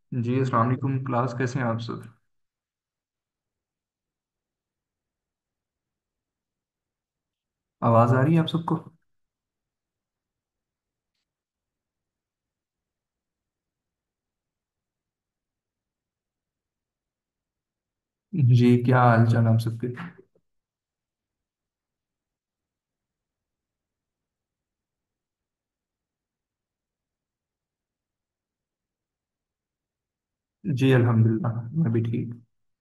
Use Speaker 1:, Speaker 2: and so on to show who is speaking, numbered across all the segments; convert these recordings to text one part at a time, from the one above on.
Speaker 1: जी अस्सलाम वालेकुम। क्लास कैसे हैं आप सब? आवाज़ आ रही है आप सबको? जी, क्या हाल चाल आप सबके? जी अल्हम्दुलिल्लाह, मैं भी ठीक।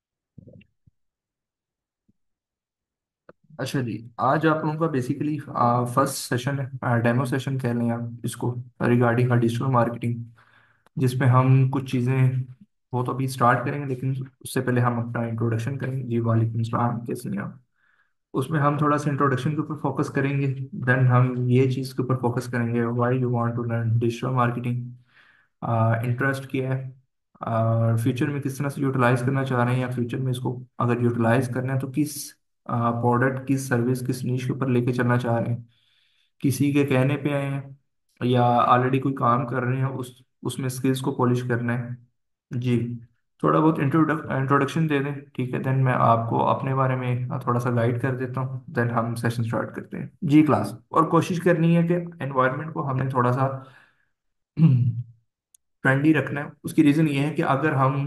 Speaker 1: अच्छा जी, आज आप लोगों का बेसिकली फर्स्ट सेशन है, डेमो सेशन कह लें आप इसको, रिगार्डिंग डिजिटल मार्केटिंग, जिसमें हम कुछ चीज़ें वो तो अभी स्टार्ट करेंगे, लेकिन उससे पहले हम अपना इंट्रोडक्शन करेंगे। जी वालेकुम सलाम, कैसे हैं आप? उसमें हम थोड़ा सा इंट्रोडक्शन के ऊपर फोकस करेंगे। देन हम ये चीज़ के ऊपर फोकस करेंगे, why you want to learn digital marketing, interest किया है, और फ्यूचर में किस तरह से यूटिलाइज करना चाह रहे हैं, या फ्यूचर में इसको अगर यूटिलाइज करना है तो किस प्रोडक्ट, किस सर्विस, किस नीश के ऊपर लेके चलना चाह रहे हैं। किसी के कहने पे आए हैं या ऑलरेडी कोई काम कर रहे हैं, उस उसमें स्किल्स को पॉलिश करना है। जी, थोड़ा बहुत इंट्रोडक्शन दे दें, ठीक है। देन मैं आपको अपने बारे में थोड़ा सा गाइड कर देता हूँ, देन हम सेशन स्टार्ट करते हैं जी क्लास। और कोशिश करनी है कि एनवायरनमेंट को हमने थोड़ा सा फ्रेंडली रखना है। उसकी रीज़न ये है कि अगर हम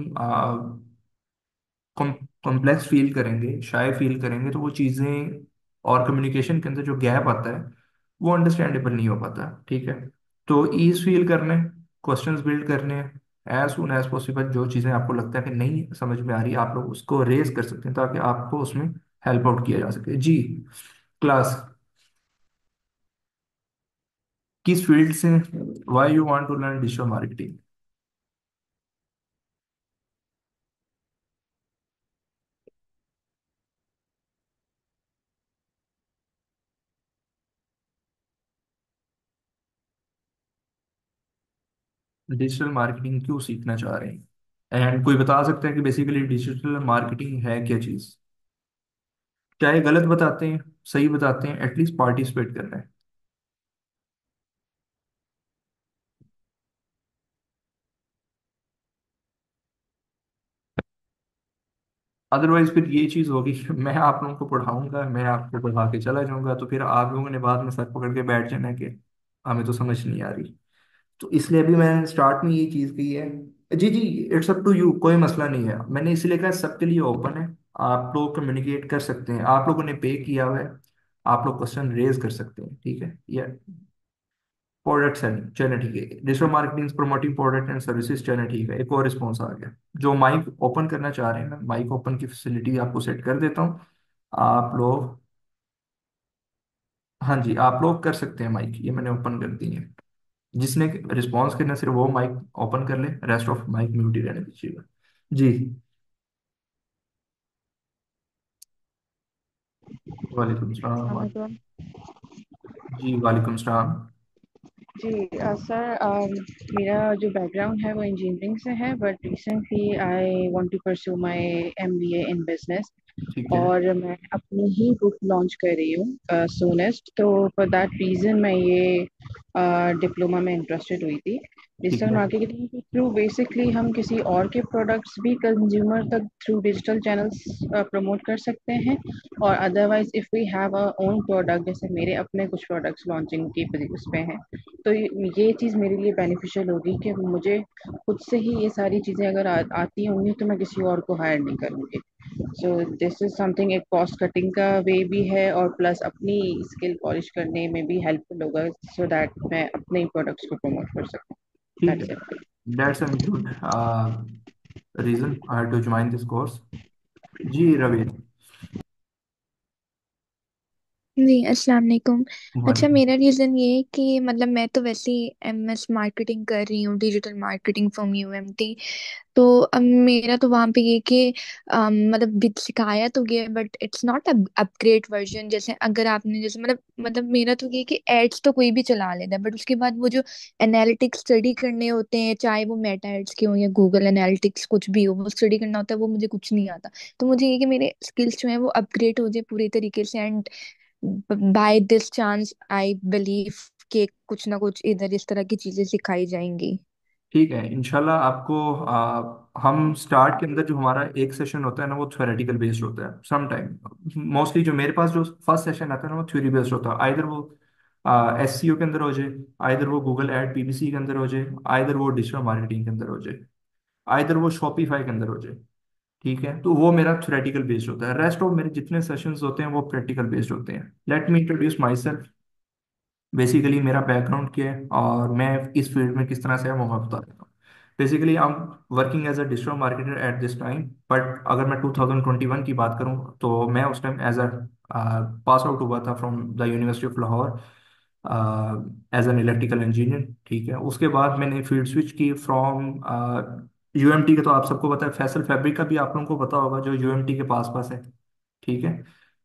Speaker 1: कॉम्प्लेक्स फील करेंगे, शाय फील करेंगे, तो वो चीज़ें और कम्युनिकेशन के अंदर जो गैप आता है वो अंडरस्टैंडेबल नहीं हो पाता, ठीक है। तो ईज फील करने, क्वेश्चंस बिल्ड करने, एज सुन एज पॉसिबल जो चीज़ें आपको लगता है कि नहीं समझ में आ रही, आप लोग उसको रेज कर सकते हैं ताकि आपको उसमें हेल्प आउट किया जा सके जी। क्लास, किस फील्ड से, why you want to learn digital marketing? Digital marketing क्यों सीखना चाह रहे हैं, एंड कोई बता सकता है कि बेसिकली डिजिटल मार्केटिंग है क्या चीज़? क्या ये गलत बताते हैं, सही बताते हैं, एटलीस्ट पार्टिसिपेट कर रहे हैं। अदरवाइज फिर ये चीज होगी कि मैं आप लोगों को पढ़ाऊंगा, मैं आपको पढ़ा के चला जाऊंगा, तो फिर आप लोगों ने बाद में सर पकड़ के बैठ जाना कि हमें तो समझ नहीं आ रही। तो इसलिए अभी मैंने स्टार्ट में ये चीज की है। जी जी, इट्स अप टू यू, कोई मसला नहीं है। मैंने इसलिए कहा सबके लिए ओपन है, आप लोग कम्युनिकेट कर सकते हैं, आप लोगों ने पे किया हुआ है, आप लोग क्वेश्चन रेज कर सकते हैं, ठीक है। या प्रोडक्ट सेलिंग, चलें ठीक है। Digital marketing promoting product and services, चलें ठीक है। एक और रिस्पॉन्स आ गया। जो माइक ओपन करना चाह रहे हैं, मैं माइक ओपन की फैसिलिटी आपको सेट कर देता हूँ। आप लोग, हाँ जी, आप लोग कर सकते हैं माइक, ये मैंने ओपन कर दी है। जिसने रिस्पॉन्स करना सिर्फ वो माइक ओपन कर ले, रेस्ट ऑफ माइक म्यूट ही रहने दीजिएगा जी। वालेकुम सलाम।
Speaker 2: Assalamualaikum.
Speaker 1: जी वालेकुम सलाम।
Speaker 2: जी सर, मेरा जो बैकग्राउंड है वो इंजीनियरिंग से है, but recently I want to pursue my MBA in business.
Speaker 1: ठीक है।
Speaker 2: और मैं अपनी ही बुक लॉन्च कर रही हूँ सूनेस्ट। तो फॉर दैट रीज़न मैं ये डिप्लोमा में इंटरेस्टेड हुई थी।
Speaker 1: ठीक
Speaker 2: डिजिटल
Speaker 1: है।
Speaker 2: मार्केटिंग के थ्रू बेसिकली हम किसी और के प्रोडक्ट्स भी कंज्यूमर तक थ्रू डिजिटल चैनल्स प्रमोट कर सकते हैं। और otherwise if we have a own product, जैसे मेरे अपने कुछ प्रोडक्ट्स लॉन्चिंग की उस पे हैं, तो ये चीज़ मेरे लिए बेनिफिशियल होगी कि मुझे खुद से ही ये सारी चीज़ें अगर आती होंगी तो मैं किसी और को हायर नहीं करूँगी। सो दिस इज समथिंग, एक कॉस्ट कटिंग का वे भी है और प्लस अपनी स्किल पॉलिश करने में भी हेल्पफुल होगा, सो दैट मैं अपने प्रोडक्ट्स को प्रमोट कर सकूँ।
Speaker 1: ठीक है।
Speaker 2: That's it.
Speaker 1: That's a good reason to join this course. जी रवि।
Speaker 3: जी अस्सलाम वालेकुम। अच्छा,
Speaker 1: वालेकुम।
Speaker 3: मेरा रीज़न ये है कि मतलब मैं तो वैसे ही एमएस मार्केटिंग कर रही हूँ, डिजिटल मार्केटिंग फ्रॉम यूएमटी। तो अब मेरा तो वहाँ पे ये कि मतलब सिखाया तो गया, but it's not upgrade version. जैसे अगर आपने जैसे मतलब मेरा तो ये कि एड्स तो कोई भी चला लेता है, बट उसके बाद वो जो एनालिटिक्स स्टडी करने होते हैं, चाहे वो मेटा एड्स के हो या गूगल एनालिटिक्स कुछ भी हो, वो स्टडी करना होता है, वो मुझे कुछ नहीं आता। तो मुझे ये कि मेरे स्किल्स जो है वो अपग्रेड हो जाए पूरी तरीके से। And by this chance I believe कि कुछ ना कुछ इधर इस तरह की चीजें सिखाई जाएंगी।
Speaker 1: ठीक है, इंशाल्लाह आपको हम स्टार्ट के अंदर जो हमारा एक सेशन होता है ना वो थ्योरेटिकल बेस्ड होता है सम टाइम। मोस्टली जो मेरे पास जो फर्स्ट सेशन आता है ना वो थ्योरी बेस्ड होता है। आइधर वो एससीओ के अंदर हो जाए, आइधर वो गूगल एड पीपीसी के अंदर हो जाए, आइधर वो डिजिटल मार्केटिंग के अंदर हो जाए, आइधर वो शॉपिफाई के अंदर हो जाए। ठीक है, तो वो मेरा थ्योरेटिकल बेस्ड होता है। रेस्ट ऑफ मेरे जितने सेशंस होते हैं वो प्रैक्टिकल बेस्ड होते हैं। Let me introduce myself. Basically मेरा बैकग्राउंड क्या है और मैं इस फील्ड में किस तरह से है वो मैं बता देता हूँ। Basically I am working as a digital marketer at this time. But अगर मैं 2021 की बात करूँ तो मैं उस time as a pass out हुआ था from the university of Lahore as an electrical engineer. ठीक है, उसके बाद मैंने फील्ड स्विच की फ्रॉम यूएमटी के। तो आप सबको पता है फैसल फैब्रिक का भी आप लोगों को पता होगा जो यूएमटी के पास पास है। ठीक है,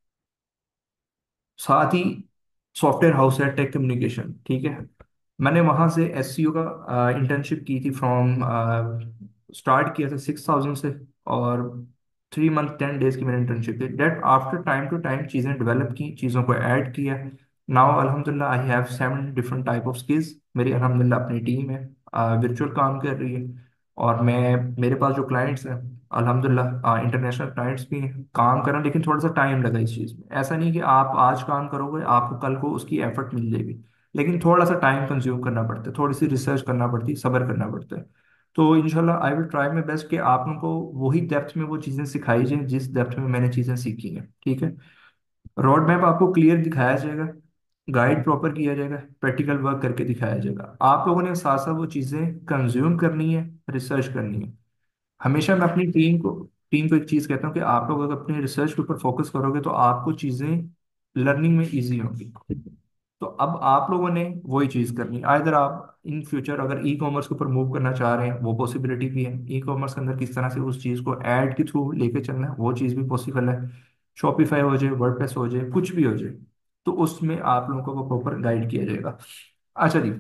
Speaker 1: साथ ही सॉफ्टवेयर हाउस है टेक कम्युनिकेशन। ठीक है, मैंने वहां से एससीओ का इंटर्नशिप की थी फ्रॉम स्टार्ट किया था 6,000 से। और 3 मंथ 10 डेज की मैंने इंटर्नशिप की। That after time to time चीज़ें डेवलप की, चीज़ों को ऐड किया। नाउ अल्हम्दुलिल्लाह I have 7 different type of skills. मेरी अल्हम्दुलिल्लाह अपनी टीम है, वर्चुअल काम कर रही है। और मैं मेरे पास जो क्लाइंट्स हैं अल्हम्दुलिल्लाह इंटरनेशनल क्लाइंट्स भी हैं, काम कर रहे हैं। लेकिन थोड़ा सा टाइम लगा इस चीज़ में। ऐसा नहीं कि आप आज काम करोगे आपको कल को उसकी एफर्ट मिल जाएगी, लेकिन थोड़ा सा टाइम कंज्यूम करना पड़ता है, थोड़ी सी रिसर्च करना पड़ती है, सब्र करना पड़ता है। तो इंशाल्लाह I will try my best कि आप लोगों को वही डेप्थ में वो चीज़ें सिखाई जाए जिस डेप्थ में मैंने चीज़ें सीखी हैं। ठीक है, रोड मैप आपको क्लियर दिखाया जाएगा, गाइड प्रॉपर किया जाएगा, प्रैक्टिकल वर्क करके दिखाया जाएगा। आप लोगों ने साथ साथ वो चीज़ें कंज्यूम करनी है, रिसर्च करनी है। हमेशा मैं अपनी टीम को एक चीज़ कहता हूँ कि आप लोग अगर अपनी रिसर्च के ऊपर फोकस करोगे तो आपको चीज़ें लर्निंग में इजी होंगी। तो अब आप लोगों ने वही चीज़ करनी है। इधर आप इन फ्यूचर अगर ई कॉमर्स के ऊपर मूव करना चाह रहे हैं वो पॉसिबिलिटी भी है। ई कॉमर्स के अंदर किस तरह से उस चीज़ को ऐड के थ्रू लेके चलना है वो चीज़ भी पॉसिबल है। शॉपिफाई हो जाए, वर्डप्रेस हो जाए, कुछ भी हो जाए, तो उसमें आप लोगों को वो प्रॉपर गाइड किया जाएगा। अच्छा जी,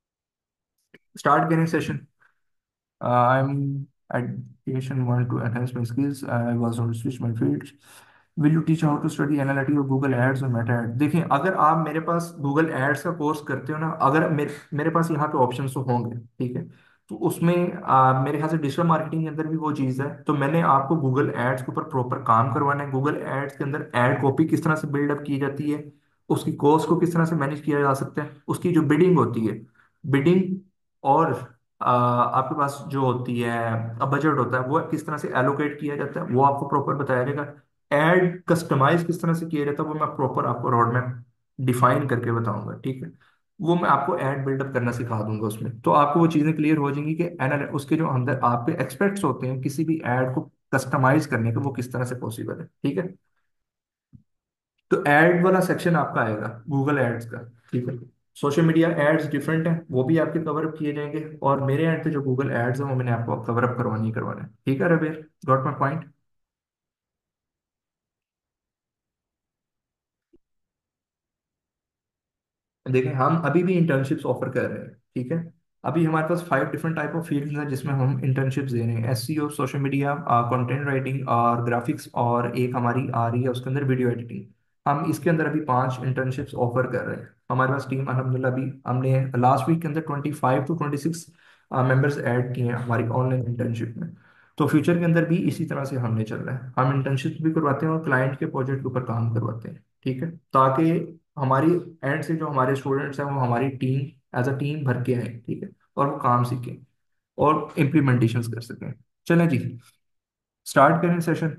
Speaker 1: स्टार्ट करें session. I'm education want to enhance my skills. I was on switch my fields. Will you teach how to study analytics of Google Ads और Meta Ads? देखिए, अगर आप मेरे पास Google Ads का कोर्स करते हो ना, अगर मेरे पास यहाँ पे ऑप्शन तो होंगे। ठीक है, तो उसमें मेरे ख्याल से डिजिटल मार्केटिंग के अंदर भी वो चीज़ है। तो मैंने आपको गूगल एड्स के ऊपर प्रॉपर काम करवाना है। गूगल एड्स के अंदर एड कॉपी किस तरह से बिल्डअप की जाती है, उसकी कॉस्ट को किस तरह से मैनेज किया जा सकता है, उसकी जो बिडिंग होती है, बिडिंग, और आपके पास जो होती है अब बजट होता है वो किस तरह से एलोकेट किया जाता है वो आपको प्रॉपर बताया जाएगा। एड कस्टमाइज किस तरह से किया जाता है वो मैं प्रॉपर आपको रोड मैप डिफाइन करके बताऊंगा। ठीक है, वो मैं आपको एड बिल्डअप करना सिखा दूंगा उसमें। तो आपको वो चीज़ें क्लियर हो जाएंगी कि एनाल उसके जो अंदर आपके एक्सपेक्ट्स होते हैं किसी भी एड को कस्टमाइज करने के वो किस तरह से पॉसिबल है। ठीक है, तो एड वाला सेक्शन आपका आएगा गूगल एड्स का। ठीक है, सोशल मीडिया एड्स डिफरेंट है, वो भी आपके कवर अप किए जाएंगे। और मेरे एंड पे जो गूगल एड्स है वो मैंने आपको कवर अप करवानी ही करवाना है। ठीक है रबीर, गॉट माई पॉइंट। देखें, हम अभी भी इंटर्नशिप्स ऑफर कर रहे हैं। ठीक है, अभी हमारे पास 5 डिफरेंट टाइप ऑफ फील्ड्स हैं जिसमें हम इंटर्नशिप्स दे रहे हैं। SEO, social media, content writing और ग्राफिक्स, और एक हमारी आ रही है उसके अंदर वीडियो एडिटिंग। हम इसके अंदर अभी 5 इंटर्नशिप्स ऑफर कर रहे हैं। हमारे पास टीम अल्हम्दुलिल्लाह भी हमने लास्ट वीक के अंदर 25 to 26 मेंबर्स ऐड किए हैं हमारी ऑनलाइन इंटर्नशिप में। तो फ्यूचर के अंदर भी इसी तरह से हमने चल रहा है, हम इंटर्नशिप भी करवाते हैं और क्लाइंट के प्रोजेक्ट के ऊपर काम करवाते हैं। ठीक है, ताकि हमारी एंड से जो हमारे स्टूडेंट्स हैं वो हमारी टीम एज अ टीम भर के आए। ठीक है, और वो काम सीखें और इम्प्लीमेंटेशन कर सकें। चलें जी, स्टार्ट करें सेशन।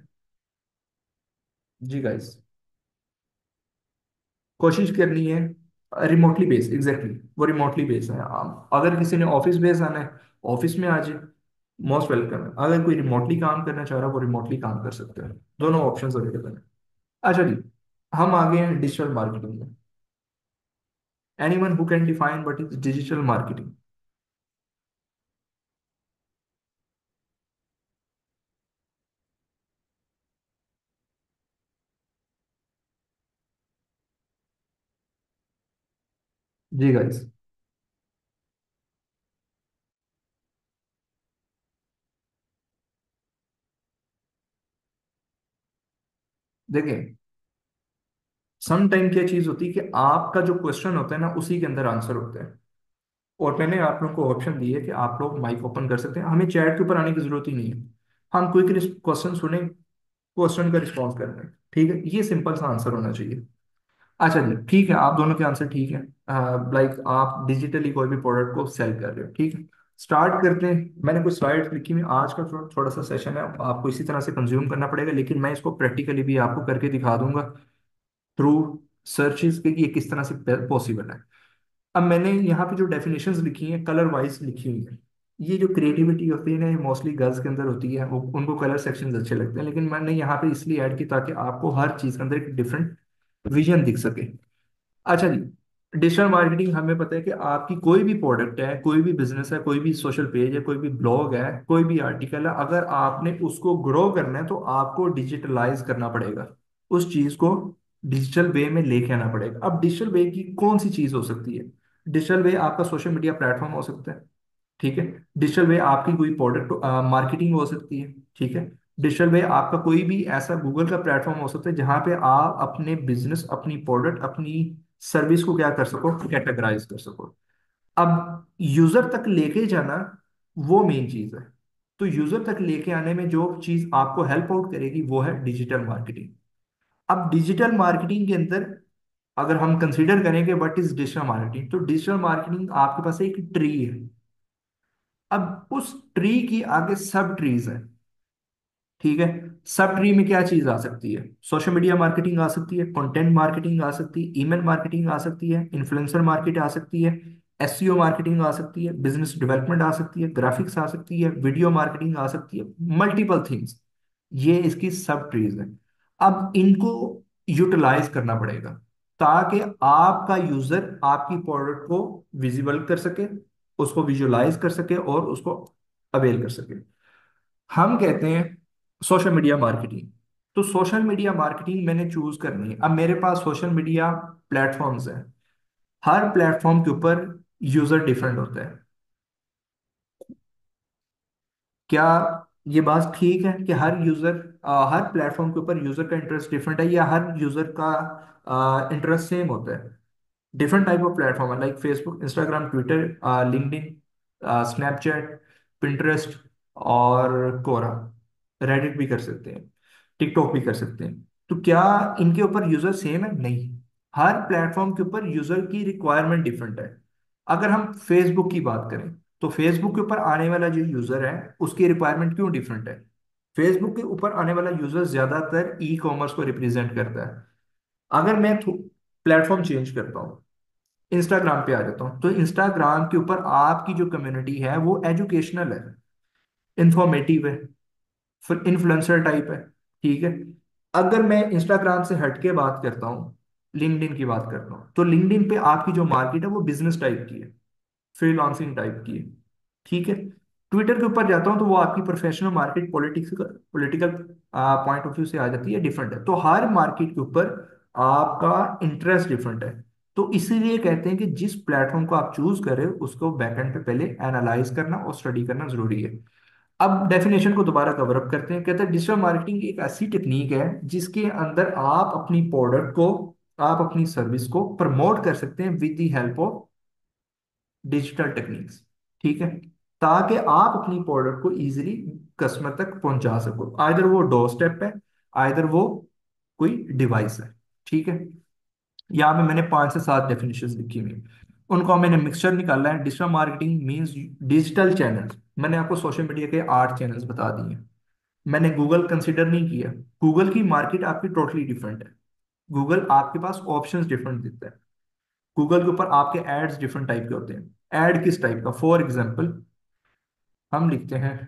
Speaker 1: जी गाइस, कोशिश करनी है रिमोटली बेस, एग्जैक्टली वो रिमोटली बेस है। अगर किसी ने ऑफिस बेस आना है ऑफिस में आ जाए, मोस्ट वेलकम है। अगर कोई रिमोटली काम करना चाह रहा है वो रिमोटली काम कर सकते हैं, दोनों ऑप्शंस अवेलेबल है। अच्छा जी, हम आ गए हैं डिजिटल मार्केटिंग में। Anyone who can define what is digital marketing? जी गाइस, देखें, सम टाइम क्या चीज होती है कि आपका जो क्वेश्चन होता है ना उसी के अंदर आंसर होता है। और मैंने आप लोग को ऑप्शन दी है कि आप लोग माइक ओपन कर सकते हैं, हमें चैट के ऊपर आने की जरूरत ही नहीं है। हम क्विक क्वेश्चन सुने, क्वेश्चन का रिस्पॉन्स कर रहे हैं, ठीक है, ये सिंपल सा आंसर होना चाहिए। अच्छा जी ठीक है, आप दोनों के आंसर ठीक है। लाइक आप डिजिटली कोई भी प्रोडक्ट को सेल कर रहे हो, ठीक है। स्टार्ट करते हैं। मैंने कुछ स्लाइड्स लिखी हुई, आज का थोड़ा सा सेशन है, आपको इसी तरह से कंज्यूम करना पड़ेगा, लेकिन मैं इसको प्रैक्टिकली भी आपको करके दिखा दूंगा थ्रू सर्चेस के कि ये किस तरह से पॉसिबल है। अब मैंने यहाँ पे जो डेफिनेशंस लिखी हैं कलर वाइज लिखी हुई हैं। ये जो क्रिएटिविटी होती है ना, ये मोस्टली गर्ल्स के अंदर होती है, वो उनको कलर सेक्शंस अच्छे लगते हैं, लेकिन मैंने यहाँ पे इसलिए ऐड की ताकि आपको हर चीज़ के अंदर एक डिफरेंट विजन दिख सके। अच्छा जी, डिजिटल मार्केटिंग हमें पता है कि आपकी कोई भी प्रोडक्ट है, कोई भी बिजनेस है, कोई भी सोशल पेज है, कोई भी ब्लॉग है, कोई भी आर्टिकल है, अगर आपने उसको ग्रो करना है तो आपको डिजिटलाइज करना पड़ेगा, उस चीज को डिजिटल वे में लेके आना पड़ेगा। अब डिजिटल वे की कौन सी चीज हो सकती है? डिजिटल वे आपका सोशल मीडिया प्लेटफॉर्म हो सकता है, ठीक है। डिजिटल वे आपकी कोई प्रोडक्ट मार्केटिंग हो सकती है, ठीक है। डिजिटल वे आपका कोई भी ऐसा गूगल का प्लेटफॉर्म हो सकता है जहां पे आप अपने बिजनेस, अपनी प्रोडक्ट, अपनी सर्विस को क्या कर सको, कैटेगराइज कर सको। अब यूजर तक लेके जाना वो मेन चीज है। तो यूजर तक लेके आने में जो चीज आपको हेल्प आउट करेगी वो है डिजिटल मार्केटिंग। अब डिजिटल मार्केटिंग के अंदर अगर हम कंसीडर करें कि व्हाट इज डिजिटल मार्केटिंग, तो डिजिटल मार्केटिंग आपके पास एक ट्री है। अब उस ट्री की आगे सब ट्रीज है, ठीक है। सब ट्री में क्या चीज आ सकती है? सोशल मीडिया मार्केटिंग आ सकती है, कंटेंट मार्केटिंग आ सकती है, ईमेल मार्केटिंग आ सकती है, इन्फ्लुएंसर मार्केट आ सकती है, एसईओ मार्केटिंग आ सकती है, बिजनेस डेवलपमेंट आ सकती है, ग्राफिक्स आ सकती है, वीडियो मार्केटिंग आ सकती है, मल्टीपल थिंग्स। ये इसकी सब ट्रीज है। अब इनको यूटिलाइज करना पड़ेगा ताकि आपका यूजर आपकी प्रोडक्ट को विजिबल कर सके, उसको विजुलाइज कर सके और उसको अवेल कर सके। हम कहते हैं सोशल मीडिया मार्केटिंग। तो सोशल मीडिया मार्केटिंग मैंने चूज करनी है। अब मेरे पास सोशल मीडिया प्लेटफॉर्म्स हैं, हर प्लेटफॉर्म के ऊपर यूजर डिफरेंट होता है। क्या ये बात ठीक है कि हर यूजर, हर प्लेटफॉर्म के ऊपर यूजर का इंटरेस्ट डिफरेंट है, या हर यूजर का इंटरेस्ट सेम होता है? डिफरेंट टाइप ऑफ प्लेटफॉर्म है, like Facebook, Instagram, Twitter, LinkedIn, Snapchat, Pinterest और कोरा, रेडिट भी कर सकते हैं, टिकटॉक भी कर सकते हैं। तो क्या इनके ऊपर यूजर सेम है? नहीं, हर प्लेटफॉर्म के ऊपर यूजर की रिक्वायरमेंट डिफरेंट है। अगर हम फेसबुक की बात करें, तो फेसबुक के ऊपर आने वाला जो यूजर है उसकी रिक्वायरमेंट क्यों डिफरेंट है? फेसबुक के ऊपर आने वाला यूजर ज्यादातर ई कॉमर्स को रिप्रेजेंट करता है। अगर मैं प्लेटफॉर्म चेंज करता हूँ, इंस्टाग्राम पे आ जाता हूँ, तो इंस्टाग्राम के ऊपर आपकी जो कम्युनिटी है वो एजुकेशनल है, इंफॉर्मेटिव है, फिर इन्फ्लुएंसर टाइप है, ठीक है। अगर मैं इंस्टाग्राम से हट के बात करता हूँ, लिंक्डइन की बात करता हूँ, तो लिंक्डइन पे आपकी जो मार्केट है वो बिजनेस टाइप की है, फ्रीलांसिंग टाइप की है, ठीक है। ट्विटर के ऊपर जाता हूँ तो वो आपकी professional market, politics, political point of view से आ जाती है, डिफरेंट है। तो हर मार्केट के ऊपर आपका इंटरेस्ट डिफरेंट है। तो इसीलिए कहते हैं कि जिस प्लेटफॉर्म को आप चूज करें उसको बैकएंड पे पहले एनालाइज करना और स्टडी करना जरूरी है। अब डेफिनेशन को दोबारा कवर अप करते हैं। कहते हैं डिजिटल मार्केटिंग एक ऐसी टेक्निक है जिसके अंदर आप अपनी प्रोडक्ट को, आप अपनी सर्विस को प्रमोट कर सकते हैं with the help of digital techniques, ठीक है, ताकि आप अपनी प्रोडक्ट को इजीली कस्टमर तक पहुंचा सको। आइदर वो डोर स्टेप है, आइदर वो कोई डिवाइस है, ठीक है। यहाँ पे मैंने 5 से 7 डेफिनेशंस लिखी हुई हैं, उनको मैंने मिक्सचर निकाला है। Digital marketing means digital channels. मैंने आपको सोशल मीडिया के 8 चैनल्स बता दिए। मैंने गूगल कंसिडर नहीं किया। गूगल की मार्केट आपकी टोटली डिफरेंट है। गूगल आपके पास ऑप्शंस डिफरेंट देता है। गूगल के ऊपर आपके एड्स डिफरेंट टाइप के होते हैं। एड किस टाइप का? फॉर एग्जाम्पल हम लिखते हैं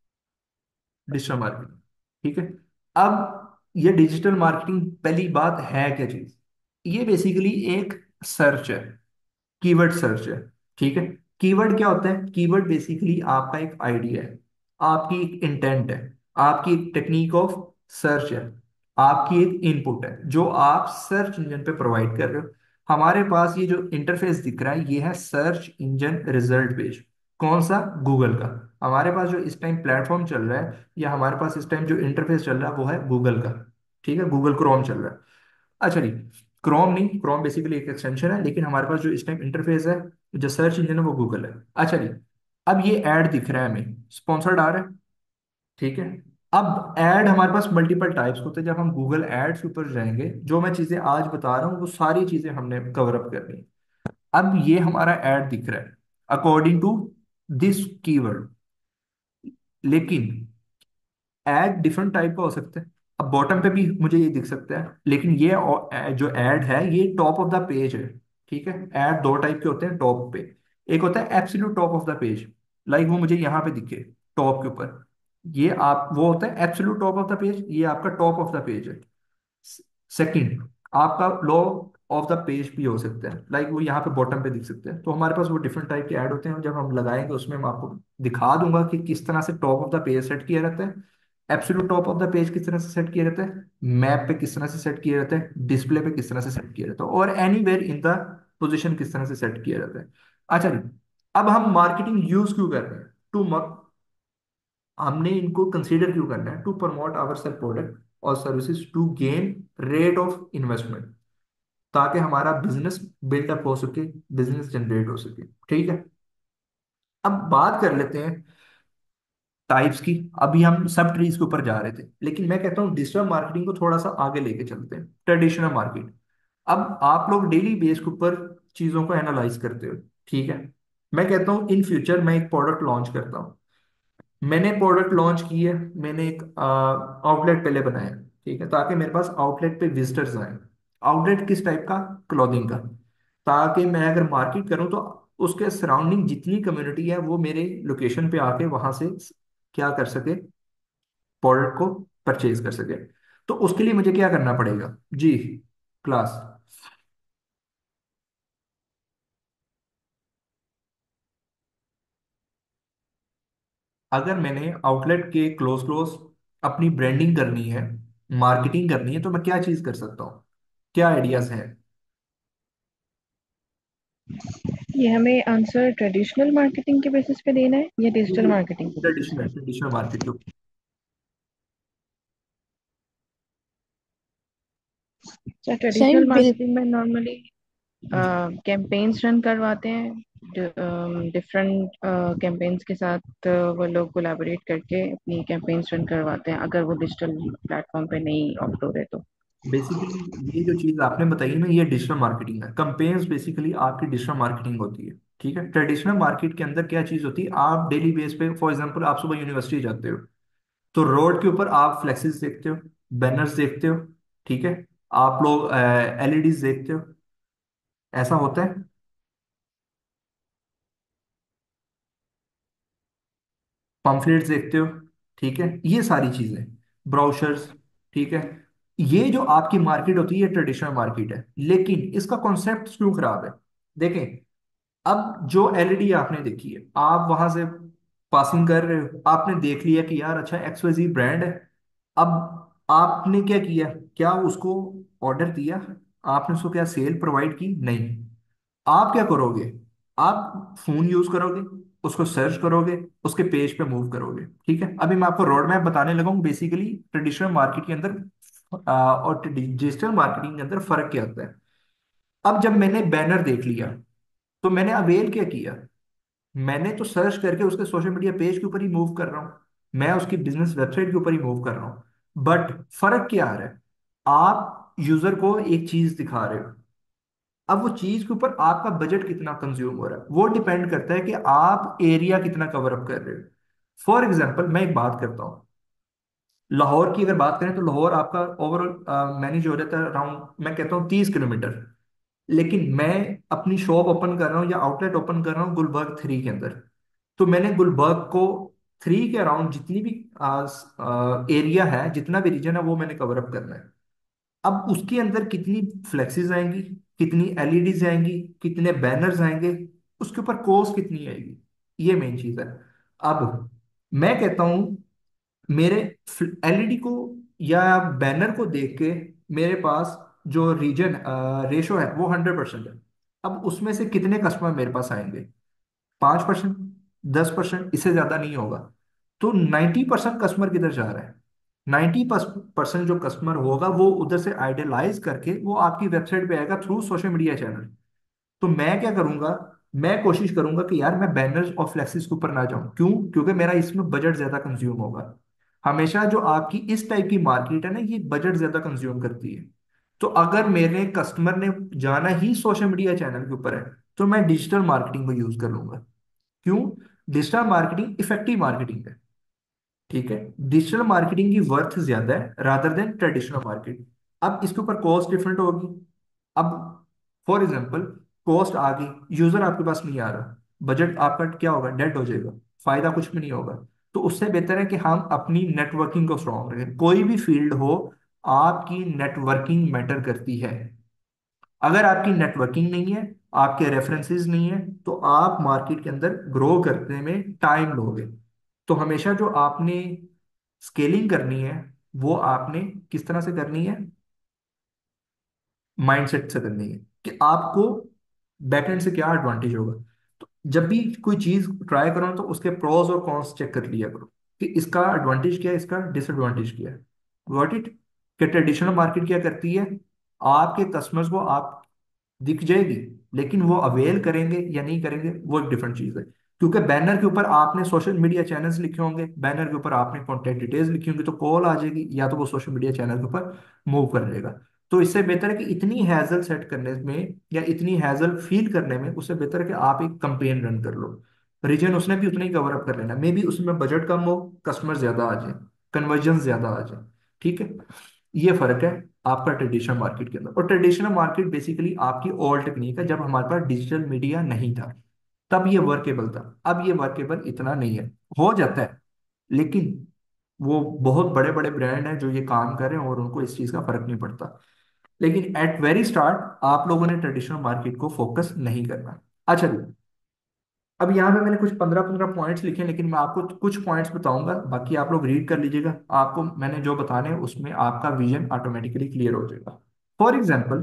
Speaker 1: डिजिटल मार्केटिंग, ठीक है। अब ये डिजिटल मार्केटिंग पहली बात है क्या चीज? ये बेसिकली एक सर्च है, कीवर्ड सर्च है, ठीक है। कीवर्ड क्या होता है? कीवर्ड बेसिकली आपका एक आइडिया है, आपकी एक इंटेंट है, आपकी एक टेक्निक ऑफ सर्च है, आपकी एक इनपुट है जो आप सर्च इंजन पे प्रोवाइड कर रहे हो। हमारे पास ये जो इंटरफेस दिख रहा है ये है सर्च इंजन रिजल्ट पेज। कौन सा? गूगल का। हमारे पास जो इस टाइम प्लेटफॉर्म चल रहा है या हमारे पास इस टाइम जो इंटरफेस चल रहा है वो है गूगल का, ठीक है, गूगल क्रोम चल रहा है। अच्छा जी, क्रोम नहीं, क्रोम बेसिकली एक एक्सटेंशन है, लेकिन हमारे पास जो इस टाइम इंटरफेस है, जो सर्च इंजन है, वो गूगल है। अच्छा जी, अब ये ऐड दिख रहा है हमें, स्पॉन्सर्ड आ रहा है, ठीक है। अब ऐड हमारे पास मल्टीपल टाइप्स होते हैं। जब हम गूगल एड्स के ऊपर जाएंगे, जो मैं चीजें आज बता रहा हूँ वो सारी चीजें हमने कवर अप करनी है। अब ये हमारा ऐड दिख रहा है अकॉर्डिंग टू दिस कीवर्ड, लेकिन ऐड डिफरेंट टाइप का हो सकता है। अब बॉटम पे भी मुझे ये दिख सकता है, लेकिन ये जो ऐड है ये टॉप ऑफ द पेज है, ठीक है। ऐड दो टाइप के होते हैं टॉप पे। एक होता है absolute top of the page, like वो मुझे यहाँ पे दिखे टॉप के ऊपर, ये आप वो होता है absolute top of the page, ये आपका टॉप ऑफ द पेज है। सेकंड, आपका लो ऑफ द पेज भी हो सकता है, लाइक वो यहाँ पे बॉटम पे दिख सकते हैं। तो हमारे पास वो डिफरेंट टाइप के ऐड होते हैं, जब हम लगाएंगे उसमें मैं आपको दिखा दूंगा कि किस तरह से top of the page set किया रहता है, absolute top of the page किस तरह से सेट किया रहता है, मैप पे किस तरह से सेट किया रहता है, डिस्प्ले पे किस तरह से सेट किया रहता है, और एनीवेयर इन द पोजिशन किस तरह से सेट किया रहता है। अच्छा जी, अब हम मार्केटिंग यूज क्यों कर रहे हैं, टू हमने इनको कंसीडर क्यों करना है, to promote our sale product और services to gain rate of investment, ताकि हमारा बिजनेस बिल्डअप हो सके, बिजनेस जनरेट हो सके, ठीक है। अब बात कर लेते हैं टाइप्स की। अभी हम सब ट्रीज के ऊपर जा रहे थे, लेकिन मैं कहता हूँ डिजिटल मार्केटिंग को थोड़ा सा आगे लेके चलते हैं, ट्रेडिशनल मार्केट। अब आप लोग डेली बेस के ऊपर चीजों को एनालाइज करते हो, ठीक है। मैं कहता हूँ इन फ्यूचर मैं एक प्रोडक्ट लॉन्च करता हूँ, मैंने प्रोडक्ट लॉन्च की है, मैंने एक आउटलेट पहले बनाया, ठीक है, ताकि मेरे पास आउटलेट पे विजिटर्स आए। आउटलेट किस टाइप का, क्लोथिंग का, ताकि मैं अगर मार्केट करूं तो उसके सराउंडिंग जितनी कम्युनिटी है वो मेरे लोकेशन पे आके वहां से क्या कर सके, प्रोडक्ट को परचेज कर सके। तो उसके लिए मुझे क्या करना पड़ेगा जी, क्लास। अगर मैंने आउटलेट के क्लोज क्लोज अपनी ब्रांडिंग करनी है, मार्केटिंग करनी है, तो मैं क्या चीज कर सकता हूँ, क्या आइडियाज हैं।
Speaker 2: ये हमें आंसर ट्रेडिशनल मार्केटिंग के बेसिस पे देना है या डिजिटल मार्केटिंग के बेसिस
Speaker 1: ट्रेडिशनल
Speaker 2: पे?
Speaker 1: ट्रेडिशनल मार्केट के ऊपर।
Speaker 2: सर
Speaker 3: सर
Speaker 2: ट्रेडिशनल
Speaker 3: बिल
Speaker 2: मार्केटिंग में नॉर्मली
Speaker 1: जी,
Speaker 2: कैंपेन्स रन करवाते हैं, डिफरेंट कैंपेन्स के साथ वो लोग कोलैबोरेट करके अपनी कैंपेन्स रन करवाते हैं, अगर वो डिजिटल प्लेटफॉर्म पे नहीं ऑप्ट हो रहे तो।
Speaker 1: बेसिकली ये जो चीज आपने बताई ना, ये डिजिटल मार्केटिंग है। कंपेन्स बेसिकली आपकी डिजिटल मार्केटिंग होती है, ठीक है। ट्रेडिशनल मार्केट के अंदर क्या चीज होती है, आप डेली बेस पे, फॉर एग्जांपल आप सुबह यूनिवर्सिटी जाते हो, तो रोड के ऊपर आप फ्लेक्सेस देखते हो, बैनर्स देखते हो, ठीक है। आप लोग एलईडीज देखते हो, ऐसा होता है। पम्फलेट्स देखते हो, ठीक है, ये सारी चीजें, ब्राउशर्स, ठीक है। ये जो आपकी मार्केट होती है ये ट्रेडिशनल मार्केट है, लेकिन इसका कॉन्सेप्ट क्यों खराब है, देखें। अब जो एलईडी आपने देखी है, आप वहां से पासिंग कर रहे हो, आपने देख लिया कि यार अच्छा एक्सवाईजी ब्रांड है। अब आपने क्या किया, क्या उसको ऑर्डर दिया, आपने उसको क्या सेल प्रोवाइड की, नहीं। आप क्या करोगे, आप फोन यूज करोगे, उसको सर्च करोगे, उसके पेज पे मूव करोगे, ठीक है। अभी मैं आपको रोड मैप बताने लगा हूँ बेसिकली ट्रेडिशनल मार्केट के अंदर और डिजिटल मार्केटिंग के अंदर फर्क क्या होता है। अब जब मैंने बैनर देख लिया, तो मैंने अवेल क्या किया, मैंने तो सर्च करके उसके सोशल मीडिया पेज के ऊपर ही मूव कर रहा हूँ, मैं उसकी बिजनेस वेबसाइट के ऊपर ही मूव कर रहा हूँ। बट फर्क क्या आ रहा है, आप यूजर को एक चीज दिखा रहे हो, अब वो चीज के ऊपर आपका बजट कितना कंज्यूम हो रहा है वो डिपेंड करता है कि आप एरिया कितना कवर अप कर रहे हो। फॉर एग्जाम्पल मैं एक बात करता हूँ, लाहौर की अगर बात करें तो लाहौर आपका ओवरऑल मैनेज हो जाता है अराउंड, मैं कहता हूँ 30 किलोमीटर। लेकिन मैं अपनी शॉप ओपन कर रहा हूँ या आउटलेट ओपन कर रहा हूँ गुलबर्ग 3 के अंदर, तो मैंने गुलबर्ग को 3 के अराउंड जितनी भी एरिया है, जितना भी रीजन है, वो मैंने कवर अप करना है। अब उसके अंदर कितनी फ्लेक्सीज आएंगी, कितनी एलईडीज आएंगी, कितने बैनर्स आएंगे, उसके ऊपर कॉस्ट कितनी आएगी, ये मेन चीज है। अब मैं कहता हूं मेरे एलईडी को या बैनर को देख के मेरे पास जो रीजन रेशो है वो 100% है। अब उसमें से कितने कस्टमर मेरे पास आएंगे, 5%, 10%, इससे ज्यादा नहीं होगा। तो 90% कस्टमर किधर जा रहा है, 90% जो कस्टमर होगा वो उधर से आइडियलाइज करके वो आपकी वेबसाइट पे आएगा थ्रू सोशल मीडिया चैनल। तो मैं क्या करूंगा, मैं कोशिश करूंगा कि यार मैं बैनर्स और फ्लेक्सिस के ऊपर ना जाऊं। क्यों? क्योंकि मेरा इसमें बजट ज्यादा कंज्यूम होगा। हमेशा जो आपकी इस टाइप की मार्केट है ना, ये बजट ज्यादा कंज्यूम करती है। तो अगर मेरे कस्टमर ने जाना ही सोशल मीडिया चैनल के ऊपर है, तो मैं डिजिटल मार्केटिंग को यूज कर लूंगा। क्यों? डिजिटल मार्केटिंग इफेक्टिव मार्केटिंग है। ठीक है, डिजिटल मार्केटिंग की वर्थ ज्यादा है रादर देन ट्रेडिशनल मार्केट। अब इसके ऊपर कॉस्ट डिफरेंट होगी। अब फॉर एग्जांपल, कॉस्ट आ गई, यूजर आपके पास नहीं आ रहा, बजट आपका क्या होगा, डेड हो जाएगा, फायदा कुछ भी नहीं होगा। तो उससे बेहतर है कि हम अपनी नेटवर्किंग को स्ट्रांग रखें। कोई भी फील्ड हो, आपकी नेटवर्किंग मैटर करती है। अगर आपकी नेटवर्किंग नहीं है, आपके रेफरेंसेस नहीं है, तो आप मार्केट के अंदर ग्रो करने में टाइम लोगे। तो हमेशा जो आपने स्केलिंग करनी है, वो आपने किस तरह से करनी है, माइंडसेट से करनी है कि आपको बैकएंड से क्या एडवांटेज होगा। तो जब भी कोई चीज ट्राई करो तो उसके प्रोज और कॉन्स चेक कर लिया करो कि इसका एडवांटेज क्या है, इसका डिसएडवांटेज क्या है। Got it? कि ट्रेडिशनल मार्केट क्या करती है, आपके कस्टमर्स को आप दिख जाएगी, लेकिन वो अवेल करेंगे या नहीं करेंगे वो एक डिफरेंट चीज है। क्योंकि बैनर के ऊपर आपने सोशल मीडिया चैनल्स लिखे होंगे, बैनर के ऊपर आपने कॉन्टेक्ट डिटेल्स लिखी होंगी, तो कॉल आ जाएगी या तो वो सोशल मीडिया चैनल के ऊपर मूव कर लेगा। तो इससे बेहतर है कि इतनी हैजल सेट करने में या इतनी हैजल फील करने में, उससे बेहतर है कि आप एक कंपेन रन कर लो। रीजन उसने भी उतना ही कवर अप कर लेना, मे बी उसमें बजट कम हो, कस्टमर ज्यादा आ जाए, कन्वर्जन ज्यादा आ जाए। ठीक है, ये फर्क है आपका ट्रेडिशनल मार्केट के अंदर। और ट्रेडिशनल मार्केट बेसिकली आपकी ओल्ड टेक्निक है, जब हमारे पास डिजिटल मीडिया नहीं था तब ये वर्केबल था। अब ये वर्केबल इतना नहीं है, हो जाता है, लेकिन वो बहुत बड़े बड़े ब्रांड हैं जो ये काम कर रहे हैं और उनको इस चीज का फर्क नहीं पड़ता। लेकिन एट वेरी स्टार्ट आप लोगों ने ट्रेडिशनल मार्केट को फोकस नहीं करना। अच्छा जी, अब यहाँ पे मैंने कुछ 15-15 पॉइंट्स लिखे हैं, लेकिन मैं आपको कुछ पॉइंट्स बताऊंगा, बाकी आप लोग रीड कर लीजिएगा। आपको मैंने जो बताने हैं उसमें आपका विजन ऑटोमेटिकली क्लियर हो जाएगा। फॉर एग्जाम्पल,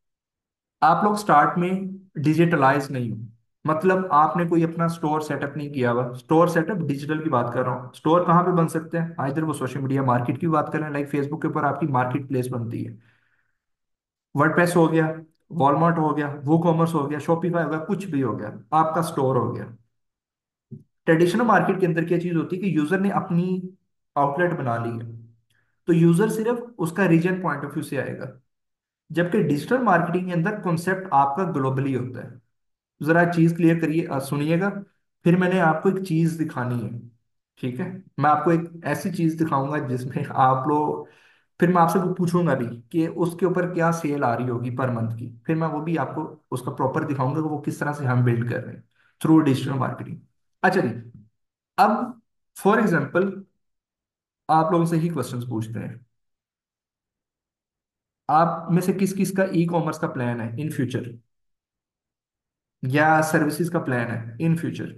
Speaker 1: आप लोग स्टार्ट में डिजिटलाइज नहीं हो, मतलब आपने कोई अपना स्टोर सेटअप नहीं किया हुआ। स्टोर सेटअप डिजिटल की बात कर रहा हूँ। स्टोर कहाँ पे बन सकते हैं, आइधर वो सोशल मीडिया मार्केट की बात करें, लाइक फेसबुक के ऊपर आपकी मार्केट प्लेस बनती है, वर्डप्रेस हो गया, वॉलमार्ट हो गया, वो कॉमर्स हो गया, शॉपिफाई हो गया, कुछ भी हो गया, आपका स्टोर हो गया। ट्रेडिशनल मार्केट के अंदर क्या चीज होती है कि यूजर ने अपनी आउटलेट बना ली है, तो यूजर सिर्फ उसका रीजन पॉइंट ऑफ व्यू से आएगा। जबकि डिजिटल मार्केटिंग के अंदर कॉन्सेप्ट आपका ग्लोबली होता है। जरा चीज क्लियर करिए, सुनिएगा। फिर मैंने आपको एक चीज दिखानी है। ठीक है, मैं आपको एक ऐसी चीज दिखाऊंगा जिसमें आप लोग, फिर मैं आपसे वो पूछूंगा भी कि उसके ऊपर क्या सेल आ रही होगी पर मंथ की, फिर मैं वो भी आपको उसका प्रॉपर दिखाऊंगा कि वो किस तरह से हम बिल्ड कर रहे हैं थ्रू डिजिटल मार्केटिंग। अच्छा जी, अब फॉर एग्जाम्पल आप लोगों से ही क्वेश्चंस पूछते हैं। आप में से किस किस का ई कॉमर्स का प्लान है इन फ्यूचर, या सर्विसेज का प्लान है इन फ्यूचर?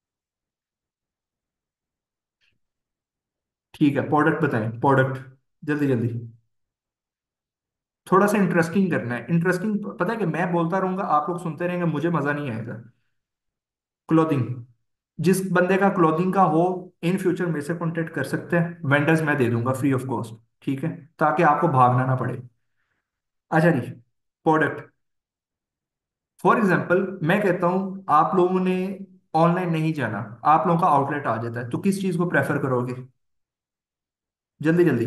Speaker 1: ठीक है, प्रोडक्ट बताएं, प्रोडक्ट, जल्दी जल्दी। थोड़ा सा इंटरेस्टिंग करना है, इंटरेस्टिंग। पता है कि मैं बोलता रहूंगा, आप लोग सुनते रहेंगे, मुझे मजा नहीं आएगा। क्लोथिंग, जिस बंदे का क्लोथिंग का हो, इन फ्यूचर मेरे से कॉन्टेक्ट कर सकते हैं, वेंडर्स मैं दे दूंगा फ्री ऑफ कॉस्ट। ठीक है, ताकि आपको भागना ना पड़े। अच्छा जी, प्रोडक्ट, फॉर एग्जाम्पल मैं कहता हूं आप लोगों ने ऑनलाइन नहीं जाना, आप लोगों का आउटलेट आ जाता है, तो किस चीज को प्रेफर करोगे? जल्दी जल्दी,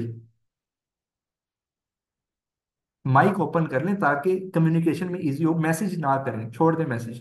Speaker 1: माइक ओपन कर लें ताकि कम्युनिकेशन में इजी हो, मैसेज ना करें, छोड़ दें मैसेज।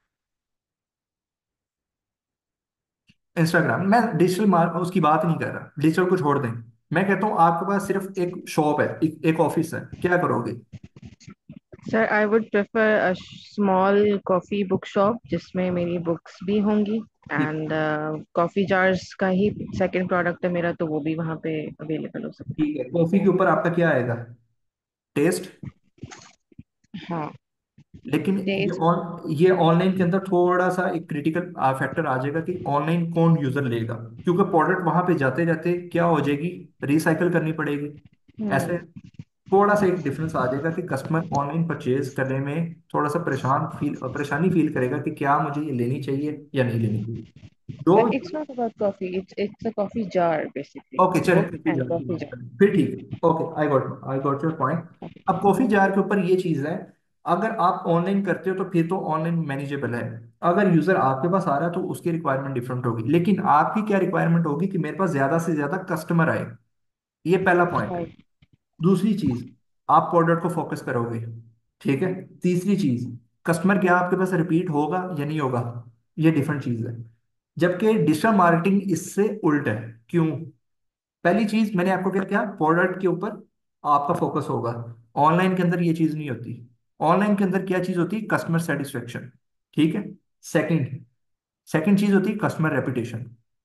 Speaker 1: इंस्टाग्राम, मैं डिजिटल मार्क उसकी बात नहीं कर रहा, डिजिटल को छोड़ दें। मैं कहता हूँ आपके पास सिर्फ एक शॉप है, एक ऑफिस है, क्या करोगे?
Speaker 2: Sir I would prefer a small coffee book shop जिसमें मेरी बुक्स भी होंगी,
Speaker 1: ठीक,
Speaker 2: एंड कॉफी जार्स का ही सेकंड प्रोडक्ट है मेरा, तो वो भी वहाँ पे अवेलेबल हो सकता
Speaker 1: ठीक है, कॉफी के ऊपर आपका क्या आएगा, टेस्ट।
Speaker 2: है। हाँ।
Speaker 1: लेकिन
Speaker 2: टेस्ट।
Speaker 1: ये ऑनलाइन के अंदर थोड़ा सा एक क्रिटिकल फैक्टर आ जाएगा कि ऑनलाइन कौन यूजर लेगा, क्योंकि प्रोडक्ट वहां पे जाते जाते क्या हो जाएगी, रिसाइकल करनी पड़ेगी। ऐसे
Speaker 2: हम्म।
Speaker 1: थोड़ा सा एक डिफरेंस आ जाएगा कि कस्टमर ऑनलाइन परचेज करने में थोड़ा सा परेशानी फील करेगा कि क्या मुझे ये लेनी चाहिए या नहीं लेनी चाहिए। जो
Speaker 2: but it's not about coffee, it's a coffee jar basically,
Speaker 1: okay चलें,
Speaker 2: book
Speaker 1: कॉफी
Speaker 2: and
Speaker 1: जार की
Speaker 2: coffee
Speaker 1: बात
Speaker 2: jar.
Speaker 1: करें फिर, ठीक है, okay, I got your point. अब कॉफी जार के ऊपर ये चीज है, अगर आप ऑनलाइन करते हो तो फिर तो ऑनलाइन मैनेजेबल है। अगर यूजर आपके पास आ रहा है तो उसकी रिक्वायरमेंट डिफरेंट होगी, लेकिन आपकी क्या रिक्वायरमेंट होगी कि मेरे पास ज्यादा से ज्यादा कस्टमर आए। ये पहला पॉइंट है।
Speaker 2: Right.
Speaker 1: दूसरी चीज, आप प्रोडक्ट को फोकस करोगे, ठीक है। तीसरी चीज, कस्टमर क्या आपके पास रिपीट होगा या नहीं होगा, ये डिफरेंट चीज है। जबकि डिजिटल मार्केटिंग इससे उल्ट है। क्यों? पहली चीज मैंने आपको क्या किया, प्रोडक्ट के ऊपर आपका फोकस होगा। ऑनलाइन के अंदर ये चीज नहीं होती। ऑनलाइन के अंदर क्या चीज होती है, कस्टमर सेटिस्फेक्शन, ठीक है। सेकंड सेकंड चीज होती है कस्टमर रेपुटेशन,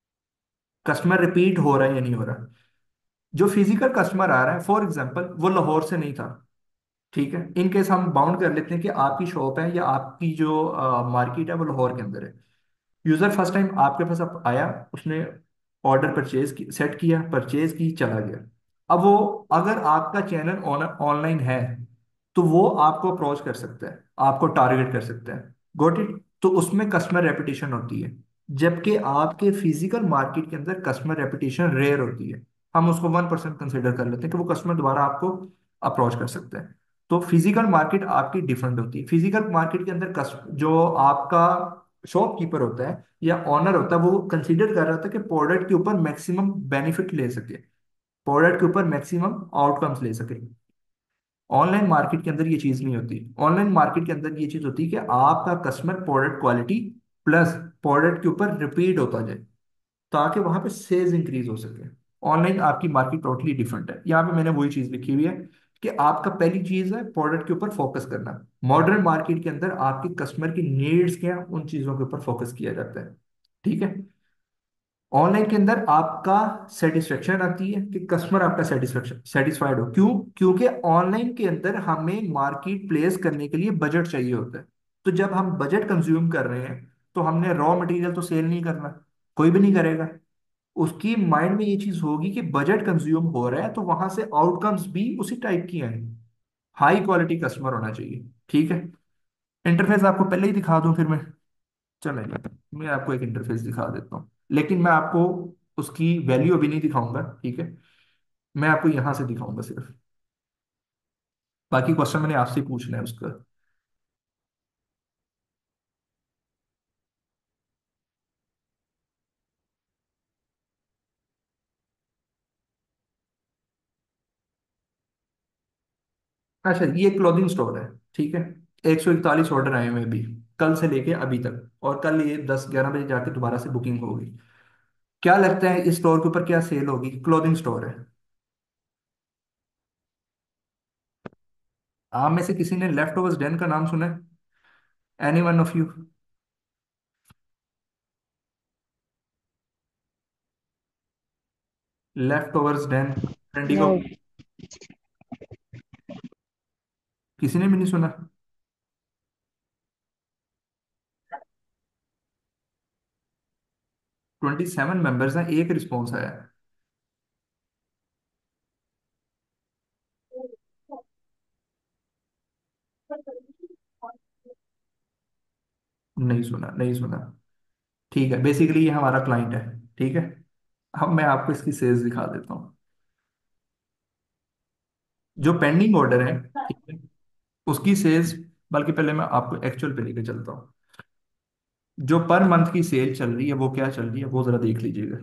Speaker 1: कस्टमर रिपीट हो रहा है या नहीं हो रहा। जो फिजिकल कस्टमर आ रहा है, फॉर एग्जाम्पल वो लाहौर से नहीं था, ठीक है, इन केस हम बाउंड कर लेते हैं कि आपकी शॉप है या आपकी जो मार्केट है वो लाहौर के अंदर है। यूजर फर्स्ट टाइम आपके पास अब आया, उसने ऑर्डर परचेज की, सेट किया, परचेज की, चला गया। अब वो, अगर आपका चैनल ऑनलाइन है तो वो आपको अप्रोच कर सकता है, आपको टारगेट कर सकता है, गोट इट। तो उसमें कस्टमर रेपुटेशन होती है। जबकि आपके फिजिकल मार्केट के अंदर कस्टमर रेपुटेशन रेयर होती है। हम उसको 1% कंसिडर कर लेते हैं कि वो कस्टमर दोबारा आपको अप्रोच कर सकता है। तो फिजिकल मार्केट आपकी डिफरेंट होती है। फिजिकल मार्केट के अंदर जो आपका शॉपकीपर होता है या ऑनर होता है, वो कंसीडर कर रहा था कि प्रोडक्ट के ऊपर मैक्सिमम बेनिफिट ले सके, प्रोडक्ट के ऊपर मैक्सिमम आउटकम्स ले सके। ऑनलाइन मार्केट के अंदर ये चीज नहीं होती। ऑनलाइन मार्केट के अंदर ये चीज होती है कि आपका customer product quality plus product के ऊपर रिपीट होता जाए, ताकि वहां पे सेल्स इंक्रीज हो सके। ऑनलाइन आपकी मार्केट टोटली डिफरेंट है। यहाँ पे मैंने वही चीज लिखी हुई है कि आपका पहली चीज है प्रोडक्ट के ऊपर फोकस करना। मॉडर्न मार्केट के अंदर आपके कस्टमर की नीड्स क्या हैं, उन चीजों के ऊपर फोकस किया जाता है, ठीक है। ऑनलाइन के अंदर आपका सेटिस्फेक्शन आती है कि कस्टमर आपका सेटिस्फेक्शन सेटिस्फाइड हो। क्यों? क्योंकि ऑनलाइन के अंदर हमें मार्केट प्लेस करने के लिए बजट चाहिए होता है। तो जब हम बजट कंज्यूम कर रहे हैं तो हमने रॉ मटेरियल तो सेल नहीं करना, कोई भी नहीं करेगा। उसकी माइंड में ये चीज होगी कि बजट कंज्यूम हो रहा है तो वहां से आउटकम्स भी उसी टाइप की आए, हाई क्वालिटी कस्टमर होना चाहिए, ठीक है। इंटरफेस आपको पहले ही दिखा दूं फिर मैं, चलेगा, मैं आपको एक इंटरफेस दिखा देता हूँ, लेकिन मैं आपको उसकी वैल्यू अभी नहीं दिखाऊंगा, ठीक है। मैं आपको यहां से दिखाऊंगा सिर्फ, बाकी क्वेश्चन मैंने आपसे ही पूछना है उसका। अच्छा, ये क्लोथिंग स्टोर है, ठीक है। 141 ऑर्डर आए हुए हैं अभी, कल से लेके अभी तक, और कल ये 10-11 बजे जाके दोबारा से बुकिंग होगी। क्या लगता है इस स्टोर के ऊपर क्या सेल होगी? क्लोथिंग स्टोर है। आप में से किसी ने लेफ्ट ओवर्स डेन का नाम सुना है? Any one of you? Leftovers den, Trendigo,
Speaker 2: No.
Speaker 1: किसी ने भी नहीं सुना? 27 मेंबर्स हैं, एक रिस्पॉन्स आया है। नहीं सुना, नहीं सुना। ठीक है, बेसिकली ये हमारा क्लाइंट है, ठीक है। अब मैं आपको इसकी सेल्स दिखा देता हूँ। जो पेंडिंग ऑर्डर है, ठीक है, उसकी सेल्स, बल्कि पहले मैं आपको एक्चुअल पे लेके चलता हूँ। जो पर मंथ की सेल चल रही है वो क्या चल रही है, वो जरा देख लीजिएगा।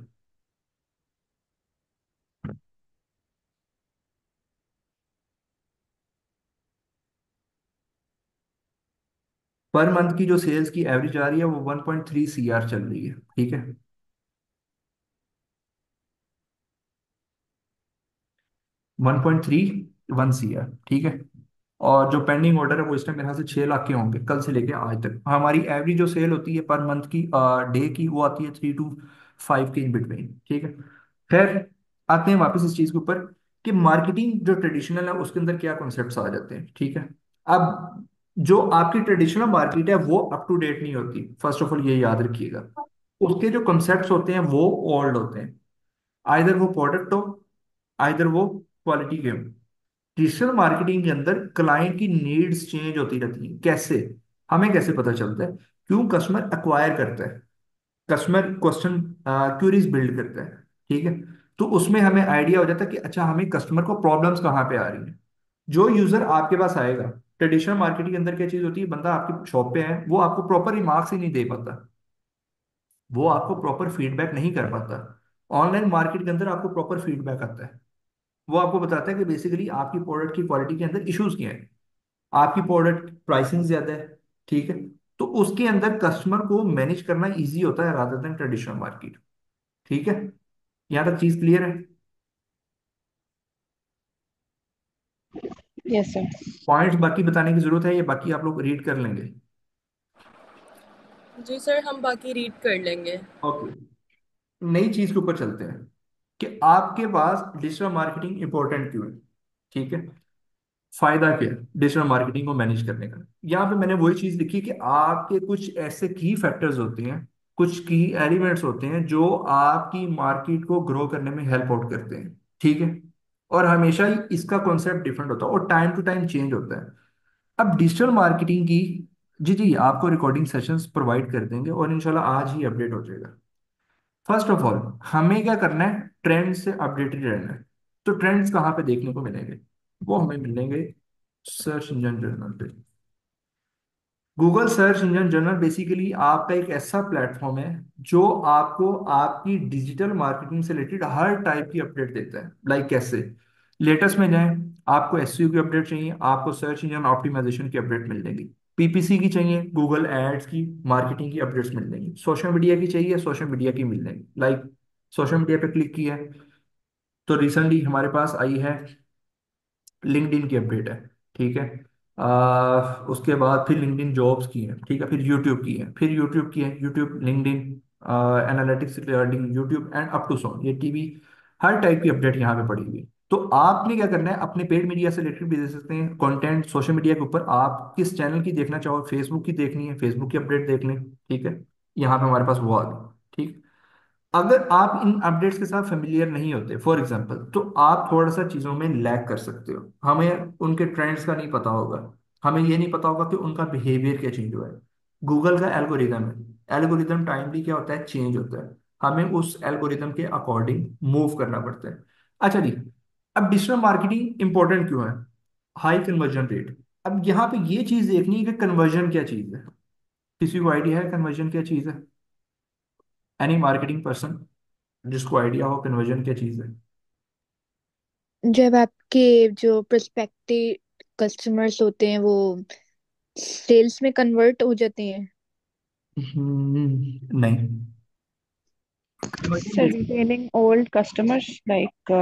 Speaker 1: पर मंथ की जो सेल्स की एवरेज आ रही है वो 1.3 CR चल रही है, ठीक है। 1.31 CR, ठीक है। और जो पेंडिंग ऑर्डर है वो इस टाइम मेरे ख्याल से 6 लाख के होंगे, कल से लेके आज तक। हमारी एवरेज जो सेल होती है पर मंथ की, डे की, वो आती है 3 to 5 के इन बिटवीन, ठीक है। फिर आते हैं वापस इस चीज के ऊपर कि मार्केटिंग जो ट्रेडिशनल है उसके अंदर क्या कॉन्सेप्ट्स आ जाते हैं, ठीक है। अब जो आपकी ट्रेडिशनल मार्केट है वो अप टू डेट नहीं होती, फर्स्ट ऑफ ऑल ये याद रखिएगा। उसके जो कॉन्सेप्ट्स होते हैं वो ओल्ड होते हैं। आइदर वो प्रोडक्ट हो, आइदर वो क्वालिटी के हो। डिजिटल मार्केटिंग के अंदर क्लाइंट की नीड्स चेंज होती रहती हैं। कैसे? हमें कैसे पता चलता है? क्यों कस्टमर एक्वायर करता है? कस्टमर क्वेश्चन क्यूरीज बिल्ड करता है। ठीक है। तो उसमें हमें आइडिया हो जाता है कि अच्छा हमें कस्टमर को प्रॉब्लम्स कहाँ पे आ रही है। जो यूजर आपके पास आएगा, ट्रेडिशनल मार्केटिंग के अंदर क्या चीज होती है, बंदा आपकी शॉप पे है, वो आपको प्रॉपर रिमार्क्स ही नहीं दे पाता, वो आपको प्रॉपर फीडबैक नहीं कर पाता। ऑनलाइन मार्केट के अंदर आपको प्रॉपर फीडबैक आता है। वो आपको बताता है कि बेसिकली आपकी प्रोडक्ट की क्वालिटी के अंदर इश्यूज क्या है, आपकी प्रोडक्ट प्राइसिंग ज्यादा है। ठीक है। तो उसके अंदर कस्टमर को मैनेज करना इजी होता है रादर देन ट्रेडिशनल मार्केट। ठीक है। यहाँ तक चीज क्लियर है।
Speaker 2: Yes sir.
Speaker 1: पॉइंट्स बाकी बताने की जरूरत है या बाकी आप लोग रीड कर लेंगे?
Speaker 4: जी सर, हम बाकी रीड कर लेंगे।
Speaker 1: ओके। नई चीज के ऊपर चलते हैं कि आपके पास डिजिटल मार्केटिंग इंपॉर्टेंट क्यों है। ठीक है। फायदा क्या है डिजिटल मार्केटिंग को मैनेज करने का। यहाँ पे मैंने वही चीज लिखी कि आपके कुछ ऐसे की फैक्टर्स होते हैं, कुछ की एलिमेंट्स होते हैं जो आपकी मार्केट को ग्रो करने में हेल्प आउट करते हैं। ठीक है। और हमेशा ही इसका कॉन्सेप्ट डिफरेंट होता है और टाइम टू टाइम चेंज होता है। अब डिजिटल मार्केटिंग की, जी जी आपको रिकॉर्डिंग सेशंस प्रोवाइड कर देंगे और इंशाल्लाह आज ही अपडेट हो जाएगा। फर्स्ट ऑफ ऑल हमें क्या करना है, ट्रेंड से अपडेटेड रहना है। तो ट्रेंड्स कहाँ पे देखने को मिलेंगे, वो हमें मिलेंगे सर्च इंजन जर्नल पे। Google search engine journal basically आपका एक ऐसा प्लेटफॉर्म है जो आपको आपकी डिजिटल मार्केटिंग से रिलेटेड हर टाइप की अपडेट देता है। लाइक कैसे, लेटेस्ट में जाएं, आपको एसईओ की अपडेट चाहिए, आपको सर्च इंजन ऑप्टिमाइजेशन की अपडेट मिल जाएगी। पीपीसी की चाहिए, गूगल एड्स की मार्केटिंग की अपडेट्स मिल जाएंगी। सोशल मीडिया की चाहिए, सोशल मीडिया की मिल जाएगी। लाइक सोशल मीडिया पे क्लिक किया है तो रिसेंटली हमारे पास आई है लिंक्डइन की अपडेट है। ठीक है। उसके बाद फिर लिंक्डइन जॉब्स की है। ठीक है। फिर यूट्यूब की है, फिर यूट्यूब की है, YouTube LinkedIn analytics regarding YouTube and up to song ये टीवी, हर टाइप की अपडेट यहाँ पे पड़ी हुई है। तो आपने क्या करना है, अपने पेड मीडिया से रिलेटेड भी दे सकते हैं कंटेंट सोशल मीडिया के ऊपर। आप किस चैनल की देखना चाहो, फेसबुक की देखनी है फेसबुक की अपडेट देख लें। ठीक है। यहाँ पे हमारे पास वो आ गई। ठीक। अगर आप इन अपडेट्स के साथ फेमिलियर नहीं होते फॉर एग्जांपल, तो आप थोड़ा सा चीज़ों में लैग कर सकते हो। हमें उनके ट्रेंड्स का नहीं पता होगा, हमें ये नहीं पता होगा कि उनका बिहेवियर क्या चेंज हुआ है। गूगल का एल्गोरिदम है, एल्गोरिदम टाइमली क्या होता है, चेंज होता है। हमें उस एल्गोरिदम के अकॉर्डिंग मूव करना पड़ता है। अच्छा जी, अब डिजिटल मार्केटिंग इंपॉर्टेंट क्यों है, हाई कन्वर्जन रेट। अब यहाँ पे ये चीज़ देखनी है कि कन्वर्जन क्या चीज़ है। किसी को आइडिया है कन्वर्जन क्या चीज़ है? एनी मार्केटिंग पर्सन जिसको आइडिया हो कन्वर्जन क्या चीज़ है?
Speaker 3: जब आपके जो प्रोस्पेक्टिव कस्टमर्स होते हैं वो सेल्स में कन्वर्ट हो जाते हैं।
Speaker 1: नहीं। Conversion
Speaker 2: sir
Speaker 1: basic,
Speaker 2: retaining old customers like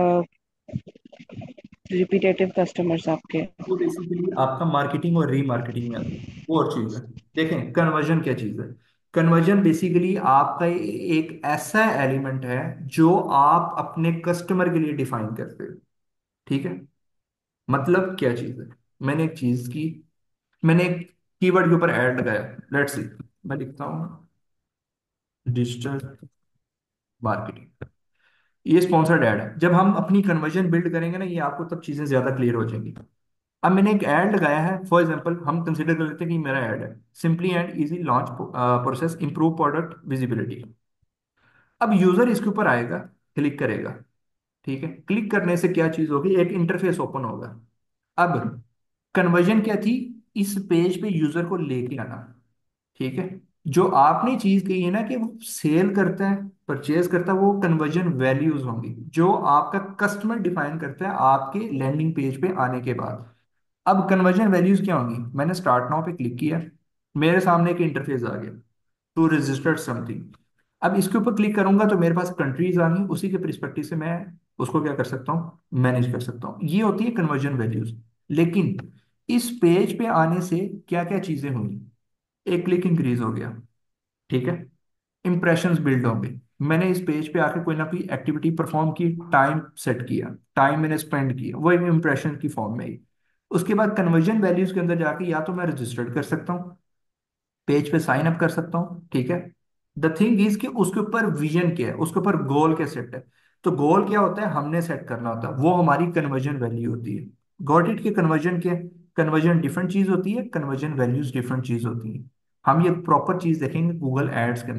Speaker 2: repetitive customers आपके।
Speaker 1: वो बेसिकली आपका मार्केटिंग और रीमार्केटिंग में आता है, वो और चीज़ है। देखें कन्वर्जन क्या चीज़ है। कन्वर्जन बेसिकली आपका एक ऐसा एलिमेंट है जो आप अपने कस्टमर के लिए डिफाइन करते हो। ठीक है। मतलब क्या चीज़ है, मैंने एक चीज़ की, मैंने एक कीवर्ड के ऊपर ऐड लगाया, लेट्स सी, मैं लिखता हूँ डिजिटल मार्केटिंग, ये स्पॉन्सर्ड ऐड है। जब हम अपनी कन्वर्जन बिल्ड करेंगे ना, ये आपको तब चीजें ज्यादा क्लियर हो जाएंगी। अब मैंने एक ऐड लगाया है फॉर एग्जांपल, हम कंसीडर कर लेते हैं कि मेरा ऐड है simply and easy launch process improve product visibility. अब यूजर इसके ऊपर आएगा, क्लिक करेगा। ठीक है। क्लिक करने से क्या चीज होगी, एक इंटरफेस ओपन होगा। अब कन्वर्जन क्या थी, इस पेज पे यूजर को लेके आना। ठीक है। जो आपने चीज कही है ना कि वो सेल करता है, परचेज करता है, वो कन्वर्जन वैल्यूज होंगी जो आपका कस्टमर डिफाइन करता है आपके लैंडिंग पेज पे आने के बाद। अब कन्वर्जन वैल्यूज क्या होंगी, मैंने स्टार्ट नाउ पे क्लिक किया, मेरे सामने एक इंटरफेस आ गया, टू रजिस्टर्ड समथिंग। अब इसके ऊपर क्लिक करूंगा तो मेरे पास कंट्रीज आ गई, उसी के परिस्पेक्टिव से मैं उसको क्या कर सकता हूँ, मैनेज कर सकता हूँ। ये होती है कन्वर्जन वैल्यूज। लेकिन इस पेज पे आने से क्या क्या चीजें हुई, एक क्लिक इंक्रीज हो गया। ठीक है। इंप्रेशंस बिल्ड होंगे, मैंने इस पेज पे आके कोई ना कोई एक्टिविटी परफॉर्म की, टाइम सेट किया, टाइम मैंने स्पेंड किया, वो इंप्रेशन की फॉर्म में ही। उसके बाद कन्वर्जन वैल्यूज के अंदर जाके या तो मैं रजिस्टर्ड कर सकता हूँ, पेज पे साइन अप कर सकता हूँ। ठीक है। द थिंग इज कि उसके ऊपर विजन क्या है, उसके ऊपर गोल क्या सेट है। तो गोल क्या होता है, हमने सेट करना होता है, वो हमारी कन्वर्जन वैल्यू होती है। गॉट इट, के कन्वर्जन क्या है, कन्वर्जन डिफरेंट चीज होती है, कन्वर्जन वैल्यूज डिफरेंट चीज होती है। हम ये प्रॉपर चीज देखेंगे गूगल एड्स के अंदर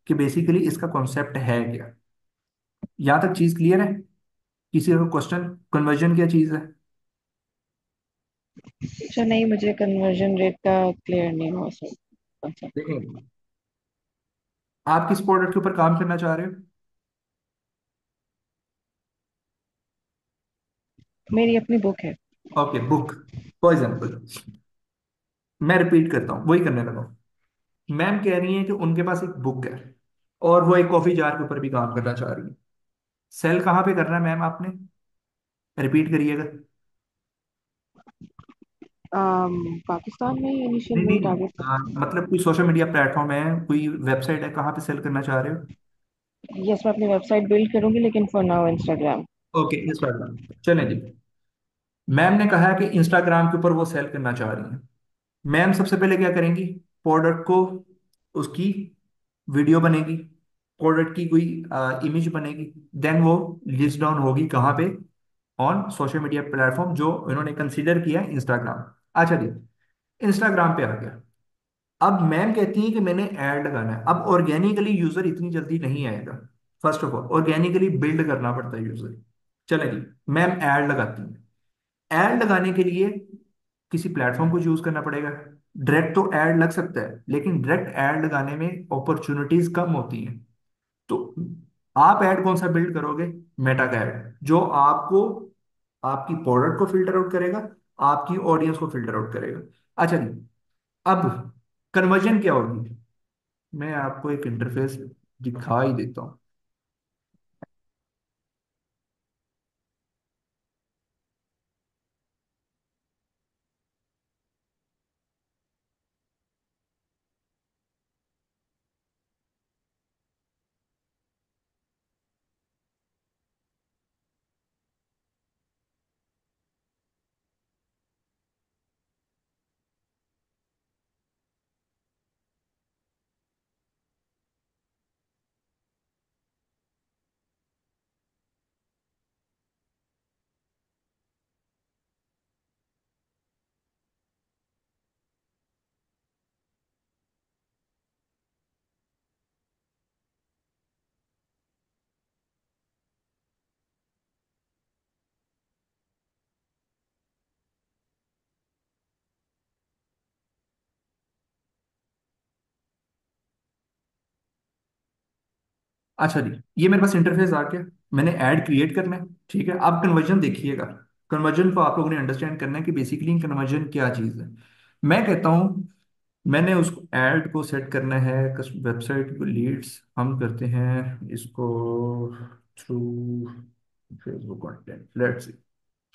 Speaker 1: कि बेसिकली इसका कॉन्सेप्ट है क्या। यहाँ तक चीज क्लियर है? किसी का क्वेश्चन, कन्वर्जन क्या चीज है?
Speaker 2: अच्छा, नहीं, मुझे कन्वर्जन रेट का क्लियर नहीं हुआ सर concept।
Speaker 1: देखें, आप किस प्रोडक्ट के ऊपर काम करना चाह रहे हो?
Speaker 2: मेरी अपनी बुक है।
Speaker 1: Okay, book. फॉर एग्जाम्पल, मैं रिपीट करता हूँ, वही करने लगा हूँ। मैम कह रही हैं कि उनके पास एक बुक है और वो एक कॉफी जार के ऊपर भी काम करना चाह रही है। सेल कहाँ पे करना है मैम आपने? रिपीट करिएगा।
Speaker 2: पाकिस्तान में इनिशियल
Speaker 1: नहीं
Speaker 2: में
Speaker 1: नहीं,
Speaker 2: टारगेट।
Speaker 1: मतलब कोई सोशल मीडिया प्लेटफॉर्म है, कोई वेबसाइट है, कहाँ पे सेल करना चाह रहे हो?
Speaker 2: यस, मैं अपनी वेबसाइट बिल्ड करूंगी, लेकिन for now Instagram.
Speaker 1: Okay, Instagram. चलें जी। मैम ने कहा है कि इंस्टाग्राम के ऊपर वो सेल करना चाह रही हैं। मैम सबसे पहले क्या करेंगी? प्रोडक्ट को, उसकी वीडियो बनेगी, प्रोडक्ट की कोई इमेज बनेगी, देन वो लिस्ट डाउन होगी कहाँ पे? ऑन सोशल मीडिया प्लेटफॉर्म जो इन्होंने कंसीडर किया, इंस्टाग्राम। अच्छा जी, इंस्टाग्राम पे आ गया। अब मैम कहती हैं कि मैंने ऐड लगाना है। अब ऑर्गेनिकली यूजर इतनी जल्दी नहीं आएगा। First of all organically build करना पड़ता है यूजर। चले जी, मैम ऐड लगाती हैं। ऐड लगाने के लिए किसी प्लेटफॉर्म को यूज करना पड़ेगा। डायरेक्ट तो ऐड लग सकता है, लेकिन डायरेक्ट ऐड लगाने में अपॉर्चुनिटीज कम होती हैं। तो आप ऐड कौन सा बिल्ड करोगे? मेटा का ऐड, जो आपको, आपकी प्रोडक्ट को फिल्टर आउट करेगा, आपकी ऑडियंस को फिल्टर आउट करेगा। अच्छा जी, अब कन्वर्जन क्या होगी? मैं आपको एक इंटरफेस दिखा ही देता हूँ। अच्छा जी, ये मेरे पास इंटरफेस आ गया। मैंने ऐड क्रिएट करना है, ठीक है। अब कन्वर्जन देखिएगा। कन्वर्जन को आप लोगों ने अंडरस्टैंड करना है कि बेसिकली कन्वर्जन क्या चीज़ है। मैं कहता हूँ, मैंने उसको ऐड को सेट करना है, वेबसाइट को लीड्स हम करते हैं इसको through Facebook content, let's see.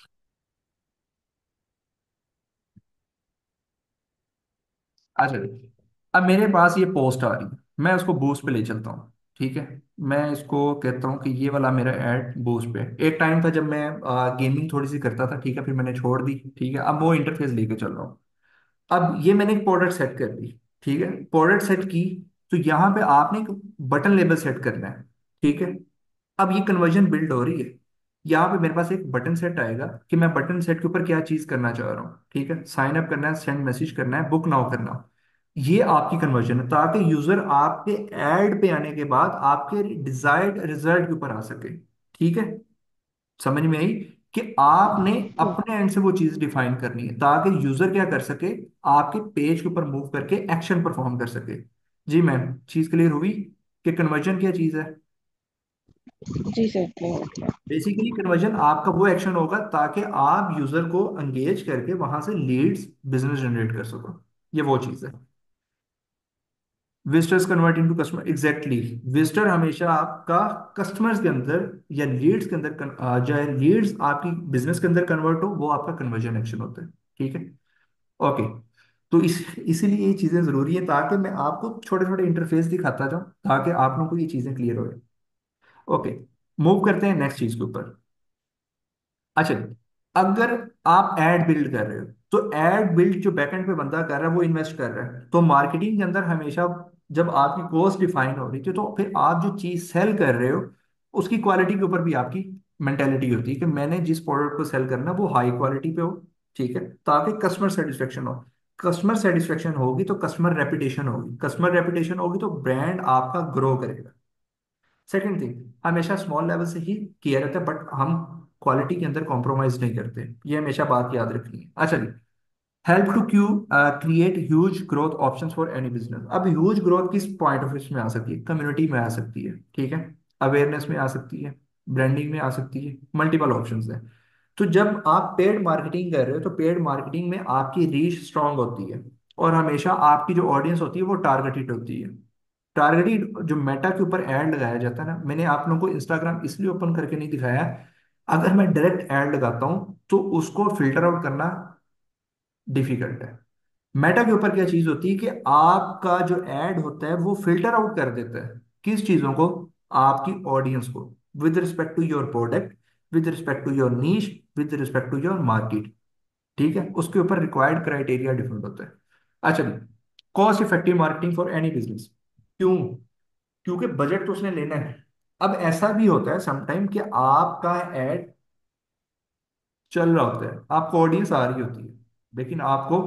Speaker 1: अच्छा जी, अब मेरे पास ये पोस्ट आ रही है, मैं उसको बूस्ट पे ले चलता हूँ, ठीक है। मैं इसको कहता हूँ कि ये वाला मेरा ऐड बूस्ट पे है। एक टाइम था जब मैं गेमिंग थोड़ी सी करता था, ठीक है, फिर मैंने छोड़ दी, ठीक है। अब वो इंटरफेस लेके चल रहा हूँ। अब ये मैंने एक प्रोडक्ट सेट कर दी, ठीक है। प्रोडक्ट सेट की, तो यहाँ पे आपने एक बटन लेबल सेट करना है, ठीक है। अब ये कन्वर्जन बिल्ड हो रही है। यहाँ पे मेरे पास एक बटन सेट आएगा कि मैं बटन सेट के ऊपर क्या चीज करना चाह रहा हूँ, ठीक है। साइन अप करना है, सेंड मैसेज करना है, बुक नाउ करना हो। ये आपकी कन्वर्जन है, ताकि यूजर आपके ऐड पे आने के बाद आपके डिजायर्ड रिजल्ट के ऊपर आ सके, ठीक है। समझ में आई? कि आपने अपने एंड से वो चीज डिफाइन करनी है, ताकि यूजर क्या कर सके, आपके पेज के ऊपर मूव करके एक्शन परफॉर्म कर सके। जी मैम, चीज क्लियर हुई कि कन्वर्जन क्या चीज है?
Speaker 2: जी सर, क्लियर हो गया।
Speaker 1: बेसिकली कन्वर्जन आपका वो एक्शन होगा ताकि आप यूजर को एंगेज करके वहां से लीड्स, बिजनेस जनरेट कर सको। ये वो चीज है। Visitors convert into customer, exactly. Visitor हमेशा आपका कस्टमर्स के अंदर या लीड्स के अंदर चाहे लीड्स आपकी बिजनेस के अंदर कन्वर्ट हो, वो आपका कन्वर्जन एक्शन होता है, ठीक है। ओके, तो इसीलिए ये चीजें जरूरी है, ताकि मैं आपको छोटे छोटे इंटरफेस दिखाता जाऊं, ताकि आप लोगों को ये चीजें क्लियर हो। ओके, मूव करते हैं नेक्स्ट चीज के ऊपर। अच्छा, अगर आप एड बिल्ड कर रहे हो, तो एड बिल्ड जो बैकएंड पे बंदा कर रहा है वो इन्वेस्ट कर रहा है, तो मार्केटिंग के अंदर हमेशा जब आपकी कॉस्ट डिफाइन हो रही थी, तो फिर आप जो चीज सेल कर रहे हो उसकी क्वालिटी के ऊपर भी आपकी मेंटेलिटी होती है कि मैंने जिस प्रोडक्ट को सेल करना है वो हाई क्वालिटी पे हो, ठीक है, ताकि कस्टमर सेटिस्फेक्शन हो। कस्टमर सेटिस्फेक्शन होगी तो कस्टमर रेपुटेशन होगी, कस्टमर रेपुटेशन होगी तो ब्रांड आपका ग्रो करेगा। सेकंड थिंग, हमेशा स्मॉल लेवल से ही किया रहता है, बट हम क्वालिटी के अंदर कॉम्प्रोमाइज नहीं करते, ये हमेशा बात याद रखनी है। अच्छा जी, help to create huge growth options for any business. अब ह्यूज ग्रोथ किस पॉइंट ऑफ व्यू में आ सकती है? कम्युनिटी में आ सकती है, ठीक है, अवेयरनेस में आ सकती है, ब्रांडिंग में आ सकती है, मल्टीपल ऑप्शंस है। तो जब आप पेड मार्केटिंग कर रहे हो तो पेड मार्केटिंग में आपकी रीच स्ट्रांग होती है, और हमेशा आपकी जो ऑडियंस होती है वो टारगेटेड होती है। टारगेटेड जो मेटा के ऊपर ऐड लगाया जाता है ना, मैंने आप लोगों को इंस्टाग्राम इसलिए ओपन करके नहीं दिखाया, अगर मैं डायरेक्ट ऐड लगाता हूं तो उसको फिल्टर आउट करना डिफिकल्ट है। मेटा के ऊपर क्या चीज होती है कि आपका जो ऐड होता है वो फिल्टर आउट कर देता है किस चीजों को? आपकी ऑडियंस को, with respect to your product, with respect to your niche, with respect to your market. ठीक है, उसके ऊपर रिक्वायर्ड क्राइटेरिया डिफरेंट होता है। अच्छा, cost effective marketing for any business. क्यों? क्योंकि बजट तो उसने लेना है। अब ऐसा भी होता है समटाइम कि आपका एड चल रहा होता है, आपको ऑडियंस आ रही होती है, लेकिन आपको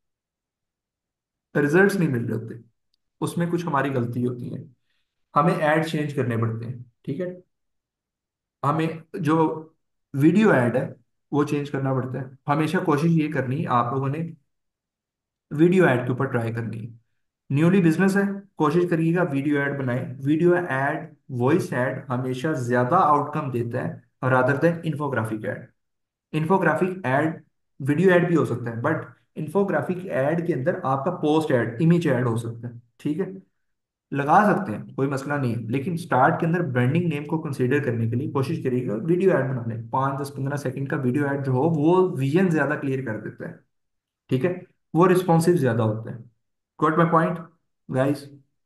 Speaker 1: रिजल्ट्स नहीं मिल रहे होते, उसमें कुछ हमारी गलती होती है, हमें ऐड चेंज करने पड़ते हैं। ठीक है, हमें जो वीडियो ऐड है वो चेंज करना पड़ता है। हमेशा कोशिश ये करनी है आप लोगों ने, वीडियो ऐड के ऊपर ट्राई करनी है। न्यूली बिजनेस है, कोशिश करिएगा वीडियो ऐड बनाए। वीडियो ऐड, वॉइस ऐड हमेशा ज्यादा आउटकम देता है rather than infographic ad. Infographic ad, video ad भी हो सकता है, बट इन्फोग्राफिक ऐड के अंदर आपका पोस्ट ऐड, इमेज ऐड हो सकता है। ठीक है, लगा सकते हैं, कोई मसला नहीं है, लेकिन स्टार्ट के अंदर ब्रांडिंग नेम को कंसीडर करने के लिए कोशिश करिएगा वीडियो ऐड बना लें। 5, 10, 15 सेकंड का वीडियो ऐड जो हो वो विजन ज्यादा क्लियर कर देता है। ठीक है, वो रिस्पॉन्सिव ज्यादा होता है। Got my point guys?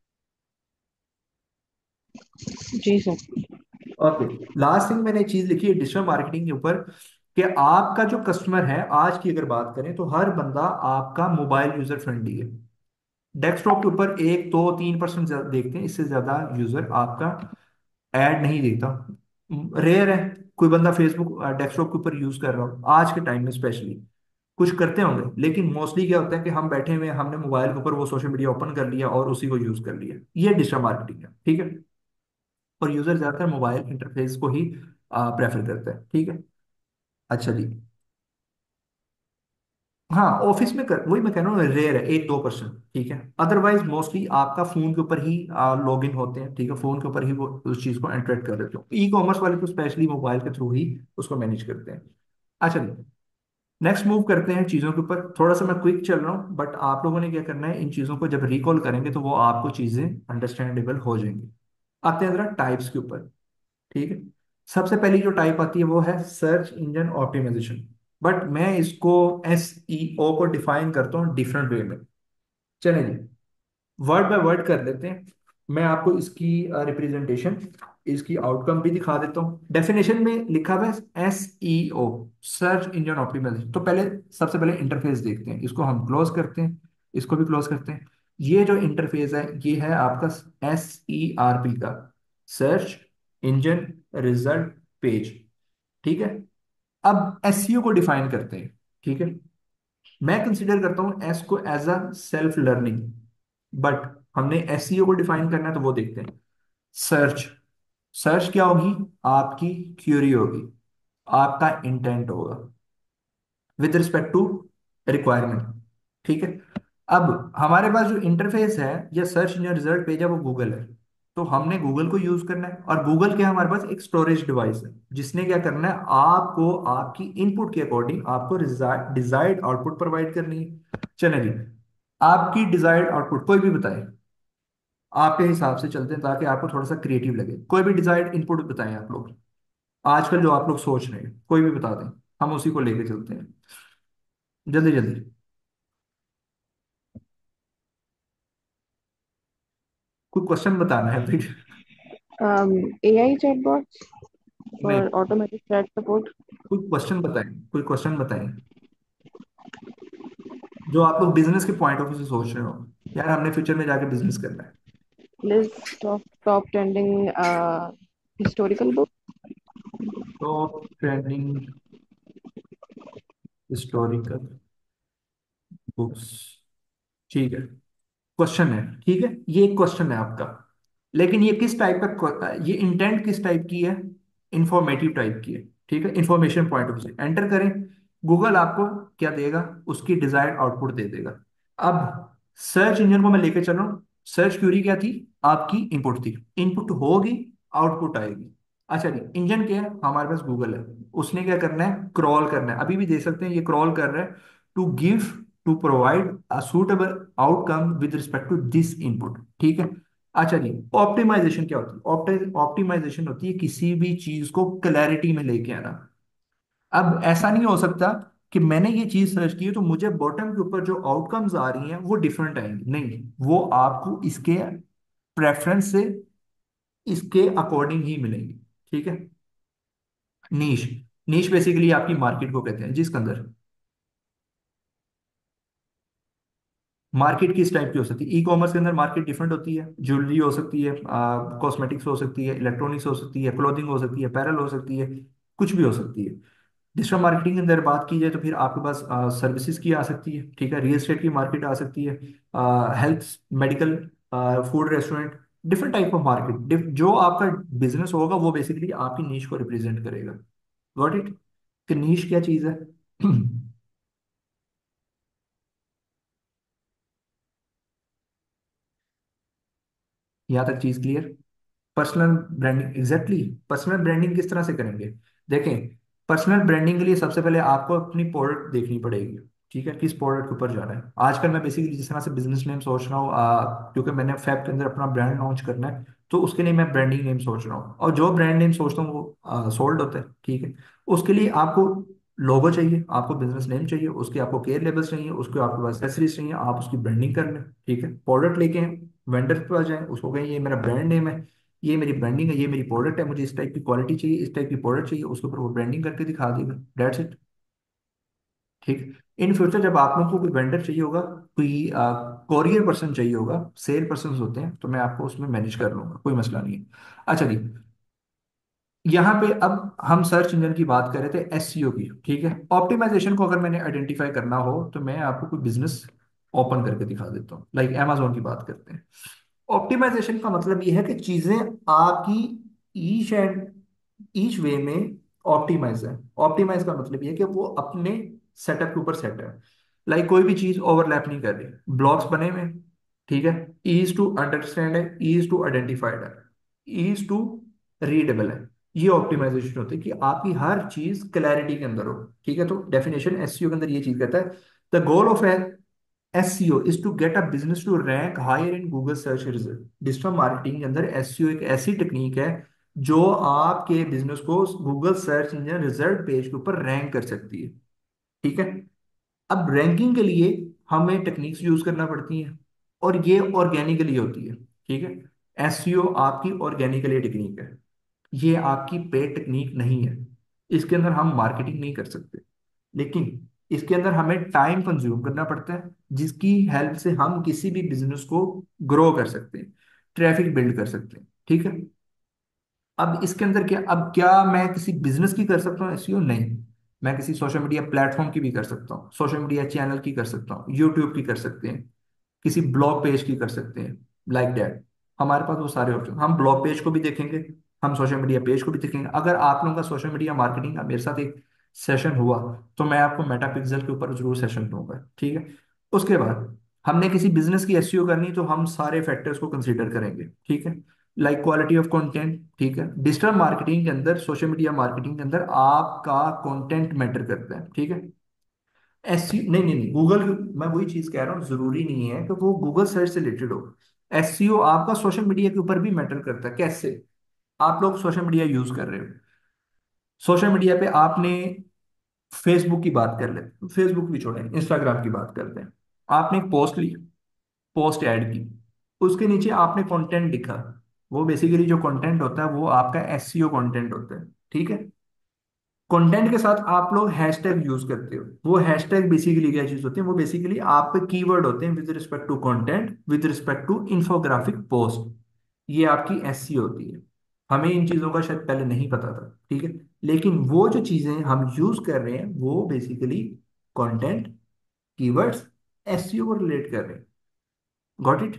Speaker 2: जी सर।
Speaker 1: ओके, लास्ट थिंग मैंने एक चीज लिखी है डिजिटल मार्केटिंग के ऊपर, कि आपका जो कस्टमर है आज की अगर बात करें तो हर बंदा आपका मोबाइल यूजर फ्रेंडली है। डेस्कटॉप के ऊपर 1, 2, 3% देखते हैं, इससे ज्यादा यूजर आपका ऐड नहीं देखता। रेयर है कोई बंदा फेसबुक डेस्कटॉप के ऊपर यूज कर रहा हो आज के टाइम में, स्पेशली कुछ करते होंगे, लेकिन मोस्टली क्या होता है कि हम बैठे हुए हैं, हमने मोबाइल के ऊपर वो सोशल मीडिया ओपन कर लिया और उसी को यूज कर लिया। ये डिजिटल मार्केटिंग है, ठीक है, और यूजर ज्यादातर मोबाइल इंटरफेस को ही प्रेफर करता है। ठीक है, अच्छा जी, हाँ ऑफिस में कर, वही मैं कह रहा हूँ रेयर है 1, 2%। ठीक है, अदरवाइज मोस्टली आपका फोन के ऊपर ही लॉग इन होते हैं। ठीक है, फोन के ऊपर ही वो उस चीज को इंटरेक्ट कर देते हो। ई कॉमर्स वाले तो स्पेशली मोबाइल के थ्रू ही उसको मैनेज करते हैं। अच्छा जी, नेक्स्ट मूव करते हैं चीज़ों के ऊपर। थोड़ा सा मैं क्विक चल रहा हूँ, बट आप लोगों ने क्या करना है, इन चीज़ों को जब रिकॉल करेंगे तो वो आपको चीज़ें अंडरस्टैंडेबल हो जाएंगी। आते हैं जरा टाइप्स के ऊपर। ठीक है, सबसे पहली जो टाइप आती है वो है सर्च इंजन ऑप्टिमाइजेशन, बट मैं इसको SEO को डिफाइन करता हूँ डिफरेंट वे में। चलें जी, वर्ड बाय वर्ड कर लेते हैं। मैं आपको इसकी रिप्रेजेंटेशन, इसकी आउटकम भी दिखा देता हूँ। डेफिनेशन में लिखा हुआ है SEO, सर्च इंजन ऑप्टिमाइजेशन। तो पहले, सबसे पहले इंटरफेस देखते हैं, इसको हम क्लोज करते हैं, इसको भी क्लोज करते हैं। ये जो इंटरफेस है ये है आपका SERP का, सर्च इंजन रिजल्ट पेज। ठीक है, अब SEO को डिफाइन करते हैं। ठीक है, मैं कंसिडर करता हूं एस को as a self learning, but हमने SEO को डिफाइन करना है तो वो देखते हैं। सर्च, सर्च क्या होगी? आपकी क्यूरी होगी, आपका इंटेंट होगा विद रिस्पेक्ट टू रिक्वायरमेंट। ठीक है, अब हमारे पास जो इंटरफेस है या सर्च इंजन रिजल्ट पेज है वो गूगल है, तो हमने गूगल को यूज करना है। और गूगल क्या है? हमारे पास एक स्टोरेज डिवाइस है जिसने क्या करना है, आपको आपकी इनपुट के अकॉर्डिंग आपको डिजायर्ड आउटपुट प्रोवाइड करनी है। चलिए जी, आपकी डिजायर्ड आउटपुट कोई भी बताए, आपके हिसाब से चलते हैं ताकि आपको थोड़ा सा क्रिएटिव लगे। कोई भी डिजायर्ड इनपुट बताएं आप लोग, आजकल जो आप लोग सोच रहे हैं कोई भी बता दें, हम उसी को लेके चलते हैं। जल्दी जल्दी, कोई क्वेश्चन बताना है फिर?
Speaker 2: AI chatbots
Speaker 1: नहीं,
Speaker 2: for automatic chat support.
Speaker 1: कोई क्वेश्चन बताएं, कोई क्वेश्चन बताएं जो आप लोग बिजनेस के पॉइंट ऑफ व्यू से सोच रहे हो, यार हमने फ्यूचर में जाके बिजनेस करना है।
Speaker 2: List of top trending historical books.
Speaker 1: तो ट्रेंडिंग हिस्टोरिकल, बुक्स, ठीक है, क्वेश्चन है, ठीक है, ये एक क्वेश्चन है आपका। लेकिन ये किस टाइप का, ये इंटेंट किस टाइप की है? इंफॉर्मेटिव टाइप की है, ठीक है, इंफॉर्मेशन पॉइंट ऑफ से एंटर करें। गूगल आपको क्या देगा? उसकी डिजायर्ड आउटपुट दे देगा। अब सर्च इंजन को मैं लेके चल रहा हूँ। सर्च क्यूरी क्या थी? आपकी इनपुट थी। इनपुट होगी, आउटपुट आएगी। अच्छा जी, इंजन क्या है? हमारे पास गूगल है। उसने क्या करना है? क्रॉल करना है। अभी भी देख सकते हैं ये क्रॉल कर रहा है, to give, to provide a suitable outcome with respect to this input, ठीक है। अच्छा जी, ऑप्टिमाइजेशन क्या होती है? ऑप्टिमाइजेशन होती है किसी भी चीज को क्लैरिटी में लेके आना। अब ऐसा नहीं हो सकता कि मैंने ये चीज सर्च की है तो मुझे बॉटम के ऊपर जो आउटकम्स आ रही हैं वो डिफरेंट आएंगी, नहीं। वो आपको इसके प्रेफरेंस से, इसके अकॉर्डिंग ही मिलेंगी, ठीक है। नीश, नीश बेसिकली आपकी मार्केट को कहते हैं जिसके अंदर मार्केट किस टाइप की हो सकती है। ई कॉमर्स के अंदर मार्केट डिफरेंट होती है। ज्वेलरी हो सकती है, कॉस्मेटिक्स हो सकती है, इलेक्ट्रॉनिक्स हो सकती है, क्लोथिंग हो सकती है, पैरल हो सकती है, कुछ भी हो सकती है। डिजिटल मार्केटिंग के अंदर बात की जाए तो फिर आपके पास सर्विसेज की आ सकती है, ठीक है, रियल एस्टेट की मार्केट आ सकती है, health, medical, food, restaurant, different type of market. जो आपका बिजनेस होगा वो बेसिकली आपकी नीश को रिप्रेजेंट करेगा। Got it? कि नीश क्या चीज़ है? यहाँ तक चीज़ clear? Personal branding, exactly. Personal branding किस तरह से करेंगे? देखें, पर्सनल ब्रांडिंग के लिए सबसे पहले आपको अपनी प्रोडक्ट देखनी पड़ेगी, ठीक है, किस प्रोडक्ट के ऊपर जाना है। आजकल मैं बेसिकली जिस तरह से बिजनेस नेम सोच रहा हूँ, क्योंकि मैंने फैब के अंदर अपना ब्रांड लॉन्च करना है, तो उसके लिए मैं ब्रांडिंग नेम सोच रहा हूँ, और जो ब्रांड नेम सोचता हूँ वो सोल्ड होता है, ठीक है। उसके लिए आपको लोगो चाहिए, आपको बिजनेस नेम चाहिए, उसके आपको केयर लेबल्स चाहिए, उसके आपके पास एक्सेसरीज चाहिए, आप उसकी ब्रांडिंग कर लें, ठीक है। प्रोडक्ट लेके वेंडर के पास जाएं, उसको कहें ये मेरा ब्रांड नेम है, ये मेरी ब्रांडिंग है, ये मेरी प्रोडक्ट है, मुझे इस टाइप की क्वालिटी चाहिए, इस टाइप की प्रोडक्ट चाहिए, उसके ऊपर वो ब्रांडिंग करके दिखा देगा। दैट्स इट, ठीक। इन फ्यूचर जब आप लोग को कोई वेंडर चाहिए होगा, कोई कोरियर पर्सन चाहिए होगा, सेल पर्सन होते हैं, तो मैं आपको उसमें मैनेज कर लूंगा, कोई मसला नहीं है। अच्छा जी, यहाँ पे अब हम सर्च इंजन की बात कर रहे थे, एसईओ की, ठीक है। ऑप्टिमाइजेशन को अगर मैंने आइडेंटिफाई करना हो तो मैं आपको कोई बिजनेस ओपन करके दिखा देता हूँ, लाइक amazon की बात करते हैं। ऑप्टिमाइजेशन का मतलब ये है कि चीजें आपकी ईच एंड ईच वे में ऑप्टिमाइज है। ऑप्टिमाइज का मतलब ये है कि वो अपने सेटअप के ऊपर सेट है। लाइक कोई भी चीज ओवरलैप नहीं कर रही, ब्लॉक्स बने हुए हैं, ठीक है, ईज टू अंडरस्टैंड है, ईज टू आइडेंटिफाइड है, ईज टू रीडेबल है। ये ऑप्टिमाइजेशन होती है कि आपकी हर चीज क्लैरिटी के अंदर हो, ठीक है। तो डेफिनेशन एसईओ के अंदर ये चीज कहता है, the goal of SEO is to get a business to rank higher in Google search result। Digital marketing के अंदर SEO एक ऐसी टेक्निक है जो आपके बिजनेस को Google search engine result page के ऊपर रैंक कर सकती है, ठीक है। अब रैंकिंग के लिए हमें टेक्निक्स यूज करना पड़ती हैं, और ये ऑर्गेनिकली होती है, ठीक है। SEO आपकी ऑर्गेनिकली टेक्निक है, ये आपकी पेड टेक्निक नहीं है। इसके अंदर हम मार्केटिंग नहीं कर सकते, लेकिन इसके अंदर हमें टाइम कंज्यूम करना पड़ता है, जिसकी हेल्प से हम किसी भी बिजनेस को ग्रो कर सकते हैं, ट्रैफिक बिल्ड कर सकते हैं, ठीक है। अब इसके अंदर क्या, अब क्या मैं किसी बिजनेस की कर सकता हूँ एसईओ? नहीं। मैं किसी सोशल मीडिया प्लेटफॉर्म की भी कर सकता हूँ, सोशल मीडिया चैनल की कर सकता हूँ, यूट्यूब की कर सकते हैं, किसी ब्लॉग पेज की कर सकते हैं, लाइक दैट। हमारे पास वो सारे ऑप्शन, हम ब्लॉग पेज को भी देखेंगे, हम सोशल मीडिया पेज को भी देखेंगे। अगर आप लोगों का सोशल मीडिया मार्केटिंग का मेरे साथ एक सेशन हुआ तो मैं आपको मेटा पिक्सल के ऊपर जरूर सेशन दूंगा, ठीक है। उसके बाद हमने किसी बिजनेस की एसईओ करनी तो हम सारे फैक्टर्स को कंसीडर करेंगे, ठीक है। लाइक क्वालिटी ऑफ कंटेंट, ठीक है। डिजिटल मार्केटिंग के अंदर, सोशल मीडिया मार्केटिंग के अंदर आपका कंटेंट मैटर करता है, ठीक है। एसईओ नहीं नहीं नहीं, गूगल, मैं वही चीज कह रहा हूँ, जरूरी नहीं है कि वो गूगल सर्च से रिलेटेड हो। एसईओ आपका सोशल मीडिया के ऊपर भी मैटर करता है। कैसे? आप लोग सोशल मीडिया यूज कर रहे हो, सोशल मीडिया पे आपने फेसबुक की बात कर ले, फेसबुक भी छोड़ें, इंस्टाग्राम की बात करते हैं। आपने एक पोस्ट ली, पोस्ट ऐड की, उसके नीचे आपने कंटेंट लिखा, वो बेसिकली जो कंटेंट होता है वो आपका एसईओ कंटेंट होता है, ठीक है। कंटेंट के साथ आप लोग हैशटैग यूज करते हो, वो हैशटैग बेसिकली क्या चीज होती है? वो बेसिकली आपके कीवर्ड होते हैं with respect to content, with respect to infographic post. ये आपकी एससी होती है। हमें इन चीजों का शायद पहले नहीं पता था, ठीक है। लेकिन वो जो चीजें हम यूज कर रहे हैं वो बेसिकली कंटेंट, कीवर्ड्स, एसईओ को रिलेट कर रहे हैं। Got it.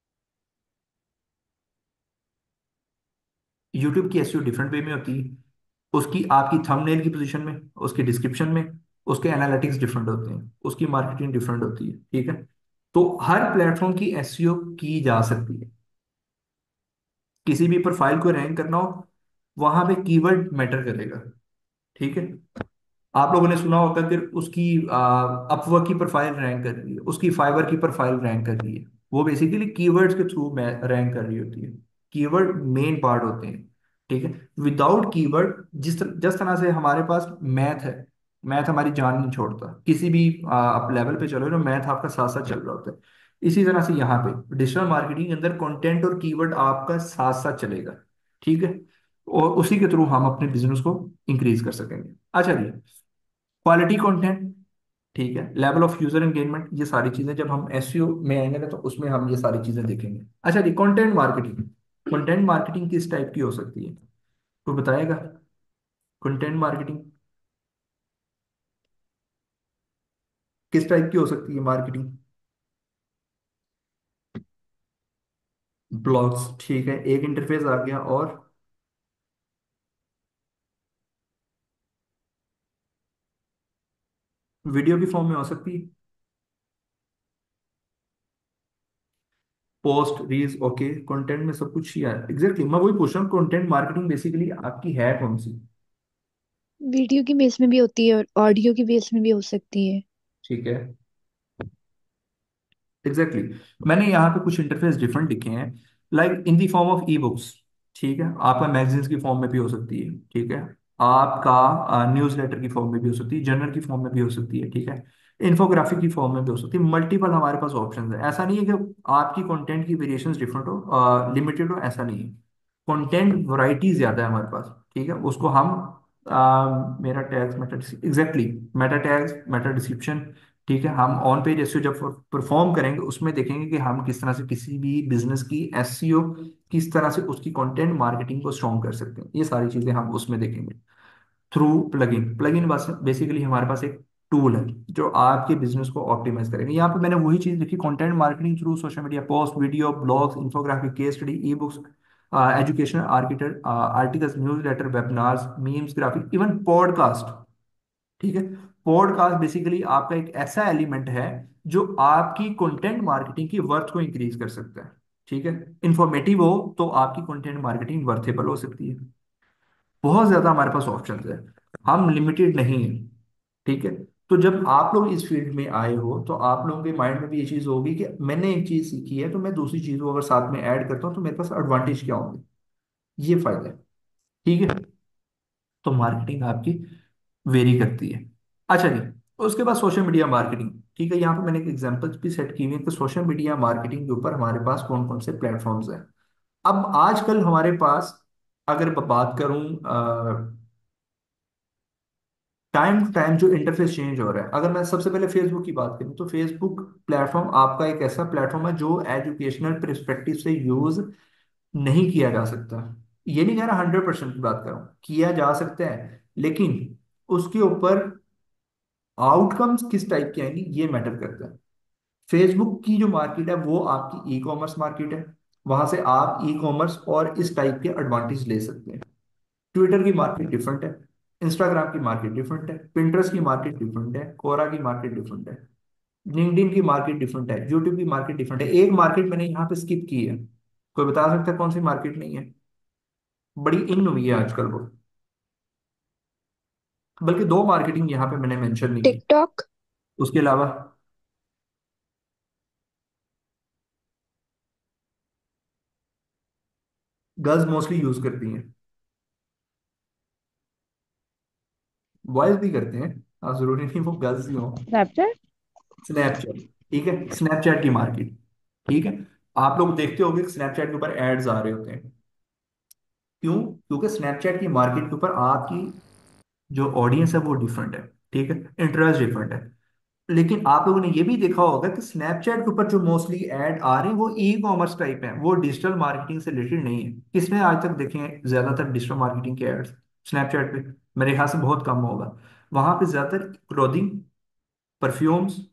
Speaker 1: यूट्यूब की एसईओ डिफरेंट वे में होती है, उसकी आपकी थंबनेल की पोजीशन में, उसके डिस्क्रिप्शन में, उसके एनालिटिक्स डिफरेंट होते हैं, उसकी मार्केटिंग डिफरेंट होती है, ठीक है। तो हर प्लेटफॉर्म की एसईओ की जा सकती है। किसी भी प्रोफाइल को रैंक करना हो, वहां पे कीवर्ड मैटर करेगा, ठीक है। आप लोगों ने सुना होगा कि उसकी अपवर्क की प्रोफाइल रैंक कर रही है, उसकी फाइवर की प्रोफाइल रैंक कर रही है। वो बेसिकली कीवर्ड्स के थ्रू रैंक कर रही होती है। कीवर्ड मेन पार्ट होते हैं, ठीक है। विदाउट कीवर्ड, जिस तरह से हमारे पास मैथ है, मैथ हमारी जान नहीं छोड़ता, किसी भी आप लेवल पे चलो ना, मैथ आपका साथ साथ चल रहा होता है। इसी तरह से यहाँ पे डिजिटल मार्केटिंग के अंदर कंटेंट और कीवर्ड आपका साथ साथ चलेगा, ठीक है। और उसी के थ्रू हम अपने बिजनेस को इंक्रीज कर सकेंगे। अच्छा जी, क्वालिटी कंटेंट, ठीक है, लेवल ऑफ यूजर एंगेजमेंट, ये सारी चीजें जब हम एसईओ में आएंगे ना, तो उसमें हम ये सारी चीजें देखेंगे। अच्छा जी, कंटेंट मार्केटिंग। कंटेंट मार्केटिंग किस टाइप की हो सकती है, तो बताएगा? कंटेंट मार्केटिंग किस टाइप की हो सकती है मार्केटिंग? ब्लॉग्स, ठीक है, एक इंटरफेस आ गया। और वीडियो की फॉर्म में हो सकती है, पोस्ट रील्स, ओके। कंटेंट में सब कुछ ही है, एग्जैक्टली मैं वही पूछ रहा हूँ, कंटेंट मार्केटिंग बेसिकली आपकी है कौन सी?
Speaker 3: वीडियो की बेस में भी होती है और ऑडियो की बेस में भी हो सकती है।
Speaker 1: ठीक है, एग्जैक्टली exactly। मैंने यहाँ पे कुछ इंटरफेस डिफरेंट लिखे हैं, like in the form of e books, ठीक है। आपका मैगजीन्स की फॉर्म में भी हो सकती है, ठीक है। आपका न्यूज़ लेटर की फॉर्म में भी हो सकती है, जर्नल की फॉर्म में भी हो सकती है, ठीक है। इन्फोग्राफिक की फॉर्म में भी हो सकती है। मल्टीपल हमारे पास ऑप्शन है। ऐसा नहीं है कि आपकी कंटेंट की वेरिएशंस डिफरेंट हो, लिमिटेड हो, ऐसा नहीं है। कंटेंट वैरायटी ज्यादा है हमारे पास, ठीक है। उसको हम मेरा tags, meta, exactly, meta tags, meta description, ठीक है। हम ऑन पेज एसईओ जब परफॉर्म करेंगे, उसमें देखेंगे कि हम किस तरह से किसी भी बिजनेस की एसईओ, किस तरह से उसकी कंटेंट मार्केटिंग को स्ट्रॉन्ग कर सकते हैं। ये सारी चीजें हम उसमें देखेंगे थ्रू प्लगइन। प्लगइन बस बेसिकली हमारे पास एक टूल है जो आपके बिजनेस को ऑप्टिमाइज करेगा। यहाँ पे मैंने वही चीज लिखी, content marketing through social media, post, video, blogs, infographic, case study, e books, educational article, articles, newsletter, webinars, memes, graphic, even podcast, ठीक है। पॉडकास्ट बेसिकली आपका एक ऐसा एलिमेंट है जो आपकी कंटेंट मार्केटिंग की वर्थ को इंक्रीज कर सकता है, ठीक है। इंफॉर्मेटिव हो तो आपकी कंटेंट मार्केटिंग वर्थेबल हो सकती है। बहुत ज्यादा हमारे पास ऑप्शंस है, हम लिमिटेड नहीं है, ठीक है। तो जब आप लोग इस फील्ड में आए हो, तो आप लोगों के माइंड में भी ये चीज होगी कि मैंने एक चीज सीखी है, तो मैं दूसरी चीज को अगर साथ में ऐड करता हूँ तो मेरे पास एडवांटेज क्या होंगे। ये फायदा है, ठीक है। तो मार्केटिंग आपकी वेरी करती है। अच्छा जी, उसके बाद सोशल मीडिया मार्केटिंग, ठीक है। यहाँ पे मैंने एक एग्जांपल्स भी सेट की हुई है कि सोशल मीडिया मार्केटिंग के ऊपर हमारे पास कौन कौन से प्लेटफॉर्म्स हैं। अब आजकल हमारे पास, अगर बात करूं, टाइम टू टाइम जो इंटरफेस चेंज हो रहा है, अगर मैं सबसे पहले फेसबुक की बात करूं, तो फेसबुक प्लेटफॉर्म आपका एक ऐसा प्लेटफॉर्म है जो एजुकेशनल परस्पेक्टिव से यूज नहीं किया जा सकता। ये नहीं कह रहा 100% की बात कर रहा हूं, किया जा सकता है, लेकिन उसके ऊपर आउटकम्स किस टाइप के आएंगे ये मैटर करता है। फेसबुक की जो मार्केट है वो आपकी ई कॉमर्स मार्केट है, वहां से आप ई कॉमर्स और इस टाइप के एडवांटेज ले सकते हैं। ट्विटर की मार्केट डिफरेंट है, इंस्टाग्राम की मार्केट डिफरेंट है, पिंटरेस्ट की मार्केट डिफरेंट है, कोरा की मार्केट डिफरेंट है, लिंक्डइन की मार्केट डिफरेंट है, यूट्यूब की मार्केट डिफरेंट है। एक मार्केट मैंने यहाँ पे स्किप की है, कोई बता सकता है कौन सी मार्केट नहीं है? बड़ी इन हुई है आजकल वो, बल्कि दो मार्केटिंग यहाँ पे मैंने मेंशन नहीं की।
Speaker 3: टिकटॉक।
Speaker 1: उसके अलावा गर्ल्स मोस्टली यूज करती हैं, बॉयज भी करते हैं, हाँ, जरूरी नहीं वो गर्ल्स ही हो।
Speaker 2: स्नैपचैट।
Speaker 1: स्नैपचैट, ठीक है, स्नैपचैट की मार्केट, ठीक है। आप लोग देखते होंगे कि स्नैपचैट के ऊपर एड्स आ रहे होते हैं, क्यों? क्योंकि स्नैपचैट की मार्केट के ऊपर आपकी जो ऑडियंस है वो डिफरेंट है, ठीक है, इंटरेस्ट डिफरेंट है। लेकिन आप लोगों ने ये भी देखा होगा कि स्नैपचैट के ऊपर जो मोस्टली ऐड आ रहे हैं वो ई कॉमर्स टाइप हैं, वो डिजिटल मार्केटिंग से रिलेटेड नहीं है। किसने आज तक देखे हैं ज्यादातर डिजिटल मार्केटिंग के एड्स स्नैपचैट पे? मेरे ख्याल से बहुत कम होगा। वहां पे ज्यादातर clothing, perfumes,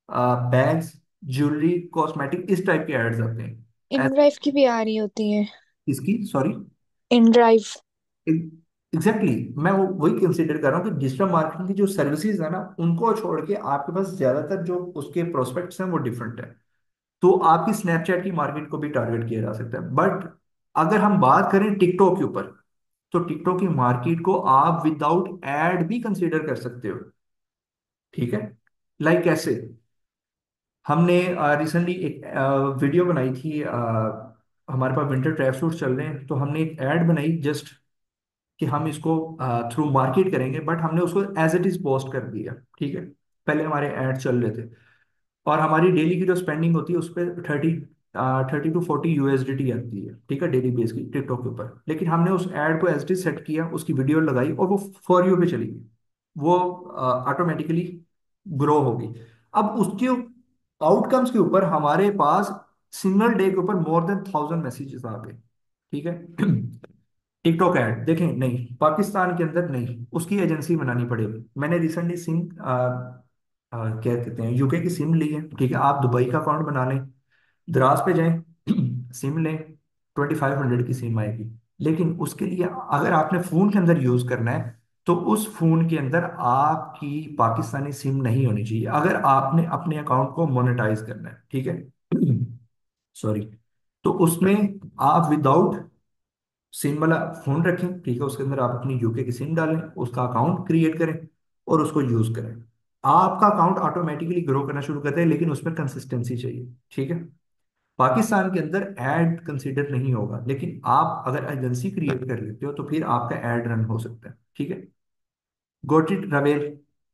Speaker 1: bags, jewellery, cosmetic, इस टाइप के एड्स आते हैं।
Speaker 3: इन
Speaker 1: ऐसे
Speaker 3: ड्राइव की भी आ रही होती है।
Speaker 1: इसकी, सॉरी,
Speaker 3: इन ड्राइव।
Speaker 1: एग्जैक्टली मैं वही कंसिडर कर रहा हूँ कि डिजिटल मार्केटिंग की जो सर्विसेज है ना, उनको छोड़ के आपके पास ज्यादातर जो उसके प्रोस्पेक्ट्स हैं वो डिफरेंट है। तो आपकी स्नैपचैट की मार्केट को भी टारगेट किया जा सकता है, बट अगर हम बात करें टिकटॉक के ऊपर, तो टिकटॉक की मार्केट को आप विदाउट एड भी कंसीडर कर सकते हो। ठीक है, लाइक कैसे? हमने रिसेंटली एक वीडियो बनाई थी, हमारे पास विंटर ट्रैक सूट चल रहे हैं, तो हमने एक ऐड बनाई जस्ट कि हम इसको थ्रू मार्केट करेंगे, बट हमने उसको एज इट इज पोस्ट कर दिया। ठीक है, पहले हमारे ऐड चल रहे थे, और हमारी डेली की जो स्पेंडिंग होती है उस पर 30 to 40 USDT आती है। ठीक है, डेली बेस की टिकटॉक के ऊपर। लेकिन हमने उस ऐड को एज इट इज सेट किया, उसकी वीडियो लगाई, और वो फॉर यू पे चली गई। वो ऑटोमेटिकली ग्रो होगी। अब उसके आउटकम्स के ऊपर हमारे पास सिंगल डे के ऊपर मोर देन 1000 मैसेजेस आ गए। ठीक है। टिकटॉक ऐड देखें, नहीं, पाकिस्तान के अंदर नहीं, उसकी एजेंसी बनानी पड़ेगी। मैंने रिसेंटली सिम क्या कहते हैं, यूके की सिम ली है। ठीक है, आप दुबई का अकाउंट बना लें, द्रास पे जाएं, सिम लें, 2500 की सिम आएगी। लेकिन उसके लिए अगर आपने फोन के अंदर यूज करना है, तो उस फोन के अंदर आपकी पाकिस्तानी सिम नहीं होनी चाहिए, अगर आपने अपने अकाउंट को मोनेटाइज करना है। ठीक है, सॉरी। तो उसमें आप विदाउट सिम वाला फोन रखें। ठीक है, उसके अंदर आप अपनी यूके की सिम डालें, उसका अकाउंट क्रिएट करें, और उसको यूज करें। आपका अकाउंट ऑटोमेटिकली ग्रो करना शुरू करता है, लेकिन उसमें कंसिस्टेंसी चाहिए। ठीक है, पाकिस्तान के अंदर ऐड कंसीडर नहीं होगा, लेकिन आप अगर एजेंसी क्रिएट कर लेते हो तो फिर आपका ऐड रन हो सकता है। ठीक है, गोट इट रवेल?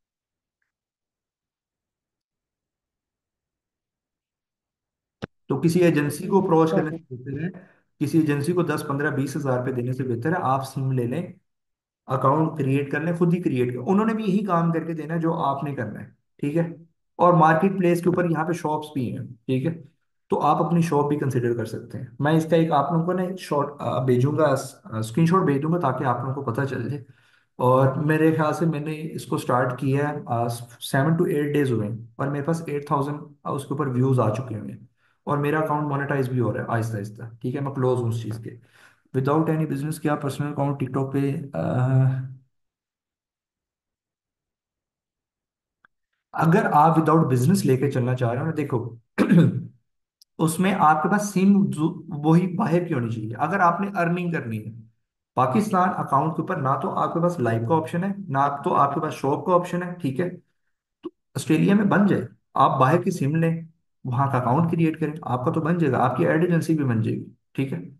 Speaker 1: तो किसी एजेंसी को अप्रोच करने से बेहतर है, किसी एजेंसी को 10 15 20 हज़ार रुपये देने से बेहतर है आप सिम ले लें, अकाउंट क्रिएट कर लें, खुद ही क्रिएट कर। उन्होंने भी यही काम करके देना है जो आपने करना है। ठीक है, और मार्केट प्लेस के ऊपर यहाँ पे शॉप्स भी हैं। ठीक है, तो आप अपनी शॉप भी कंसिडर कर सकते हैं। मैं इसका एक आप लोगों को ना शॉर्ट भेजूंगा, स्क्रीनशॉट भेज दूंगा, ताकि आप लोगों को पता चल जाए। और मेरे ख्याल से मैंने इसको स्टार्ट किया है 7 to 8 डेज हुए हैं, और मेरे पास 8000 उसके ऊपर व्यूज आ चुके हैं, और मेरा अकाउंट मोनेटाइज भी हो रहा है आहिस्ता आहिस्ता। ठीक है, मैं क्लोज हूँ उस चीज़ के। विदाउट एनी बिजनेस क्या पर्सनल अकाउंट टिकटॉक पे? अगर आप विदाउट बिजनेस लेके चलना चाह रहे हो ना, देखो, उसमें आपके पास सिम वही बाहर की होनी चाहिए अगर आपने अर्निंग करनी है। पाकिस्तान अकाउंट के ऊपर ना तो आपके पास लाइव का ऑप्शन है, ना तो आपके पास शॉप का ऑप्शन है। ठीक है, तो ऑस्ट्रेलिया में बन जाए, आप बाहर की सिम लें, वहां का अकाउंट क्रिएट करें, आपका तो बन जाएगा, आपकी एड एजेंसी भी बन जाएगी। ठीक है,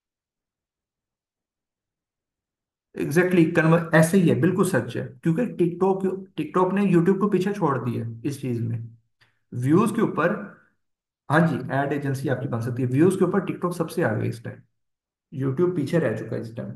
Speaker 1: एग्जैक्टली ऐसे ही है, बिल्कुल सच है, क्योंकि टिकटॉक टिकटॉक ने यूट्यूब को पीछे छोड़ दिया है इस चीज में, व्यूज के ऊपर। हाँ जी, एड एजेंसी आपकी बन सकती है, व्यूज के ऊपर टिकटॉक सबसे आगे इस टाइम, यूट्यूब पीछे रह चुका है इस टाइम।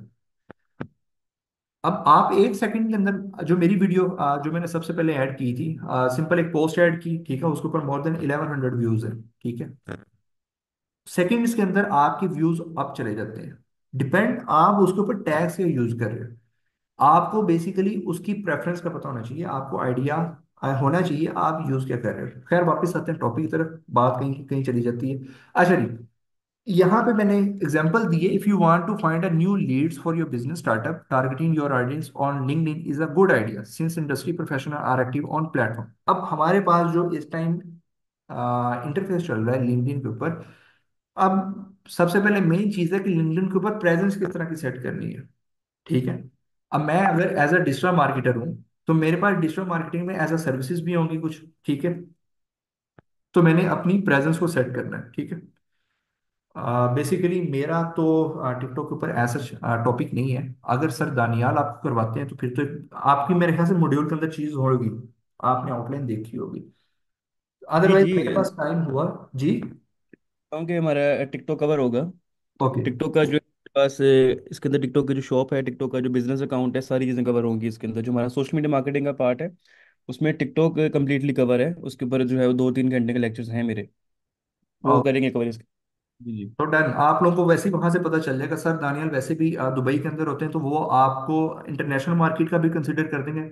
Speaker 1: अब आप 1 सेकंड के अंदर जो मेरी वीडियो जो मैंने सबसे पहले ऐड की थी, सिंपल एक पोस्ट ऐड की, ठीक है, उसके ऊपर मोर देन 1100 व्यूज है। ठीक है, सेकंड्स के अंदर आपके व्यूज अप चले जाते हैं। डिपेंड आप उसके ऊपर टैग्स का यूज कर रहे हो। आपको बेसिकली उसकी प्रेफरेंस का पता होना चाहिए, आपको आइडिया होना चाहिए आप यूज क्या कर रहे हो। खैर, वापस आते हैं टॉपिक की तरफ, बात कहीं कहीं चली जाती है। अच्छा जी, यहाँ पे मैंने एग्जांपल दिए, if you want to find a new leads for your business startup, targeting your audience on LinkedIn is a good idea since industry professional are active on platform. अब हमारे पास जो इस टाइम इंटरफेस चल रहा है LinkedIn के ऊपर, अब सबसे पहले मेन चीज है कि लिंक्डइन के ऊपर प्रेजेंस किस तरह की सेट करनी है। ठीक है, अब मैं अगर एज अ डिजिटल मार्केटर हूँ, तो मेरे पास डिजिटल मार्केटिंग में एज अ सर्विसेज भी होंगी कुछ। ठीक है, तो मैंने अपनी प्रेजेंस को सेट करना है। ठीक है, बेसिकली मेरा तो टिकटॉक के ऊपर ऐसा टॉपिक नहीं है। अगर सर दानियाल आपको करवाते हैं तो फिर तो आपकी मेरे ख्याल से मॉड्यूल के अंदर चीज होगी, आपने आउटलाइन देखी होगी।
Speaker 5: जी
Speaker 1: अदरवाइज
Speaker 5: जी।
Speaker 1: मेरे पास टाइम हुआ जी।
Speaker 5: कि हमारा टिकटॉक कवर होगा।
Speaker 1: ओके,
Speaker 5: टिकटॉक का जो पास इसके अंदर टिकटॉक की जो शॉप है, टिकटॉक का जो बिजनेस अकाउंट है, सारी चीज़ें कवर होंगी इसके अंदर। जो हमारा सोशल मीडिया मार्केटिंग का पार्ट है, उसमें टिकटॉक कम्प्लीटली कवर है। उसके ऊपर जो है वो 2 3 घंटे के लेक्चर्स हैं मेरे, वो करेंगे कवर इसके। जी जी।
Speaker 1: तो डन। आप लोगों को वैसे ही वहां से पता चल जाएगा, सर दानियाल वैसे भी दुबई के अंदर होते हैं, तो वो आपको इंटरनेशनल मार्केट का भी कंसिडर कर देंगे,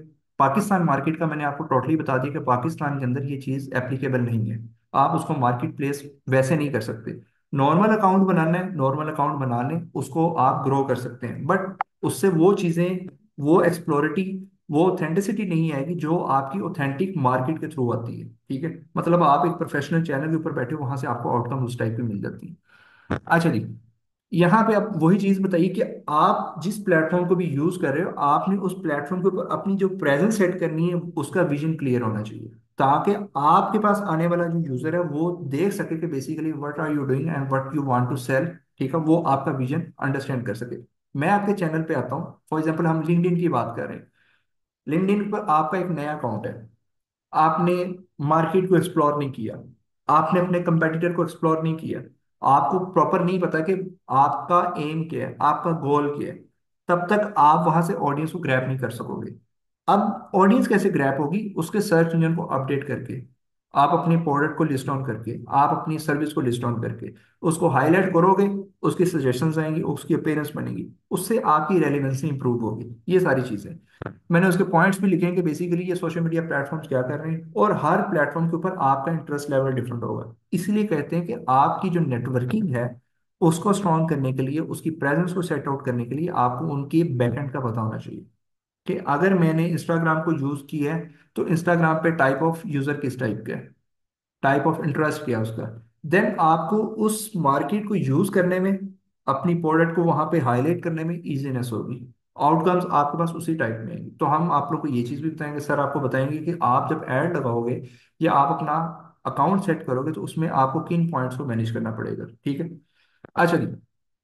Speaker 1: पाकिस्तान मार्केट का मैंने आपको टोटली बता दिया कि पाकिस्तान के अंदर ये चीज़ एप्लीकेबल नहीं है। आप उसको मार्केट प्लेस वैसे नहीं कर सकते। नॉर्मल अकाउंट बनाना है, नॉर्मल अकाउंट बना लें, उसको आप ग्रो कर सकते हैं, बट उससे वो चीज़ें, वो एक्सप्लोरिटी, वो ऑथेंटिसिटी नहीं आएगी जो आपकी ऑथेंटिक मार्केट के थ्रू आती है। ठीक है, मतलब आप एक प्रोफेशनल चैनल के ऊपर बैठे हो, वहां से आपको आउटकम उस टाइप की मिल जाती है। अच्छा जी, यहाँ पे आप वही चीज बताइए कि आप जिस प्लेटफॉर्म को भी यूज कर रहे हो, आपने उस प्लेटफॉर्म के ऊपर अपनी जो प्रेजेंस सेट करनी है उसका विजन क्लियर होना चाहिए, ताकि आपके पास आने वाला जो यूजर है वो देख सके कि basically what are you doing and what you want to sell. ठीक है, वो आपका विजन अंडरस्टैंड कर सके। मैं आपके चैनल पे आता हूँ, फॉर एग्जाम्पल हम लिंक्डइन की बात कर रहे हैं। लिंक्डइन पर आपका एक नया अकाउंट है, आपने मार्केट को एक्सप्लोर नहीं किया, आपने अपने कंपेटिटर को एक्सप्लोर नहीं किया, आपको प्रॉपर नहीं पता कि आपका एम क्या है, आपका गोल क्या है, तब तक आप वहां से ऑडियंस को ग्रैब नहीं कर सकोगे। अब ऑडियंस कैसे ग्रैब होगी? उसके सर्च इंजन को अपडेट करके, आप अपने प्रोडक्ट को लिस्ट ऑन करके, आप अपनी सर्विस को लिस्ट ऑन करके उसको हाईलाइट करोगे, उसकी सजेशंस आएंगी, उसकी अपीयरेंस बनेगी, उससे आपकी रेलिवेंसी इंप्रूव होगी। ये सारी चीजें मैंने उसके पॉइंट्स भी लिखे हैं कि बेसिकली ये सोशल मीडिया प्लेटफॉर्म्स क्या कर रहे हैं, और हर प्लेटफॉर्म के ऊपर आपका इंटरेस्ट लेवल डिफरेंट होगा। इसलिए कहते हैं कि आपकी जो नेटवर्किंग है उसको स्ट्रॉन्ग करने के लिए, उसकी प्रेजेंस को सेट आउट करने के लिए आपको उनके बैकएंड का पता होना चाहिए। कि अगर मैंने इंस्टाग्राम को यूज किया है तो इंस्टाग्राम पे टाइप ऑफ यूजर किस टाइप का है, टाइप ऑफ इंटरेस्ट क्या है उसका, देन आपको उस मार्केट को यूज करने में, अपनी प्रोडक्ट को वहां पे हाईलाइट करने में इजीनेस होगी, आउटकम्स आपके पास उसी टाइप में आएंगे। तो हम आप लोग को ये चीज भी बताएंगे, सर आपको बताएंगे कि आप जब ऐड लगाओगे या आप अपना अकाउंट सेट करोगे तो उसमें आपको किन पॉइंट्स को मैनेज करना पड़ेगा। ठीक है, अच्छा जी।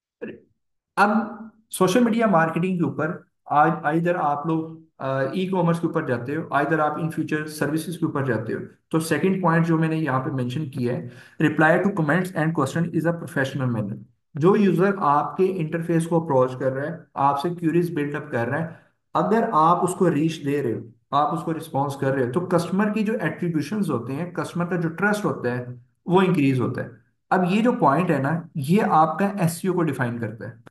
Speaker 1: अब सोशल मीडिया मार्केटिंग के ऊपर आज इधर आप लोग ई कॉमर्स के ऊपर जाते हो, इधर आप इन फ्यूचर सर्विसेज के ऊपर जाते हो, तो सेकंड पॉइंट जो मैंने यहाँ पे मेंशन किया है, reply to comments and question is a professional manner. जो यूजर आपके इंटरफेस को अप्रोच कर रहा है, आपसे क्यूरीज बिल्डअप कर रहा है, अगर आप उसको रीच दे रहे हो, आप उसको रिस्पॉन्स कर रहे हो, तो कस्टमर की जो एट्रीब्यूशंस होते हैं, कस्टमर का जो ट्रस्ट होता है वो इंक्रीज होता है। अब ये जो पॉइंट है ना, ये आपका एसईओ को डिफाइन करता है।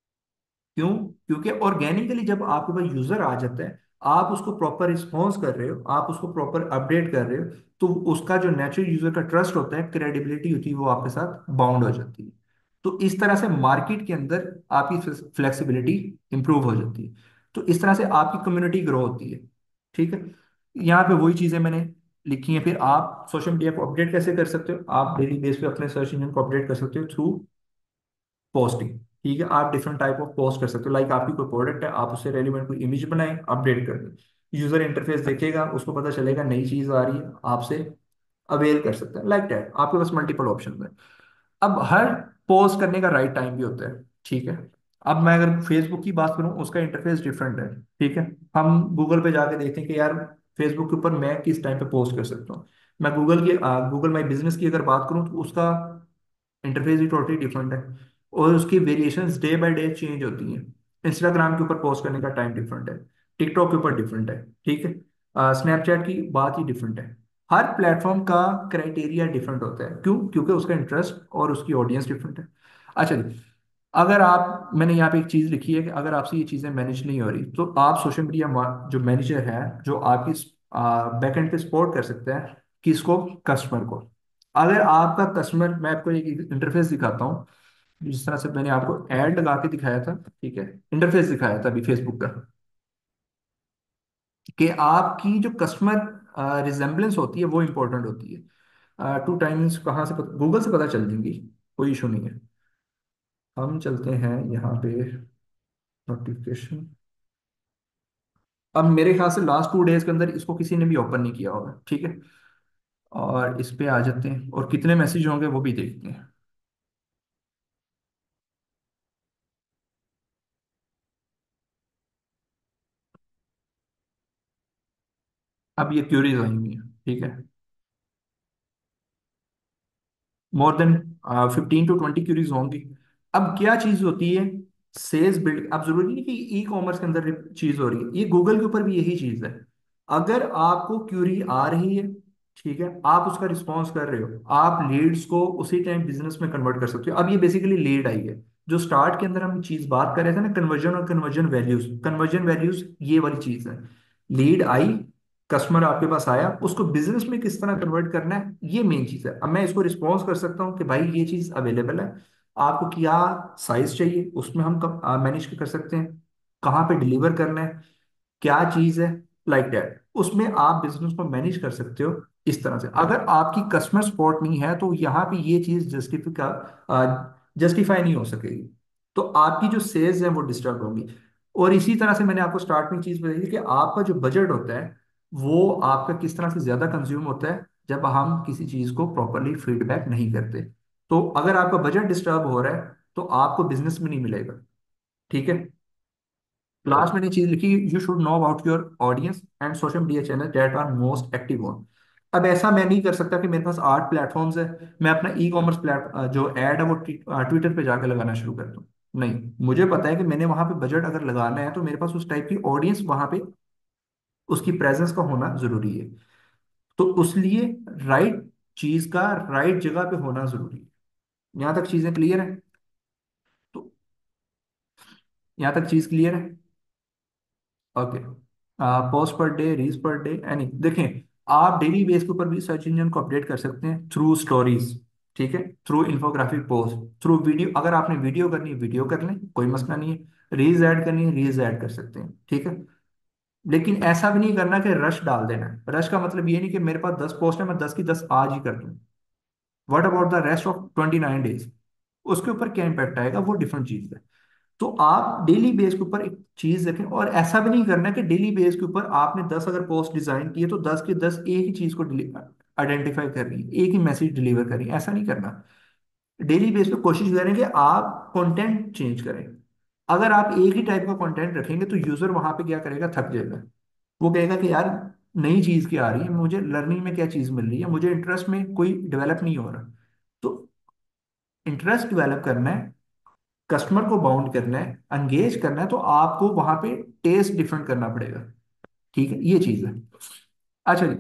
Speaker 1: क्यों? क्योंकि ऑर्गेनिकली जब आपके पास यूजर आ जाता है, आप उसको प्रॉपर रिस्पॉन्स कर रहे हो, आप उसको प्रॉपर अपडेट कर रहे हो, तो उसका जो नेचुरल यूजर का ट्रस्ट होता है, क्रेडिबिलिटी होती है, वो आपके साथ बाउंड हो जाती है। तो इस तरह से मार्केट के अंदर आपकी फ्लेक्सिबिलिटी इंप्रूव हो जाती है। तो इस तरह से आपकी कम्युनिटी ग्रो होती है। ठीक है, यहाँ पे वही चीजें मैंने लिखी हैं। फिर आप सोशल मीडिया को अपडेट कैसे कर सकते हो? आप डेली बेस पे अपने सर्च इंजन को अपडेट कर सकते हो थ्रू पोस्टिंग। ठीक है, आप डिफरेंट टाइप ऑफ पोस्ट कर सकते हो, लाइक आपकी कोई प्रोडक्ट है, आप उससे रेलिवेंट कोई इमेज बनाए, अपडेट कर दें, यूजर इंटरफेस देखेगा, उसको पता चलेगा नई चीज आ रही है, आपसे अवेल कर सकते हैं, लाइक दैट आपके पास मल्टीपल ऑप्शन है। अब हर पोस्ट करने का राइट टाइम भी होता है। ठीक है, अब मैं अगर फेसबुक की बात करूं, उसका इंटरफेस डिफरेंट है। ठीक है, हम गूगल पे जाके देखते हैं कि यार फेसबुक के ऊपर मैं किस टाइम पे पोस्ट कर सकता हूँ। मैं गूगल माई बिजनेस की अगर बात करूं तो उसका इंटरफेस भी टोटली डिफरेंट है, और उसकी variations day by day change होती हैं। इंस्टाग्राम के ऊपर पोस्ट करने का टाइम डिफरेंट है, टिकटॉक के ऊपर डिफरेंट है। ठीक है, स्नैपचैट की बात ही डिफरेंट है। हर प्लेटफॉर्म का क्राइटेरिया डिफरेंट होता है। क्यों? क्योंकि उसका इंटरेस्ट और उसकी ऑडियंस डिफरेंट है। अच्छा जी, अगर आप, मैंने यहाँ पे एक चीज लिखी है कि अगर आपसे ये चीजें मैनेज नहीं हो रही, तो आप सोशल मीडिया जो मैनेजर है, जो आपकी बैकएंड पे सपोर्ट कर सकते हैं, किसको? कस्टमर को। अगर आपका कस्टमर, मैं आपको एक इंटरफेस दिखाता हूँ, जिस तरह से मैंने आपको ऐड लगा के दिखाया था। ठीक है, इंटरफेस दिखाया था अभी फेसबुक का, कि आपकी जो कस्टमर रिजेम्बलेंस होती है वो इंपॉर्टेंट होती है। टू टाइम्स कहाँ से गूगल से पता चल जाएंगी, कोई इशू नहीं है। हम चलते हैं यहाँ पे नोटिफिकेशन। अब मेरे ख्याल से लास्ट 2 डेज के अंदर इसको किसी ने भी ओपन नहीं किया होगा। ठीक है, और इस पे आ जाते हैं और कितने मैसेज होंगे वो भी देखते हैं। अब ये क्यूरीज आई हुई है। ठीक है, मोर देन 15 to 20 क्यूरीज होंगी। अब क्या चीज होती है? Sales build. अब जरूरी नहीं कि ई कॉमर्स के अंदर चीज हो रही है, ये गूगल के ऊपर भी यही चीज है। अगर आपको क्यूरी आ रही है, ठीक है, आप उसका रिस्पॉन्स कर रहे हो, आप लीड्स को उसी टाइम बिजनेस में कन्वर्ट कर सकते हो। अब ये बेसिकली लीड आई है। जो स्टार्ट के अंदर हम चीज बात कर रहे थे ना, कन्वर्जन और कन्वर्जन वैल्यूज ये वाली चीज है। लीड आई, कस्टमर आपके पास आया, उसको बिजनेस में किस तरह कन्वर्ट करना है, ये मेन चीज है। अब मैं इसको रिस्पॉन्स कर सकता हूँ कि भाई ये चीज अवेलेबल है, आपको क्या साइज चाहिए, उसमें हम कब मैनेज कर सकते हैं, कहाँ पे डिलीवर करना है, क्या चीज है, लाइक दैट, उसमें आप बिजनेस को मैनेज कर सकते हो इस तरह से। अगर आपकी कस्टमर सपोर्ट नहीं है तो यहाँ पे ये चीज जस्टिफाई नहीं हो सकेगी, तो आपकी जो सेल्स है वो डिस्टर्ब होंगी। और इसी तरह से मैंने आपको स्टार्ट में चीज बताई थी कि आपका जो बजट होता है वो आपका किस तरह से ज्यादा कंज्यूम होता है जब हम किसी चीज को प्रॉपरली फीडबैक नहीं करते। तो अगर आपका बजट डिस्टर्ब हो रहा है तो आपको बिजनेस में नहीं मिलेगा। ठीक है। लास्ट मैंने चीज लिखी, you should know about your audience and social media channel that are most active on. अब ऐसा मैं नहीं कर सकता कि मेरे पास 8 प्लेटफॉर्म्स है, मैं अपना ई कॉमर्स जो एड है वो ट्विटर पे जाकर लगाना शुरू कर दूं। नहीं, मुझे पता है कि मैंने वहां पे बजट अगर लगाना है तो मेरे पास उस टाइप की ऑडियंस वहां पे उसकी प्रेजेंस का होना जरूरी है। तो उस लिए राइट चीज का राइट जगह पे होना जरूरी है। यहाँ तक चीजें क्लियर है? तो यहाँ तक चीज क्लियर है? Okay. Post per day, reels per day, any देखें, आप डेली बेस के ऊपर भी सर्च इंजन को अपडेट कर सकते हैं थ्रू स्टोरीज। ठीक है, through infographic post, through video, अगर आपने वीडियो करनी है वीडियो कर लें, कोई मसला नहीं है। रील्स ऐड करनी है रील्स ऐड कर सकते हैं। ठीक है। लेकिन ऐसा भी नहीं करना कि रश डाल देना है। रश का मतलब ये नहीं कि मेरे पास 10 पोस्ट है मैं 10 की 10 आज ही कर दूं। What about the rest of 29 days, उसके ऊपर क्या इंपैक्ट आएगा, वो डिफरेंट चीज है। तो आप डेली बेस के ऊपर एक चीज रखें, और ऐसा भी नहीं करना कि डेली बेस के ऊपर आपने 10 अगर पोस्ट डिजाइन किए तो 10 की 10 एक ही चीज को आइडेंटिफाई कर रही है, एक ही मैसेज डिलीवर कर रही है, ऐसा नहीं करना। डेली बेस पे कोशिश करें कि आप कंटेंट चेंज करें। अगर आप एक ही टाइप का कंटेंट रखेंगे तो यूजर वहां पे क्या करेगा, थक जाएगा। वो कहेगा कि यार नई चीज क्या आ रही है, मुझे लर्निंग में क्या चीज मिल रही है, मुझे इंटरेस्ट में कोई डेवलप नहीं हो रहा। तो इंटरेस्ट डेवलप करना है, कस्टमर को बाउंड करना है, एंगेज करना है, तो आपको वहां पे टेस्ट डिफरेंट करना पड़ेगा। ठीक है, ये चीज है। अच्छा जी,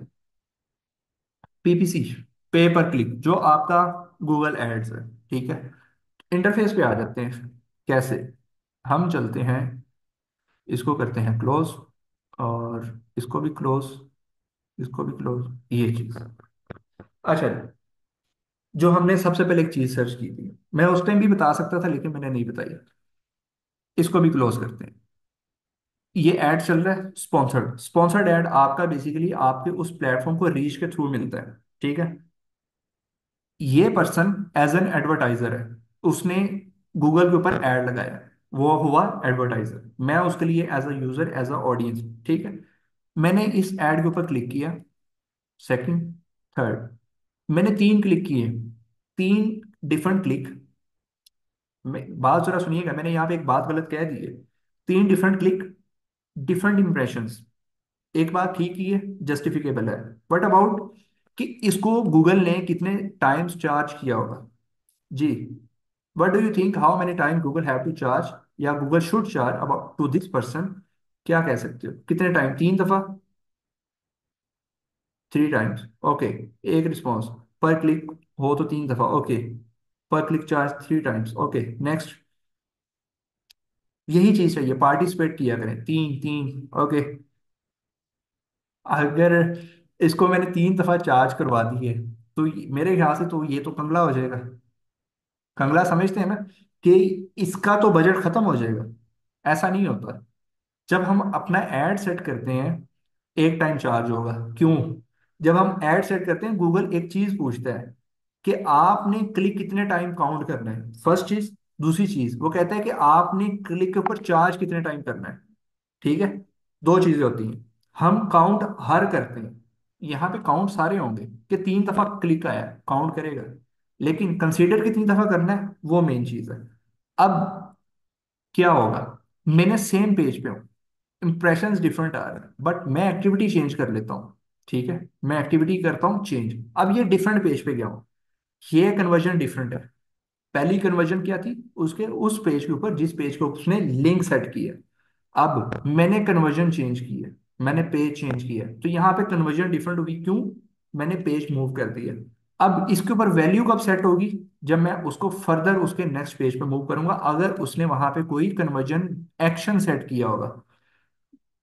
Speaker 1: पीपीसी, पे पर क्लिक, जो आपका गूगल एड्स है। ठीक है। इंटरफेस पे आ जाते हैं। कैसे? हम चलते हैं, इसको करते हैं क्लोज, और इसको भी क्लोज, इसको भी क्लोज, ये चीज। अच्छा जी, जो हमने सबसे पहले एक चीज सर्च की थी, मैं उस टाइम भी बता सकता था लेकिन मैंने नहीं बताई, इसको भी क्लोज करते हैं। ये ऐड चल रहा है स्पॉन्सर्ड, स्पॉन्सर्ड ऐड आपका बेसिकली आपके उस प्लेटफॉर्म को रीच के थ्रू मिलता है। ठीक है। ये पर्सन एज एन एडवर्टाइजर है, उसने गूगल के ऊपर ऐड लगाया, वो हुआ एडवर्टाइजर, मैं उसके लिए as a user as a audience. ठीक है। मैंने इस ऐड के ऊपर क्लिक किया, सेकंड, थर्ड, मैंने 3 क्लिक किए, 3 डिफरेंट क्लिक। बात जरा सुनिएगा, मैंने यहाँ पे एक बात गलत कह दी है। 3 डिफरेंट क्लिक, डिफरेंट इंप्रेशंस। एक बात ठीक ही है, जस्टिफिकेबल है। बट अबाउट कि इसको गूगल ने कितने टाइम्स चार्ज किया होगा। जी, what do you think how many time Google have to charge, या Google should charge about to this person? क्या कह सकते हो, कितने टाइम? 3 दफा, 3 टाइम्स, ओके। एक रिस्पॉन्स पर क्लिक हो तो 3 दफा, ओके। पर click charge 3 times, okay. Next, यही चीज चाहिए, पार्टिसिपेट किया करें, 3 3, ओके। अगर इसको मैंने 3 दफा चार्ज करवा दी है तो मेरे ख्याल से तो ये तो कंगला हो जाएगा। कंगला समझते हैं ना, कि इसका तो बजट खत्म हो जाएगा। ऐसा नहीं होता। जब हम अपना एड सेट करते हैं, एक टाइम चार्ज होगा, क्यों? जब हम एड सेट करते हैं गूगल एक चीज पूछता है कि आपने क्लिक कितने टाइम काउंट करना है, फर्स्ट चीज। दूसरी चीज वो कहता है कि आपने क्लिक के ऊपर चार्ज कितने टाइम करना है। ठीक है। 2 चीजें होती हैं। हम काउंट हर करते हैं, यहाँ पे काउंट सारे होंगे कि 3 दफा क्लिक आया, काउंट करेगा। लेकिन कंसीडर कितनी दफा करना है, वो मेन चीज है। अब क्या होगा, मैंने सेम पेज पे हूँ, इंप्रेशंस डिफरेंट आ रहे हैं, बट मैं एक्टिविटी चेंज कर लेता हूँ। ठीक है, मैं एक्टिविटी करता हूँ चेंज, अब ये डिफरेंट पेज पे गया हूँ, ये कन्वर्जन डिफरेंट है। पहली कन्वर्जन क्या थी, उसके उस पेज के ऊपर जिस पेज को उसने लिंक सेट किया। अब मैंने कन्वर्जन चेंज की है, मैंने पेज चेंज किया है, तो यहाँ पे कन्वर्जन डिफरेंट होगी, क्यों? मैंने पेज मूव कर दिया। अब इसके ऊपर वैल्यू कब सेट होगी, जब मैं उसको फर्दर उसके नेक्स्ट पेज पे मूव करूंगा, अगर उसने वहां पे कोई कन्वर्जन एक्शन सेट किया होगा।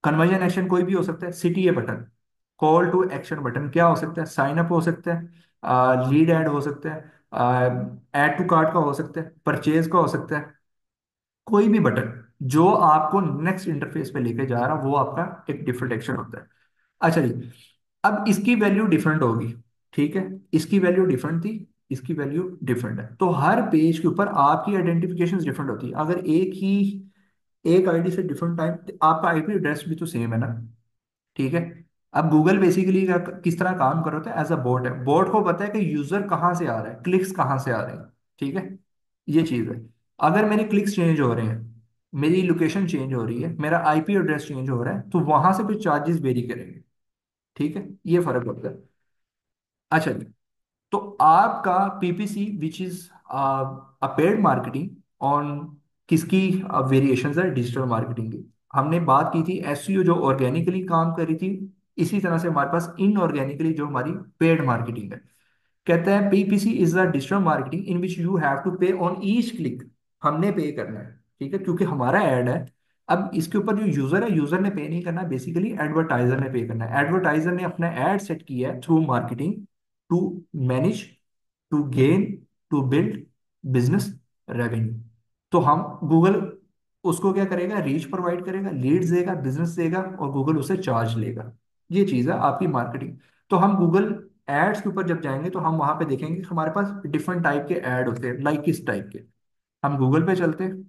Speaker 1: कन्वर्जन एक्शन कोई भी हो सकता है, CTA button, call to action button क्या हो सकता है, साइन अप हो सकता है, लीड ऐड हो सकता है, ऐड टू कार्ट का हो सकता है, परचेज का हो सकता है, कोई भी बटन जो आपको नेक्स्ट इंटरफेस पे लेके जा रहा, वो आपका एक डिफरेंट एक्शन होता है। अच्छा जी, अब इसकी वैल्यू डिफरेंट होगी, ठीक है, इसकी वैल्यू डिफरेंट थी, इसकी वैल्यू डिफरेंट है, तो हर पेज के ऊपर आपकी आइडेंटिफिकेशन डिफरेंट होती है। अगर एक आईडी से डिफरेंट टाइप, आपका आईपी एड्रेस भी तो सेम है ना, ठीक है। अब गूगल बेसिकली किस तरह काम कर रहा है, एज अ बोट है, बोट को पता है कि यूजर कहाँ से आ रहा है, क्लिक्स कहाँ से आ रहे हैं, ठीक है, ये चीज है। अगर मेरे क्लिक्स चेंज हो रहे हैं, मेरी लोकेशन चेंज हो रही है, मेरा आईपी एड्रेस चेंज हो रहा है, तो वहां से भी चार्जेस वेरी करेंगे, ठीक है, ये फर्क होता है। अच्छा जी, तो आपका PPC which is a paid marketing on किसकी वेरिएशंस है डिजिटल मार्केटिंग की। हमने बात की थी एसईओ जो ऑर्गेनिकली काम कर रही थी, इसी तरह से हमारे पास इनऑर्गेनिकली जो हमारी पेड मार्केटिंग है। कहता है PPC is the digital marketing in which you have to pay on each click, हमने पे करना है, ठीक है, क्योंकि हमारा ऐड है। अब इसके ऊपर जो यूजर है, यूजर ने पे नहीं करना, बेसिकली एडवर्टाइजर ने पे करना है। एडवर्टाइजर ने अपना ऐड सेट किया है through marketing to manage, to gain, to build business revenue. तो हम गूगल उसको क्या करेगा, रीच प्रोवाइड करेगा, लीड्स देगा, बिजनेस देगा, और गूगल उसे चार्ज लेगा। ये चीज है आपकी मार्केटिंग। तो हम गूगल एड्स के ऊपर जब जाएंगे तो हम वहां पे देखेंगे कि हमारे पास डिफरेंट टाइप के ऐड होते हैं, लाइक किस टाइप के। हम गूगल पे चलते हैं,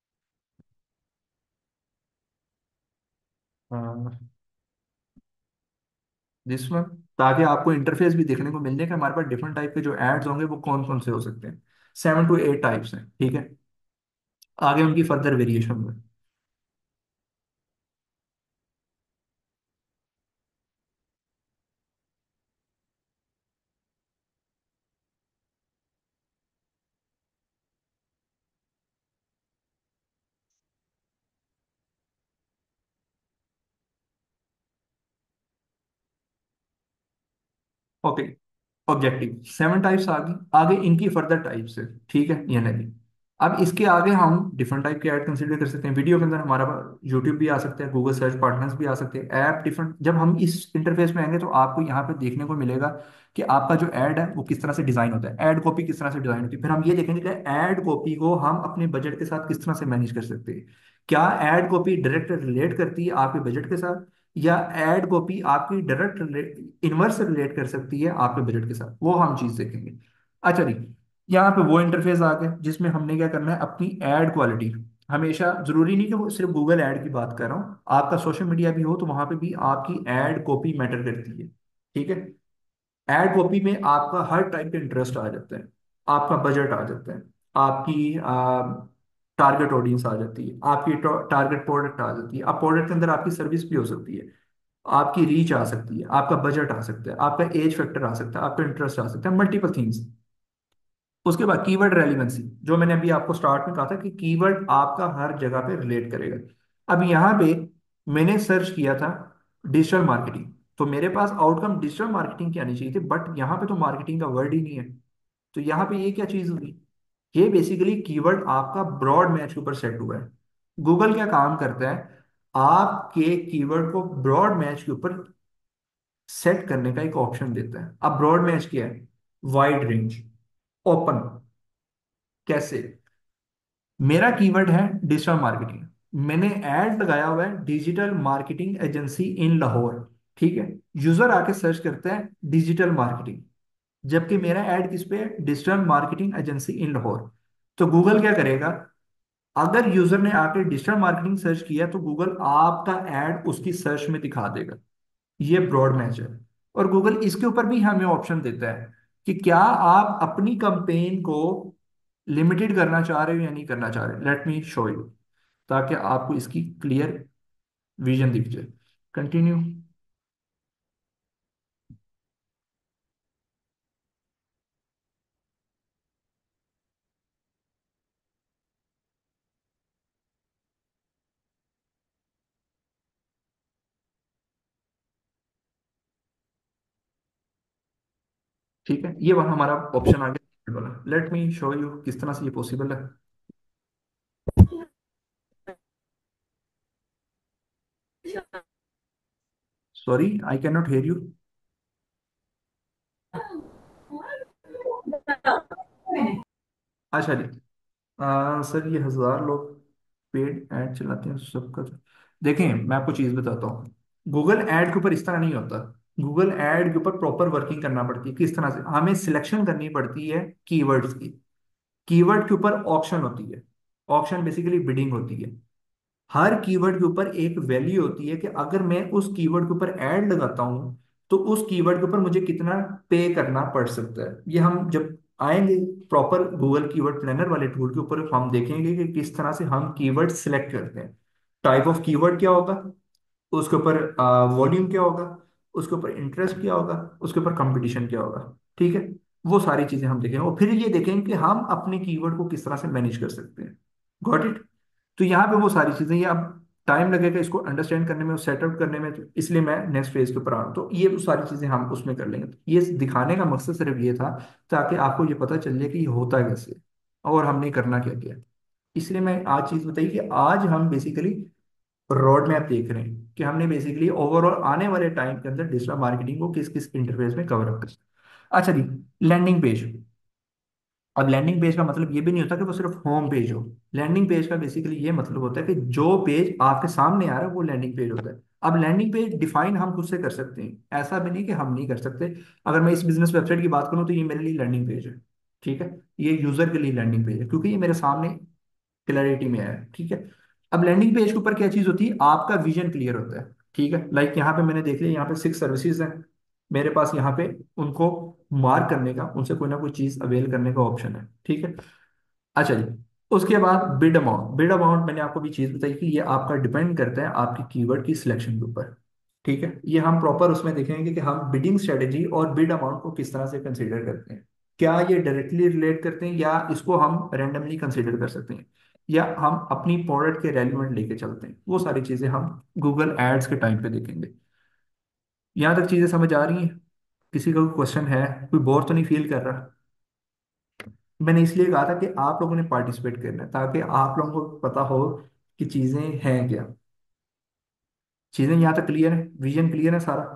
Speaker 1: दिस वन, ताकि आपको इंटरफेस भी देखने को मिल जाए कि हमारे पास डिफरेंट टाइप के जो एड्स होंगे वो कौन कौन से हो सकते हैं। 7 to 8 टाइप्स हैं, ठीक है, आगे उनकी फर्दर वेरिएशन में। ओके, ऑब्जेक्टिव 7 टाइप्स आ गई, आगे इनकी फर्दर टाइप्स है, ठीक है, ये नहीं। अब इसके आगे हम डिफरेंट टाइप के ऐड कंसीडर कर सकते हैं। वीडियो के अंदर हमारा यूट्यूब भी आ सकता है, गूगल सर्च पार्टनर्स भी आ सकते हैं, ऐप डिफरेंट। जब हम इस इंटरफेस में आएंगे तो आपको यहाँ पे देखने को मिलेगा कि आपका जो ऐड है वो किस तरह से डिजाइन होता है, ऐड कॉपी किस तरह से डिजाइन होती है। फिर हम ये देखेंगे कि ऐड कॉपी को हम अपने बजट के साथ किस तरह से मैनेज कर सकते हैं। क्या ऐड कॉपी डायरेक्ट रिलेट करती है आपके बजट के साथ, या ऐड कॉपी आपकी डायरेक्ट इनवर्स रिलेट कर सकती है आपके बजट के साथ, वो हम चीज देखेंगे। अच्छा जी, यहाँ पे वो इंटरफेस आ गया जिसमें हमने क्या करना है, अपनी एड क्वालिटी। हमेशा जरूरी नहीं कि वो सिर्फ गूगल ऐड की बात कर रहा हूँ, आपका सोशल मीडिया भी हो तो वहां पे भी आपकी एड कॉपी मैटर करती है, ठीक है। एड कॉपी में आपका हर टाइप का इंटरेस्ट आ जाता है, आपका बजट आ जाता है, आपकी टारगेट ऑडियंस आ जाती है, आपकी टारगेट प्रोडक्ट आ जाती है। अब प्रोडक्ट के अंदर आपकी सर्विस भी हो सकती है, आपकी रीच आ सकती है, आपका बजट आ सकता है, आपका एज फैक्टर आ सकता है, आपका इंटरेस्ट आ सकता है, मल्टीपल थिंग्स। उसके बाद कीवर्ड रेलिवेंसी, जो मैंने अभी आपको स्टार्ट में कहा था कि कीवर्ड आपका हर जगह पे रिलेट करेगा। अब यहाँ पे मैंने सर्च किया था डिजिटल मार्केटिंग, तो मेरे पास आउटकम डिजिटल मार्केटिंग की आनी चाहिए थी, बट यहाँ पे तो मार्केटिंग का वर्ड ही नहीं है। तो यहाँ पे ये क्या चीज हुई, ये बेसिकली कीवर्ड आपका ब्रॉड मैच के ऊपर सेट हुआ है। गूगल क्या काम करता है, आपके कीवर्ड को ब्रॉड मैच के ऊपर सेट करने का एक ऑप्शन देता है। अब ब्रॉड मैच क्या है, वाइड रेंज, ओपन। कैसे, मेरा कीवर्ड है डिजिटल मार्केटिंग, मैंने ऐड लगाया हुआ है digital marketing agency in Lahore, ठीक है। यूजर आके सर्च करता है डिजिटल मार्केटिंग, जबकि मेरा ऐड किस पे है, digital marketing agency in Lahore. तो गूगल क्या करेगा, अगर यूजर ने आके डिजिटल मार्केटिंग सर्च किया तो गूगल आपका ऐड उसकी सर्च में दिखा देगा। ये ब्रॉड मैच है। और गूगल इसके ऊपर भी हमें ऑप्शन देता है कि क्या आप अपनी कंपेन को लिमिटेड करना चाह रहे हो या नहीं करना चाह रहे। लेट मी शो यू, ताकि आपको इसकी क्लियर विजन दिख जाए। कंटिन्यू। ठीक है, ये वाला हमारा ऑप्शन आ गया वाला। लेट मी शो यू किस तरह से ये पॉसिबल है। Sorry, I can not hear you. अच्छा जी। सर ये 1,000 लोग पेड ऐड चलाते हैं सबका तो। देखें मैं आपको चीज़ बताता हूँ, गूगल ऐड के ऊपर इस तरह नहीं होता। गूगल ऐड के ऊपर प्रॉपर वर्किंग करना पड़ती है। किस तरह से? हमें सिलेक्शन करनी पड़ती है कीवर्ड्स की। कीवर्ड के ऊपर ऑप्शन होती है। ऑप्शन बेसिकली बिडिंग होती है। हर कीवर्ड के ऊपर एक वैल्यू होती है कि अगर मैं उस कीवर्ड के ऊपर ऐड लगाता हूं तो उस कीवर्ड के ऊपर मुझे कितना पे करना पड़ सकता है। ये हम जब आएंगे प्रॉपर गूगल कीवर्ड प्लानर वाले टूल के ऊपर, हम देखेंगे कि किस तरह से हम कीवर्ड सिलेक्ट करते हैं। टाइप ऑफ कीवर्ड क्या होगा, उसके ऊपर वॉल्यूम क्या होगा, उसके ऊपर इंटरेस्ट क्या होगा, उसके ऊपर कंपटीशन क्या होगा। ठीक है, वो सारी चीजें हम देखेंगे और फिर ये देखेंगे कि हम अपने कीवर्ड को किस तरह से मैनेज कर सकते हैं। Got it? तो यहाँ पे वो सारी चीजें, ये अब टाइम लगेगा इसको अंडरस्टैंड करने में और सेटअप करने में, तो इसलिए मैं नेक्स्ट फेज के ऊपर आ रहा हूँ। तो ये वो सारी चीजें हम उसमें कर लेंगे। तो ये दिखाने का मकसद सिर्फ ये था ताकि आपको ये पता चल जाए कि ये होता कैसे है और हमने करना क्या क्या है। इसलिए मैं आज चीज बताई कि आज हम बेसिकली रोड मैप देख रहे हैं कि हमने बेसिकली ओवरऑल आने वाले टाइम के अंदर डिजिटल मार्केटिंग को किस किस इंटरफेस में कवर अप कर। अच्छा जी, लैंडिंग पेज। अब लैंडिंग पेज का मतलब ये भी नहीं होता कि वो सिर्फ होम पेज हो। लैंडिंग पेज का बेसिकली ये मतलब होता है कि जो पेज आपके सामने आ रहा है वो लैंडिंग पेज होता है। अब लैंडिंग पेज डिफाइन हम खुद से कर सकते हैं, ऐसा भी नहीं कि हम नहीं कर सकते। अगर मैं इस बिजनेस वेबसाइट की बात करूं तो ये मेरे लिए लैंडिंग पेज है। ठीक है, ये यूजर के लिए लैंडिंग पेज है क्योंकि ये मेरे सामने क्लैरिटी में है। ठीक है, अब लैंडिंग पेज के ऊपर क्या चीज होती है, आपका विजन क्लियर होता है। ठीक है, लाइक यहाँ पे मैंने देख लिया, यहाँ पे 6 सर्विसेज हैं मेरे पास। यहाँ पे उनको मार्क करने का, उनसे कोई ना कोई चीज अवेल करने का ऑप्शन है। ठीक है, अच्छा जी। उसके बाद बिड अमाउंट। बिड अमाउंट मैंने आपको भी चीज बताई कि ये आपका डिपेंड करता है आपकी कीवर्ड की सिलेक्शन के ऊपर। ठीक है, ये हम प्रॉपर उसमें देखेंगे कि हम बिडिंग स्ट्रेटेजी और बिड अमाउंट को किस तरह से कंसीडर करते हैं। क्या ये डायरेक्टली रिलेट करते हैं या इसको हम रैंडमली कंसीडर कर सकते हैं, या हम अपनी प्रोडक्ट के रेलिवेंट लेके चलते हैं। वो सारी चीजें हम गूगल एड्स के टाइम पे देखेंगे। यहाँ तक चीजें समझ आ रही हैं? किसी का कोई क्वेश्चन है? कोई बोर तो नहीं फील कर रहा? मैंने इसलिए कहा था कि आप लोगों ने पार्टिसिपेट करना है ताकि आप लोगों को पता हो कि चीजें हैं क्या। चीजें यहाँ तक क्लियर है? विजन क्लियर है सारा?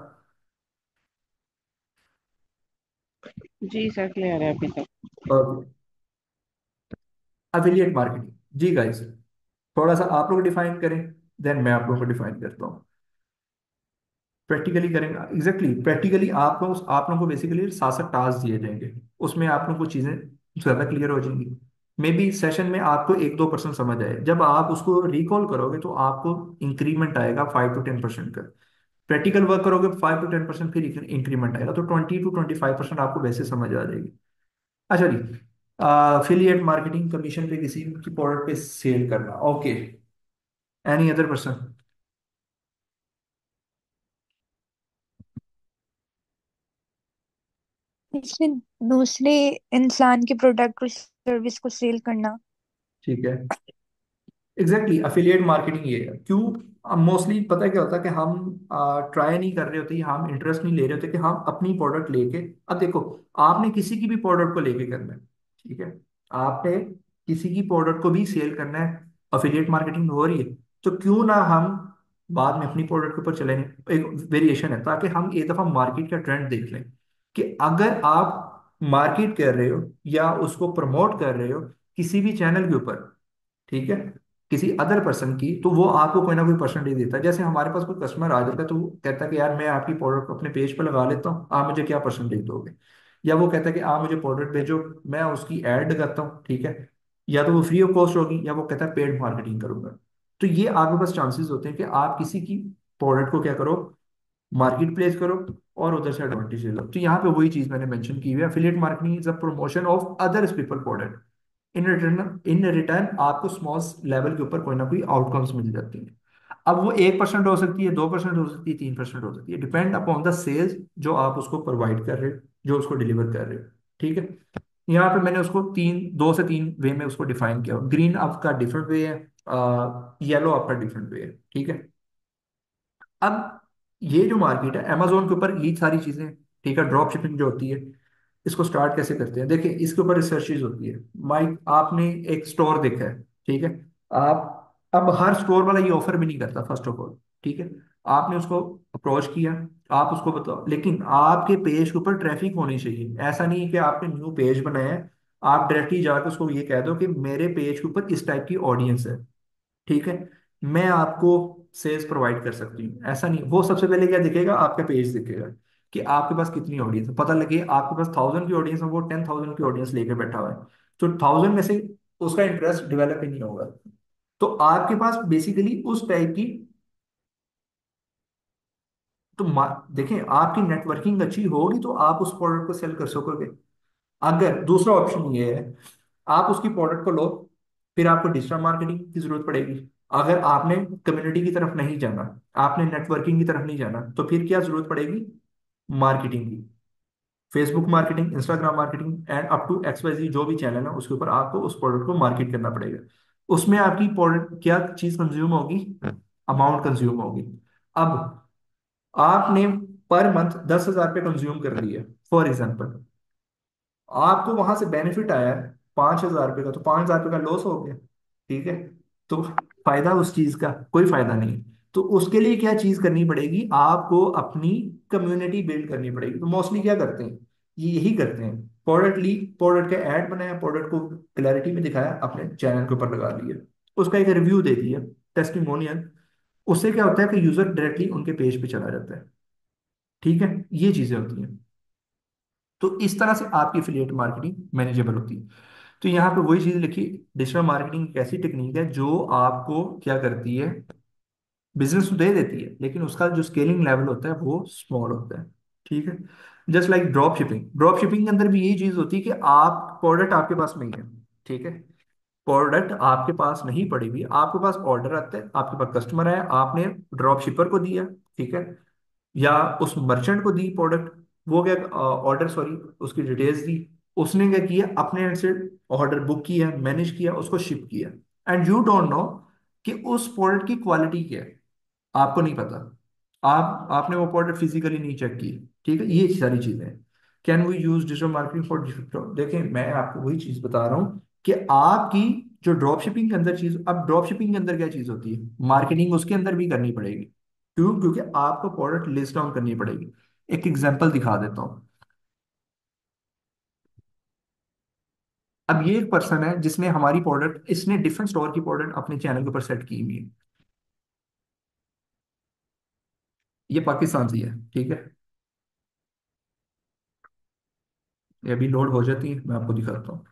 Speaker 2: जी सर, क्लियर है अभी तक।
Speaker 1: ओके। Affiliate marketing. जी गाइस, थोड़ा सा आप लोग डिफाइन करें, देन मैं आप लोगों को डिफाइन करता हूँ। प्रैक्टिकली करेंगे, एग्जैक्टली प्रैक्टिकली आप लोगों को बेसिकली 7 7 टास्क दिए जाएंगे। उसमें आप लोगों को चीजें ज्यादा क्लियर हो जाएंगी। मे बी सेशन में आपको 1 2% समझ आए, जब आप उसको रिकॉल करोगे तो आपको इंक्रीमेंट आएगा 5 to 10% का। प्रैक्टिकल वर्क करोगे 5 to 10%, फिर इंक्रीमेंट आएगा, तो 20 to 25% आपको वैसे समझ आ जाएगी। अच्छा जी, अफिलिएट मार्केटिंग, कमीशन पे किसी की प्रोडक्ट पे सेल करना। Okay, any other person?
Speaker 3: इसलिए दूसरे इंसान के प्रोडक्ट को सर्विस को सेल करना।
Speaker 1: ठीक है, एग्जैक्टली अफिलिएट मार्केटिंग ये है। क्यों? मोस्टली पता है क्या होता है कि हम ट्राई नहीं कर रहे होते, या हम इंटरेस्ट नहीं ले रहे होते कि हम अपनी प्रोडक्ट लेके। अब देखो, आपने किसी की भी प्रोडक्ट को लेके करना है। ठीक है, आपने किसी की प्रोडक्ट को भी सेल करना है, अफिलिएट मार्केटिंग हो रही है, तो क्यों ना हम बाद में अपनी प्रोडक्ट के ऊपर चले। एक वेरिएशन है ताकि हम एक दफा मार्केट का ट्रेंड देख लें कि अगर आप मार्केट कर रहे हो या उसको प्रमोट कर रहे हो किसी भी चैनल के ऊपर, ठीक है, किसी अदर पर्सन की, तो वो आपको कोई ना कोई परसेंटेज देता है। जैसे हमारे पास कोई कस्टमर आ जाता है तो वो कहता है कि यार मैं आपकी प्रोडक्ट अपने पेज पर लगा लेता हूँ, आप मुझे क्या परसेंटेज दोगे। या वो कहता है कि आप मुझे प्रोडक्ट भेजो, मैं उसकी ऐड लगाता हूँ। ठीक है, या तो वो फ्री ऑफ कॉस्ट होगी या वो कहता है पेड मार्केटिंग करूंगा। तो ये आपके पास चांसेस होते हैं कि आप किसी की प्रोडक्ट को क्या करो, मार्केट प्लेस करो और उधर से एडवांटेज ले लो। तो यहाँ पे वही चीज मैंने मेंशन की हुई है, affiliate marketing is a promotion of others people product. In return आपको स्मॉल लेवल के ऊपर कोई ना कोई आउटकम्स मिल जाती हैं। अब वो 1% हो सकती है, 2% हो सकती है, 3% हो सकती है, डिपेंड अपॉन द सेल्स जो आप उसको प्रोवाइड कर रहे हो, जो उसको डिलीवर कर रहे हो। ठीक है, यहाँ पे मैंने उसको 2 से 3 वे में उसको डिफाइन किया। ग्रीन आपका डिफरेंट वे है, येलो आपका डिफरेंट वे है। ठीक है, अब ये जो मार्केट है अमेजोन के ऊपर ये सारी चीजें, ठीक है, ड्रॉप शिपिंग जो होती है, इसको स्टार्ट कैसे करते हैं। देखिए इसके ऊपर रिसर्चेज होती है। माइक, आपने एक स्टोर देखा है, ठीक है, आप अब हर स्टोर वाला ये ऑफर भी नहीं करता फर्स्ट ऑफ ऑल। ठीक है, आपने उसको अप्रोच किया, आप उसको बताओ, लेकिन आपके पेज के ऊपर ट्रैफिक होनी चाहिए। ऐसा नहीं है कि आपने न्यू पेज बनाया है, आप डायरेक्टली जाकर उसको ये कह दो कि मेरे पेज के ऊपर इस टाइप की ऑडियंस है, ठीक है, मैं आपको सेल्स प्रोवाइड कर सकती हूँ। ऐसा नहीं, वो सबसे पहले क्या दिखेगा, आपका पेज दिखेगा कि आपके पास कितनी ऑडियंस है। पता लगे आपके पास 1000 की ऑडियंस है, वो 10,000 की ऑडियंस लेके बैठा हुआ है, तो 1000 में से उसका इंटरेस्ट डेवलप ही नहीं होगा। तो आपके पास बेसिकली उस टाइप की, तो देखें, आपकी नेटवर्किंग अच्छी होगी तो आप उस प्रोडक्ट को सेल कर सकोगे। अगर दूसरा ऑप्शन ये है, आप उसकी प्रोडक्ट को लो, फिर आपको डिजिटल मार्केटिंग की जरूरत पड़ेगी। अगर आपने कम्युनिटी की तरफ नहीं जाना, आपने नेटवर्किंग की तरफ नहीं जाना, तो फिर क्या जरूरत पड़ेगी, मार्केटिंग की। Facebook marketing, Instagram marketing and up to XYZ जो भी चैनल है उसके ऊपर आपको उस प्रोडक्ट को मार्केट करना पड़ेगा। उसमें आपकी प्रोडक्ट क्या चीज कंज्यूम होगी, अमाउंट कंज्यूम होगी। अब आपने पर मंथ 10,000 रुपये कंज्यूम कर लिए फॉर एग्जाम्पल, आपको वहां से बेनिफिट आया है 5,000 रुपये का, तो 5,000 रुपये का लॉस हो गया, ठीक है। तो फायदा उस चीज का कोई फायदा नहीं है। तो उसके लिए क्या चीज करनी पड़ेगी, आपको अपनी कम्युनिटी बिल्ड करनी पड़ेगी। तो मोस्टली क्या करते हैं, ये यही करते हैं, प्रोडक्ट ली, प्रोडक्ट का ऐड बनाया, प्रोडक्ट को क्लैरिटी में दिखाया, अपने चैनल के ऊपर लगा लिया, उसका एक रिव्यू दे दिया, टेस्टिमोनियल। उससे क्या होता है कि यूजर डायरेक्टली उनके पेज पे चला जाता है, ठीक है। ये चीजें होती हैं। तो इस तरह से आपकी एफिलिएट मार्केटिंग मैनेजेबल होती है। तो यहाँ पे वही चीज लिखी, डिजिटल मार्केटिंग एक ऐसी टेक्निक है जो आपको क्या करती है, बिजनेस तो दे देती है, लेकिन उसका जो स्केलिंग लेवल होता है वो स्मॉल होता है, ठीक है। Just like drop shipping, drop shipping के अंदर भी यही चीज होती है कि आप प्रोडक्ट आपके पास नहीं है, ठीक है, प्रोडक्ट आपके पास नहीं पड़ी हुई, आपके पास ऑर्डर आता है, आपके पास कस्टमर है, आपने ड्रॉप शिपर को दिया, ठीक है, या उस मर्चेंट को दी प्रोडक्ट, वो क्या ऑर्डर, सॉरी, उसकी डिटेल्स दी, उसने क्या किया, अपने एंड से ऑर्डर बुक किया, मैनेज किया, उसको शिप किया, एंड यू डोंट नो कि उस प्रोडक्ट की क्वालिटी क्या है, आपको नहीं पता। आपने वो प्रोडक्ट फिजिकली नहीं चेक की, ठीक है, ये सारी चीजें। Can we use digital marketing for, देखें मैं आपको वही चीज बता रहा हूँ कि आपकी जो ड्रॉप शिपिंग के अंदर चीज, अब ड्रॉप शिपिंग के अंदर क्या चीज होती है, मार्केटिंग उसके अंदर भी करनी पड़ेगी। क्यों, क्योंकि आपको प्रोडक्ट लिस्ट डाउन करनी पड़ेगी। एक एग्जांपल दिखा देता हूँ। अब ये एक पर्सन है जिसने हमारी प्रोडक्ट, इसने डिफरेंट स्टोर की प्रोडक्ट अपने चैनल के ऊपर सेट की हुई है, ये पाकिस्तान से है, ठीक है। ये अभी लोड हो जाती है, मैं आपको दिखाता हूँ।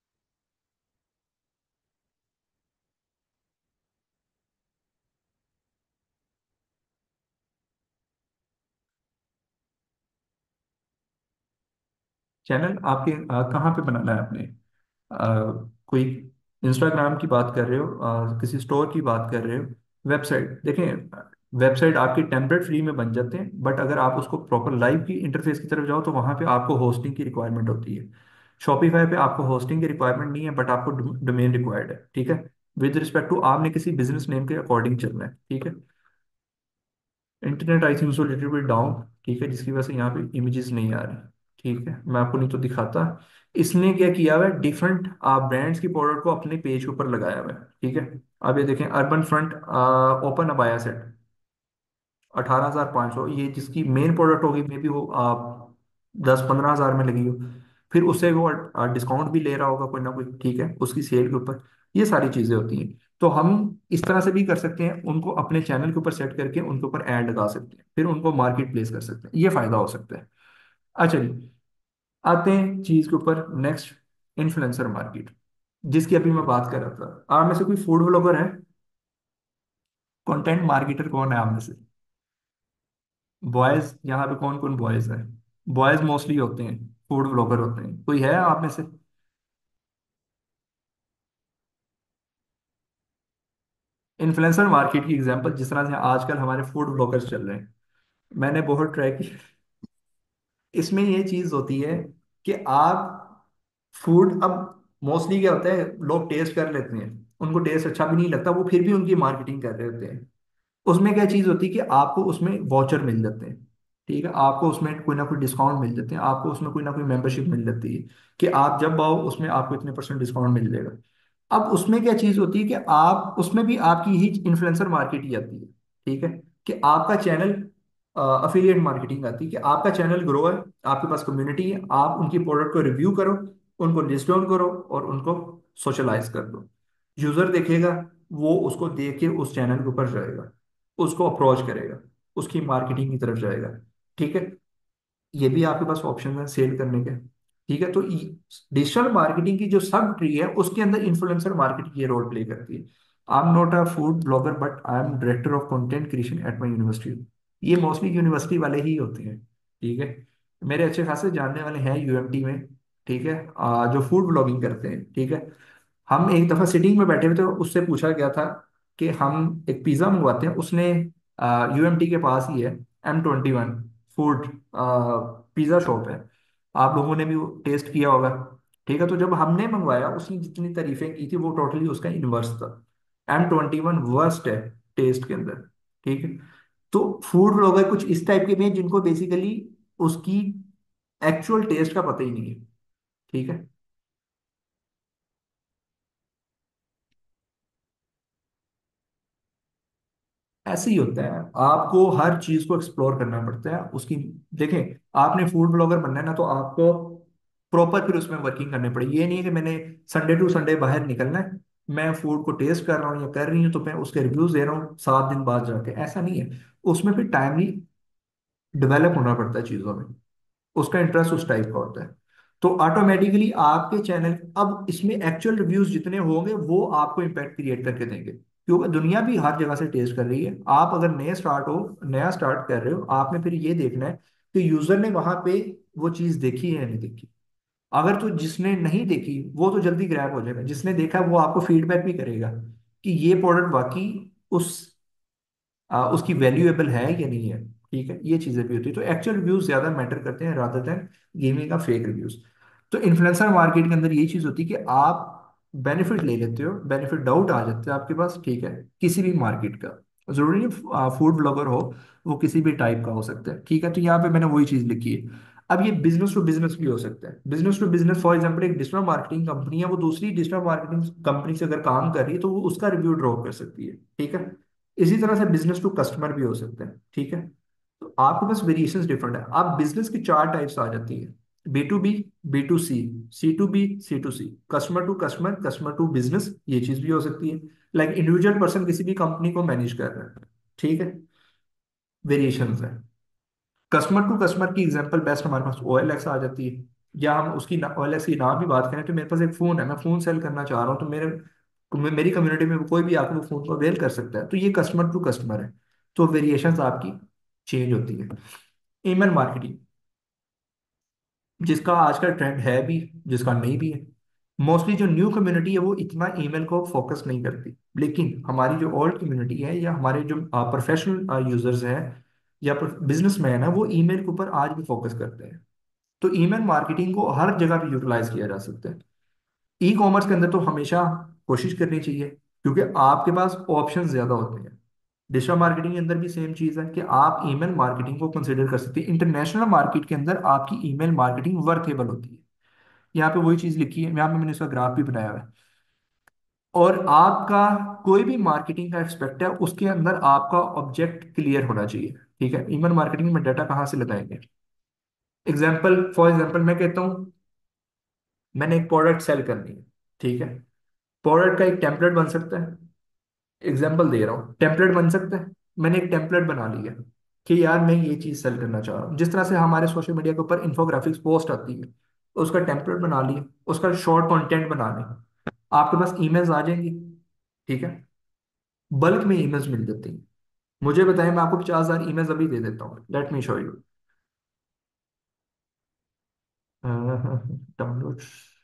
Speaker 1: चैनल आपके कहाँ पे बनाना है आपने, कोई इंस्टाग्राम की बात कर रहे हो, किसी स्टोर की बात कर रहे हो, वेबसाइट देखें, वेबसाइट आपके टेम्पलेट फ्री में बन जाते हैं, बट अगर आप उसको प्रॉपर लाइव की इंटरफेस की तरफ जाओ तो वहाँ पे आपको होस्टिंग की रिक्वायरमेंट होती है। शॉपिफाई पे आपको होस्टिंग की रिक्वायरमेंट नहीं है, बट आपको डोमेन रिक्वायर्ड है, ठीक है। विद रिस्पेक्ट टू आपने किसी बिजनेस नेम के अकॉर्डिंग चलना है, ठीक है। Internet I think so little bit down, ठीक है, जिसकी वजह से यहाँ पे इमेजेस नहीं आ रही, ठीक है, मैं आपको नहीं तो दिखाता। इसने क्या किया हुआ है, डिफरेंट ब्रांड्स की प्रोडक्ट को अपने पेज के ऊपर लगाया हुआ है, ठीक है। अब ये देखें, urban front open abaya set, 18,500, ये जिसकी मेन प्रोडक्ट होगी, मे बी वो 10-15 हज़ार में लगी हो, फिर उससे वो डिस्काउंट भी ले रहा होगा कोई ना कोई, ठीक है, उसकी सेल के ऊपर। ये सारी चीजें होती हैं। तो हम इस तरह से भी कर सकते हैं, उनको अपने चैनल के ऊपर सेट करके उनके ऊपर ऐड लगा सकते हैं, फिर उनको मार्केट प्लेस कर सकते हैं, ये फायदा हो सकता है। अच्छा जी, आते हैं चीज के ऊपर नेक्स्ट, इन्फ्लुएंसर मार्केट, जिसकी अभी मैं बात कर रहा था। आप में से कोई फूड ब्लॉगर है, कंटेंट मार्केटर कौन है आप में से, बॉयज यहाँ पे कौन कौन बॉयज है, बॉयज मोस्टली होते हैं, फूड ब्लॉगर होते हैं, कोई है आप में से। इन्फ्लुएंसर मार्केट की एग्जांपल जिस तरह से आजकल हमारे फूड ब्लॉगर्स चल रहे हैं, मैंने बहुत ट्राई की। इसमें ये चीज होती है कि आप फूड, अब मोस्टली क्या होता है, लोग टेस्ट कर लेते हैं, उनको टेस्ट अच्छा भी नहीं लगता, वो फिर भी उनकी मार्केटिंग कर रहे होते हैं। उसमें क्या चीज होती है कि आपको उसमें वाउचर मिल जाते हैं, ठीक है, आपको उसमें कोई ना कोई डिस्काउंट मिल जाते हैं, आपको उसमें कोई ना कोई मेंबरशिप मिल जाती है कि आप जब आओ उसमें आपको इतने परसेंट डिस्काउंट मिल जाएगा। अब उसमें क्या चीज होती है कि आप उसमें भी आपकी ही इन्फ्लुएंसर मार्केट ही आती है, ठीक है। कि आपका चैनल, अफिलिएट मार्केटिंग आती है कि आपका चैनल ग्रो है, आपके पास कम्युनिटी है, आप उनकी प्रोडक्ट को रिव्यू करो, उनको लिस्ट डाउन करो और उनको सोशलाइज कर दो। यूजर देखेगा, वो उसको देख के उस चैनल के ऊपर जाएगा, उसको अप्रोच करेगा, उसकी मार्केटिंग की तरफ जाएगा। ठीक है, ये भी आपके पास ऑप्शन है सेल करने के। ठीक है, तो डिजिटल मार्केटिंग की जो सब ट्री है उसके अंदर इन्फ्लुएंसर मार्केटिंग ये रोल प्ले करती है। I am not a food blogger but I am director of content creation at my university. ये मोस्टली यूनिवर्सिटी वाले ही होते हैं। ठीक है, मेरे अच्छे खासे जानने वाले हैं यूएमटी में। ठीक है, जो फूड ब्लॉगिंग करते हैं। ठीक है, हम एक दफा सिटिंग में बैठे हुए थे, उससे पूछा गया था कि हम एक पिज्जा मंगवाते हैं, उसने यूएमटी के पास ही है M21 फूड पिज्जा शॉप है, आप लोगों ने भी टेस्ट किया होगा। ठीक है, तो जब हमने मंगवाया उसने जितनी तारीफें की थी वो टोटली उसका इनवर्स था। M21 वर्स्ट है टेस्ट के अंदर। ठीक है, तो फूड ब्लॉगर कुछ इस टाइप के भी हैं जिनको बेसिकली उसकी एक्चुअल टेस्ट का पता ही नहीं है। ठीक है, ऐसे ही होता है, आपको हर चीज को एक्सप्लोर करना पड़ता है उसकी। देखें, आपने फूड ब्लॉगर बनना है ना, तो आपको प्रॉपर फिर उसमें वर्किंग करनी पड़ेगी। ये नहीं है कि मैंने संडे टू संडे बाहर निकलना है, मैं फूड को टेस्ट कर रहा हूँ या कर रही हूँ तो मैं उसके रिव्यूज दे रहा हूँ 7 दिन बाद जाके, ऐसा नहीं है। उसमें फिर टाइमली डेवलप होना पड़ता है चीजों में, उसका इंटरेस्ट उस टाइप का होता है। तो ऑटोमेटिकली आपके चैनल, अब इसमें एक्चुअल रिव्यूज जितने होंगे वो आपको इम्पैक्ट क्रिएट करके देंगे, क्योंकि दुनिया भी हर जगह से टेस्ट कर रही है। आप अगर नया स्टार्ट कर रहे हो, आपने फिर ये देखना है कि यूजर ने वहां पे वो चीज देखी है या नहीं देखी। अगर तो जिसने नहीं देखी वो तो जल्दी ग्रैब हो जाएगा, जिसने देखा वो आपको फीडबैक भी करेगा कि ये प्रोडक्ट वाकई उस उसकी वैल्यूएबल है या नहीं है। ठीक है, ये चीजें भी होती है। तो एक्चुअल रिव्यूज ज्यादा मैटर करते हैं रादर देन गेमिंग का फेक रिव्यूज। तो इन्फ्लुएंसर मार्केट के अंदर ये चीज होती है कि आप बेनिफिट ले लेते हो, बेनिफिट डाउट आ जाते हैं आपके पास। ठीक है, किसी भी मार्केट का, जरूरी नहीं फूड ब्लॉगर हो, वो किसी भी टाइप का हो सकता है। ठीक है, तो यहाँ पे मैंने वही चीज लिखी है। अब ये बिजनेस टू बिजनेस भी हो सकता है। Business to business for example एक डिजिटल मार्केटिंग कंपनी है, वो दूसरी डिजिटल मार्केटिंग कंपनी से अगर काम कर रही है तो वो उसका रिव्यू ड्रॉ कर सकती है। ठीक है, इसी तरह से बिजनेस टू कस्टमर भी हो सकते हैं। ठीक है, तो आपके पास वेरिएशंस डिफरेंट है। आप बिजनेस की 4 टाइप्स आ जाती है: B2B, B2C, C2B, C2C, customer to customer, customer to business, ये चीज भी हो सकती है। लाइक इंडिविजुअल पर्सन किसी भी कंपनी को मैनेज कर रहा है। ठीक है, वेरिएशंस है। कस्टमर टू कस्टमर की एग्जांपल बेस्ट हमारे पास OLX आ जाती है। या हम उसकी OLX की नाम भी बात करें तो मेरे पास एक फोन है, मैं फोन सेल करना चाह रहा हूँ, तो मेरी कम्युनिटी में कोई भी आकर वो फोन को अवेल कर सकता है, तो ये कस्टमर टू कस्टमर है। तो वेरिएशंस आपकी चेंज होती है। ईमेल मार्केटिंग, जिसका आजकल ट्रेंड है भी, जिसका नहीं भी है। मोस्टली जो न्यू कम्युनिटी है वो इतना ईमेल को फोकस नहीं करती, लेकिन हमारी जो ओल्ड कम्युनिटी है या हमारे जो प्रोफेशनल यूजर्स हैं या बिजनेसमैन है, वो ईमेल के ऊपर आज भी फोकस करते हैं। तो ईमेल मार्केटिंग को हर जगह पे यूटिलाइज किया जा सकता है। ई कॉमर्स के अंदर तो हमेशा कोशिश करनी चाहिए, क्योंकि आपके पास ऑप्शन ज्यादा होते हैं। डिजिटल मार्केटिंग के अंदर भी सेम चीज है कि आप ईमेल मार्केटिंग को कंसिडर कर सकते हैं। इंटरनेशनल मार्केट के अंदर आपकी ईमेल मार्केटिंग वर्थेबल होती है। यहाँ पे वही चीज लिखी है, यहाँ पे मैंने इसका ग्राफ भी बनाया हुआ है। और आपका कोई भी मार्केटिंग का एक्सपेक्ट है उसके अंदर आपका ऑब्जेक्ट क्लियर होना चाहिए। ठीक है, ईमेल मार्केटिंग में डाटा कहाँ से लगाएंगे? फॉर एग्जाम्पल मैं कहता हूँ मैंने एक प्रोडक्ट सेल करनी है। ठीक है, प्रोडक्ट का एक टेम्पलेट बन सकता है। एग्जाम्पल दे रहा हूँ, टेम्पलेट बन सकता है। मैंने एक टेम्पलेट बना लिया कि यार मैं ये चीज सेल करना चाह रहा हूँ, जिस तरह से हमारे सोशल मीडिया के ऊपर इंफोग्राफिक्स पोस्ट आती है, उसका टेम्पलेट बना लिया, उसका शॉर्ट कंटेंट बना लें, आपके पास ईमेल्स आ जाएंगी। ठीक है, बल्क में ईमेल्स मिल जाती हैं। मुझे बताएं, मैं आपको 50,000 ईमेल्स अभी दे देता हूँ, let me show you. Download,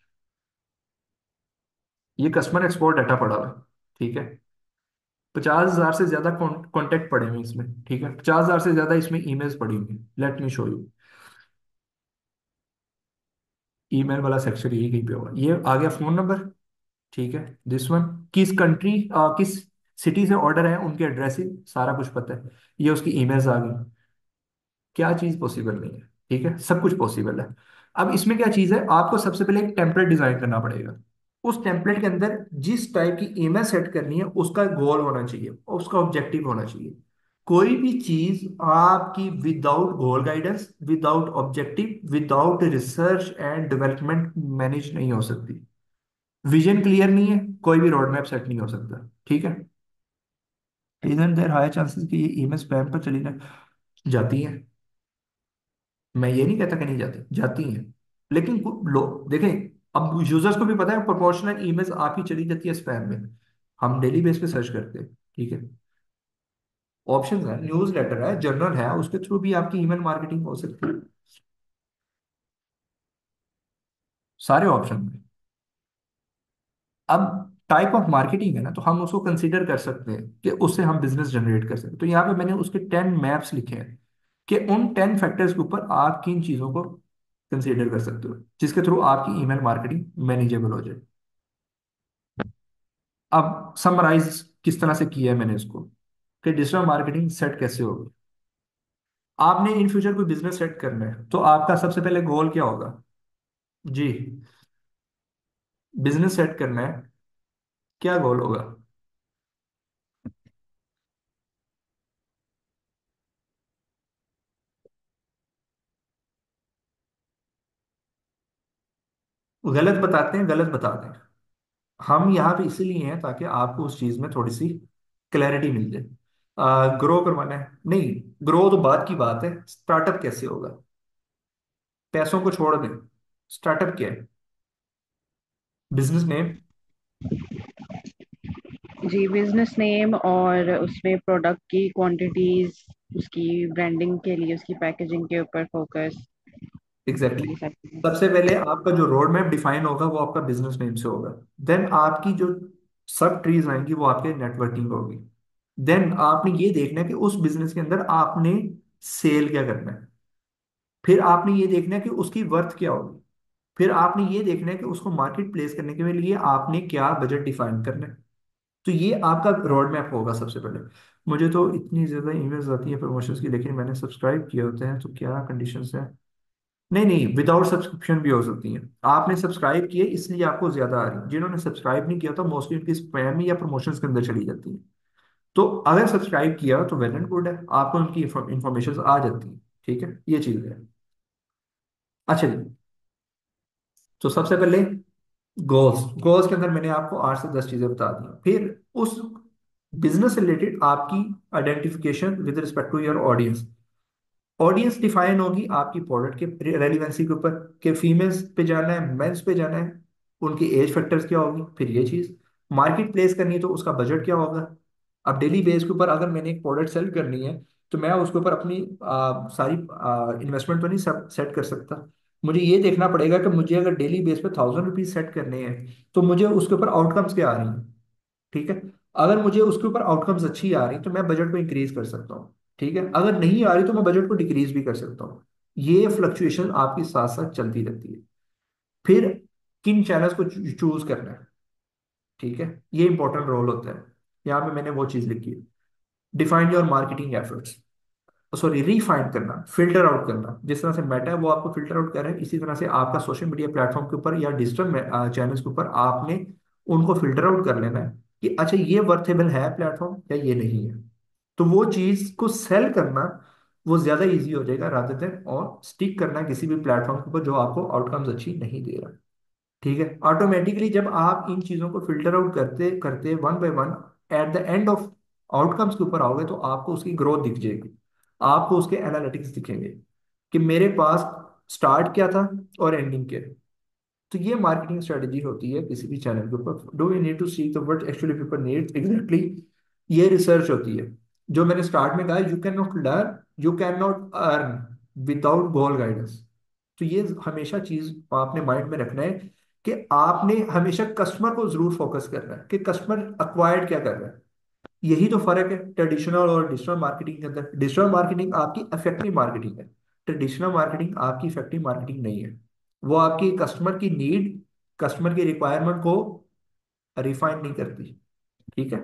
Speaker 1: ये कस्टमर एक्सपोर्ट डाटा पड़ा हुआ है। ठीक है, 50,000 से ज्यादा कॉन्टेक्ट पड़े हुए हैं इसमें। ठीक है, 50,000 से ज्यादा इसमें ईमेल्स पड़ी हुई हैं। Let me show you. Email वाला सेक्शन यही कहीं पे होगा, ये आ गया फोन नंबर। ठीक है, दिस वन, किस कंट्री, किस सिटी से ऑर्डर है, उनके एड्रेसिंग सारा कुछ पता है। ये उसकी ईमेल्स आ गई। क्या चीज पॉसिबल नहीं है? ठीक है, सब कुछ पॉसिबल है। अब इसमें क्या चीज है, आपको सबसे पहले एक टेम्पलेट डिजाइन करना पड़ेगा। उस टेम्पलेट के अंदर जिस टाइप की ईमेल सेट करनी है उसका गोल होना चाहिए, उसका ऑब्जेक्टिव होना चाहिए। कोई भी चीज आपकी without goal guidance, without objective, without research and development manage नहीं हो सकती। विजन क्लियर नहीं है, कोई भी रोड मैप सेट नहीं हो सकता। ठीक है। इजंट देयर हाई चांसेस कि ये ईमेल स्पैम पर चली जाती है? मैं ये नहीं कहता कि नहीं जाती, जाती हैं। लेकिन लोग देखें, अब यूजर्स को भी पता है प्रोपोर्शनल ईमेल्स आपकी चली जाती है स्पैम में। हम डेली बेस पे सर्च करते हैं। ठीक है। ऑप्शन है, न्यूज लेटर है, जर्नल है, उसके थ्रू भी आपकी ईमेल मार्केटिंग हो सकती है। सारे ऑप्शन में। अब टाइप ऑफ मार्केटिंग है ना, तो हम उसको कंसीडर कर सकते हैं कि उससे हम बिजनेस जनरेट कर सकते हैं। तो यहाँ पे मैंने उसके 10 मैप्स लिखे हैं कि उन 10 फैक्टर्स के ऊपर आप किन चीजों को कंसीडर कर सकते हो जिसके थ्रू आपकी ईमेल मार्केटिंग मैनेजेबल हो जाए। अब समराइज किस तरह से किया है मैंने इसको, कि डिजिटल मार्केटिंग सेट कैसे होगी। आपने इन फ्यूचर कोई बिजनेस सेट करना है तो आपका सबसे पहले गोल क्या होगा? जी, बिजनेस सेट करना है, क्या गोल होगा? गलत बताते हैं, गलत बताते हैं। हम यहाँ पे इसीलिए हैं ताकि आपको उस चीज में थोड़ी सी क्लैरिटी मिल जाए। ग्रो करवाना है नहीं, ग्रो तो बात की बात है। स्टार्टअप कैसे होगा? पैसों को छोड़ दें, स्टार्टअप क्या है? Business name.
Speaker 2: जी, बिजनेस नेम और उसमें प्रोडक्ट की क्वांटिटीज, उसकी ब्रांडिंग के लिए उसकी पैकेजिंग के ऊपर फोकस,
Speaker 1: एग्जैक्टली
Speaker 2: ये
Speaker 1: exactly.
Speaker 2: सब चीजें।
Speaker 1: सबसे पहले आपका जो रोड मैप डिफाइन होगा वो आपका बिजनेस नेम से होगा। देन आपकी जो सब ट्रीज आएंगी वो आपके नेटवर्किंग होगी। देन आपने ये देखना है कि उस बिजनेस के अंदर आपने सेल क्या करना है। फिर आपने ये देखना है कि उसकी वर्थ क्या होगी। फिर आपने ये देखना है कि उसको मार्केट प्लेस करने के लिए आपने क्या बजट डिफाइन करना है। तो ये आपका रोड मैप होगा सबसे पहले। मुझे तो इतनी ज्यादा ईमेल्स आती है प्रमोशंस की, लेकिन मैंने सब्सक्राइब किए होते हैं, तो क्या कंडीशंस है? नहीं नहीं, विदाउट सब्सक्रिप्शन भी हो सकती है। आपने सब्सक्राइब किए इसलिए आपको ज्यादा आ रही है, जिन्होंने सब्सक्राइब नहीं किया तो मोस्टली उनकी स्पैम या प्रमोशंस के अंदर चली जाती है। तो अगर सब्सक्राइब किया तो वेल एंड गुड है, आपको उनकी इंफॉर्मेशन आ जाती है। ठीक है, ये चीज है। अच्छा जी, तो सबसे पहले गोल्स। गोल्स के अंदर मैंने आपको 8 से 10 चीजें बता दी। फिर उस बिजनेस से रिलेटेड आपकी identification with respect to your audience. Audience define होगी आपकी प्रोडक्ट के रेलिवेंसी के ऊपर, कि फीमेल्स पे जाना है, मेंस पे जाना है, उनकी एज फैक्टर्स क्या होगी। फिर ये चीज मार्केट प्लेस करनी है तो उसका बजट क्या होगा। अब डेली बेस के ऊपर अगर मैंने एक प्रोडक्ट सेल करनी है तो मैं उसके ऊपर अपनी सारी इन्वेस्टमेंट तो नहीं सेट कर सकता। मुझे ये देखना पड़ेगा कि मुझे अगर डेली बेस पे 1000 रुपीज सेट करने हैं तो मुझे उसके ऊपर आउटकम्स क्या आ रही हैं। ठीक है। अगर मुझे उसके ऊपर आउटकम्स अच्छी आ रही तो मैं बजट को इंक्रीज कर सकता हूँ। ठीक है। अगर नहीं आ रही तो मैं बजट को डिक्रीज भी कर सकता हूँ। ये फ्लक्चुएशन आपके साथ साथ चलती रहती है। फिर किन चैनल्स को चूज करना है। ठीक है, ये इंपॉर्टेंट रोल होता है। यहाँ पे मैंने वो चीज लिखी है, define your marketing efforts. Sorry, refine करना, फिल्टर आउट करना। जिस तरह से मेटा है वो आपको फिल्टर आउट कर रहा है, इसी तरह से आपका सोशल मीडिया प्लेटफॉर्म के ऊपर या डिजिटल चैनल्स के ऊपर आपने उनको फिल्टर आउट कर लेना है कि अच्छा ये वर्थेबल है प्लेटफॉर्म या ये नहीं है। तो वो चीज को सेल करना वो ज्यादा इजी हो जाएगा रादर देन और स्टिक करना किसी भी प्लेटफॉर्म के ऊपर जो आपको आउटकम्स अच्छी नहीं दे रहा। ठीक है। ऑटोमेटिकली जब आप इन चीजों को फिल्टर आउट करते करते one by one at the end of outcomes के ऊपर आओगे तो आपको उसकी ग्रोथ दिख जाएगी। आपको उसके एनालिटिक्स दिखेंगे कि मेरे पास स्टार्ट क्या था और एंडिंग क्या है। तो ये मार्केटिंग स्ट्रेटजी होती है किसी भी चैनल के ऊपर। Do you need to seek the what actually people need exactly. ये रिसर्च होती है। जो मैंने स्टार्ट में कहा, you can not learn, you can not earn without goal guidance. तो ये हमेशा चीज आपने माइंड में रखना है कि आपने हमेशा कस्टमर को जरूर फोकस करना है कि कस्टमर अक्वायर्ड क्या कर रहा है। यही तो फर्क है ट्रेडिशनल और डिजिटल मार्केटिंग के अंदर। डिजिटल मार्केटिंग आपकी इफेक्टिव मार्केटिंग है, ट्रेडिशनल मार्केटिंग आपकी इफेक्टिव मार्केटिंग नहीं है। वो आपकी कस्टमर की नीड, कस्टमर की रिक्वायरमेंट को रिफाइन नहीं करती। ठीक है।